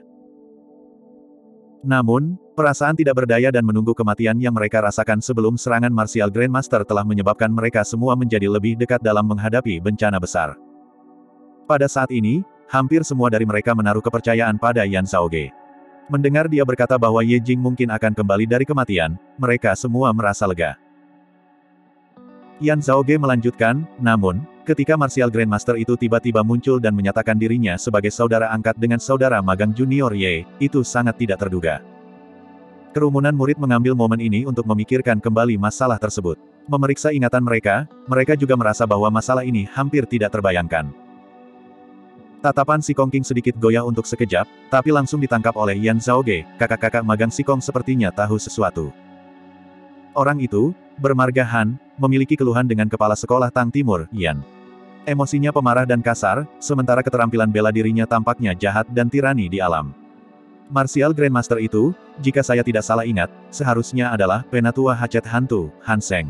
Namun, perasaan tidak berdaya dan menunggu kematian yang mereka rasakan sebelum serangan Martial Grandmaster telah menyebabkan mereka semua menjadi lebih dekat dalam menghadapi bencana besar. Pada saat ini, hampir semua dari mereka menaruh kepercayaan pada Yan Zhaoge. Mendengar dia berkata bahwa Ye Jing mungkin akan kembali dari kematian, mereka semua merasa lega. Yan Zhaoge melanjutkan, namun, ketika Martial Grandmaster itu tiba-tiba muncul dan menyatakan dirinya sebagai saudara angkat dengan saudara magang junior Ye, itu sangat tidak terduga. Kerumunan murid mengambil momen ini untuk memikirkan kembali masalah tersebut. Memeriksa ingatan mereka, mereka juga merasa bahwa masalah ini hampir tidak terbayangkan. Tatapan si Kong King sedikit goyah untuk sekejap, tapi langsung ditangkap oleh Yan Zhaoge, kakak-kakak magang si Kong sepertinya tahu sesuatu. Orang itu, bermarga Han, memiliki keluhan dengan kepala sekolah Tang Timur, Yan. Emosinya pemarah dan kasar, sementara keterampilan bela dirinya tampaknya jahat dan tirani di alam. Martial Grandmaster itu, jika saya tidak salah ingat, seharusnya adalah Penatua Hacet Hantu, Han Seng.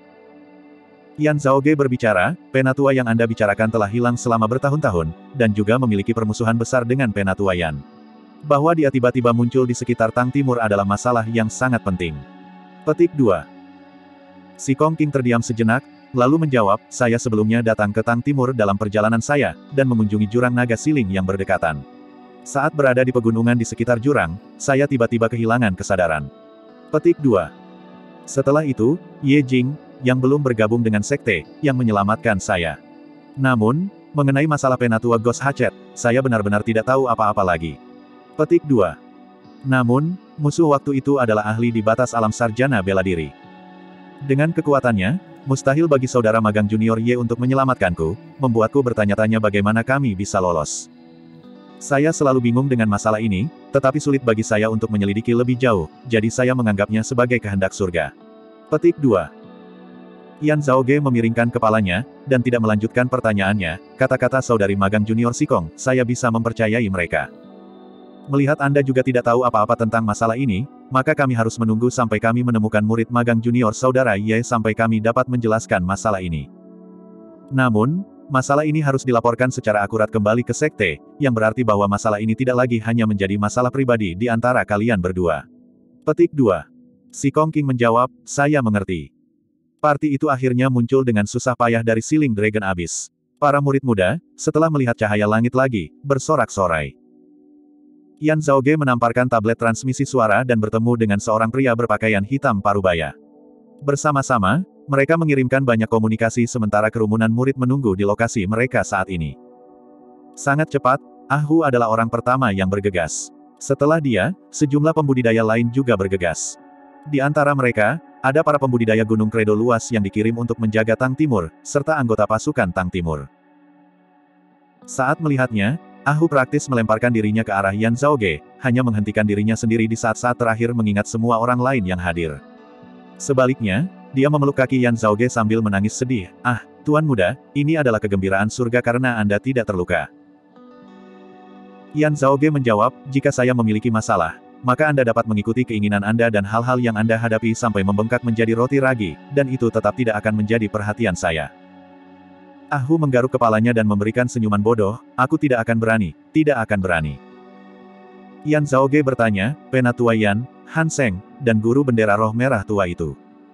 Yan Zhaoge berbicara, Penatua yang Anda bicarakan telah hilang selama bertahun-tahun, dan juga memiliki permusuhan besar dengan Penatua Yan. Bahwa dia tiba-tiba muncul di sekitar Tang Timur adalah masalah yang sangat penting. Petik dua. Si Kong King terdiam sejenak, lalu menjawab, saya sebelumnya datang ke Tang Timur dalam perjalanan saya, dan mengunjungi jurang naga siling yang berdekatan. Saat berada di pegunungan di sekitar jurang, saya tiba-tiba kehilangan kesadaran. Petik dua. Setelah itu, Ye Jing, yang belum bergabung dengan sekte, yang menyelamatkan saya. Namun, mengenai masalah Penatua Ghost Hatchet, saya benar-benar tidak tahu apa-apa lagi. Petik dua. Namun, musuh waktu itu adalah ahli di batas alam sarjana bela diri. Dengan kekuatannya, mustahil bagi saudara magang junior Ye untuk menyelamatkanku, membuatku bertanya-tanya bagaimana kami bisa lolos. Saya selalu bingung dengan masalah ini, tetapi sulit bagi saya untuk menyelidiki lebih jauh, jadi saya menganggapnya sebagai kehendak surga. Petik dua. Yan Zhaoge memiringkan kepalanya, dan tidak melanjutkan pertanyaannya, kata-kata saudari magang junior Sikong, saya bisa mempercayai mereka. Melihat Anda juga tidak tahu apa-apa tentang masalah ini, maka kami harus menunggu sampai kami menemukan murid magang junior saudara Ye sampai kami dapat menjelaskan masalah ini. Namun, masalah ini harus dilaporkan secara akurat kembali ke sekte, yang berarti bahwa masalah ini tidak lagi hanya menjadi masalah pribadi di antara kalian berdua. Petik dua. Si Kong King menjawab, saya mengerti. Parti itu akhirnya muncul dengan susah payah dari siling Dragon Abyss. Para murid muda, setelah melihat cahaya langit lagi, bersorak-sorai. Yan Zhaoge menamparkan tablet transmisi suara dan bertemu dengan seorang pria berpakaian hitam parubaya. Bersama-sama, mereka mengirimkan banyak komunikasi sementara kerumunan murid menunggu di lokasi mereka saat ini. Sangat cepat, Ah Hu adalah orang pertama yang bergegas. Setelah dia, sejumlah pembudidaya lain juga bergegas. Di antara mereka, ada para pembudidaya Gunung Kredo luas yang dikirim untuk menjaga Tang Timur, serta anggota pasukan Tang Timur. Saat melihatnya, Ah Hu praktis melemparkan dirinya ke arah Yan Zhaoge, hanya menghentikan dirinya sendiri di saat-saat terakhir mengingat semua orang lain yang hadir. Sebaliknya, dia memeluk kaki Yan Zhaoge sambil menangis sedih, ah, Tuan Muda, ini adalah kegembiraan surga karena Anda tidak terluka. Yan Zhaoge menjawab, jika saya memiliki masalah, maka Anda dapat mengikuti keinginan Anda dan hal-hal yang Anda hadapi sampai membengkak menjadi roti ragi, dan itu tetap tidak akan menjadi perhatian saya. Ah Hu menggaruk kepalanya dan memberikan senyuman bodoh, aku tidak akan berani, tidak akan berani. Yan Zhaoge bertanya, Penatua Yan, Han Seng, dan guru bendera roh merah tua itu.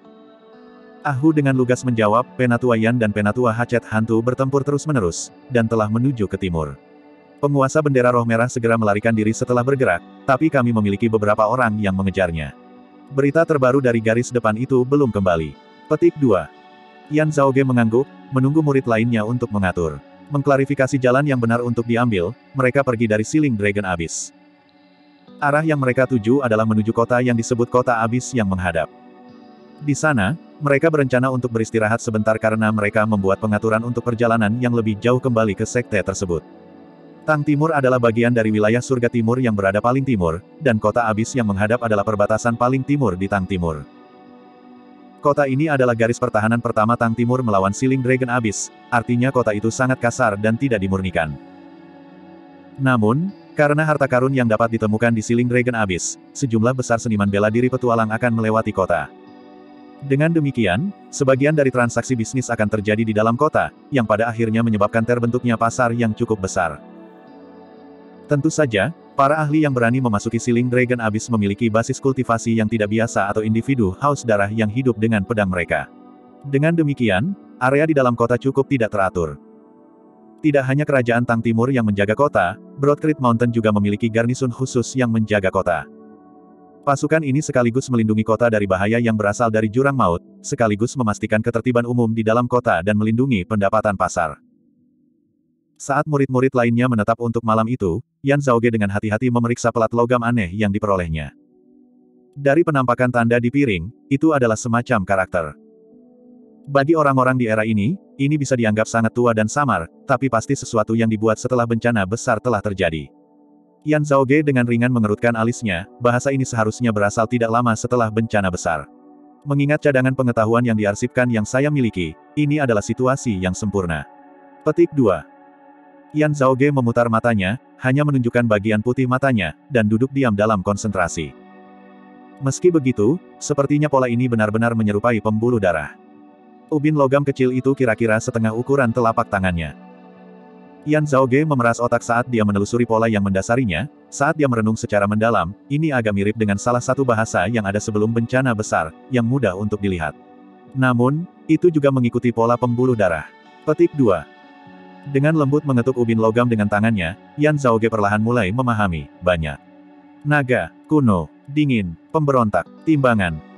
Ah Hu dengan lugas menjawab, Penatua Yan dan Penatua Hacet Hantu bertempur terus-menerus, dan telah menuju ke timur. Penguasa bendera roh merah segera melarikan diri setelah bergerak, tapi kami memiliki beberapa orang yang mengejarnya. Berita terbaru dari garis depan itu belum kembali. Petik dua. Yan Zhaoge mengangguk, menunggu murid lainnya untuk mengatur. Mengklarifikasi jalan yang benar untuk diambil, mereka pergi dari siling Dragon Abyss. Arah yang mereka tuju adalah menuju kota yang disebut Kota Abyss yang menghadap. Di sana, mereka berencana untuk beristirahat sebentar karena mereka membuat pengaturan untuk perjalanan yang lebih jauh kembali ke sekte tersebut. Tang Timur adalah bagian dari wilayah surga timur yang berada paling timur, dan Kota Abyss yang menghadap adalah perbatasan paling timur di Tang Timur. Kota ini adalah garis pertahanan pertama Tang Timur melawan siling Dragon Abyss, artinya kota itu sangat kasar dan tidak dimurnikan. Namun, karena harta karun yang dapat ditemukan di siling Dragon Abyss, sejumlah besar seniman bela diri petualang akan melewati kota. Dengan demikian, sebagian dari transaksi bisnis akan terjadi di dalam kota, yang pada akhirnya menyebabkan terbentuknya pasar yang cukup besar. Tentu saja, para ahli yang berani memasuki siling Dragon Abyss memiliki basis kultivasi yang tidak biasa atau individu haus darah yang hidup dengan pedang mereka. Dengan demikian, area di dalam kota cukup tidak teratur. Tidak hanya kerajaan Tang Timur yang menjaga kota, Broad Creek Mountain juga memiliki garnisun khusus yang menjaga kota. Pasukan ini sekaligus melindungi kota dari bahaya yang berasal dari jurang maut, sekaligus memastikan ketertiban umum di dalam kota dan melindungi pendapatan pasar. Saat murid-murid lainnya menetap untuk malam itu, Yan Zhaoge dengan hati-hati memeriksa pelat logam aneh yang diperolehnya. Dari penampakan tanda di piring, itu adalah semacam karakter. Bagi orang-orang di era ini, ini bisa dianggap sangat tua dan samar, tapi pasti sesuatu yang dibuat setelah bencana besar telah terjadi. Yan Zhaoge dengan ringan mengerutkan alisnya, bahasa ini seharusnya berasal tidak lama setelah bencana besar. Mengingat cadangan pengetahuan yang diarsipkan yang saya miliki, ini adalah situasi yang sempurna. Petik dua. Yan Zhaoge memutar matanya, hanya menunjukkan bagian putih matanya, dan duduk diam dalam konsentrasi. Meski begitu, sepertinya pola ini benar-benar menyerupai pembuluh darah. Ubin logam kecil itu kira-kira setengah ukuran telapak tangannya. Yan Zhaoge memeras otak saat dia menelusuri pola yang mendasarinya, saat dia merenung secara mendalam, ini agak mirip dengan salah satu bahasa yang ada sebelum bencana besar, yang mudah untuk dilihat. Namun, itu juga mengikuti pola pembuluh darah. Petik dua. Dengan lembut mengetuk ubin logam dengan tangannya, Yan Zhaoge perlahan mulai memahami, banyak. Naga, kuno, dingin, pemberontak, timbangan,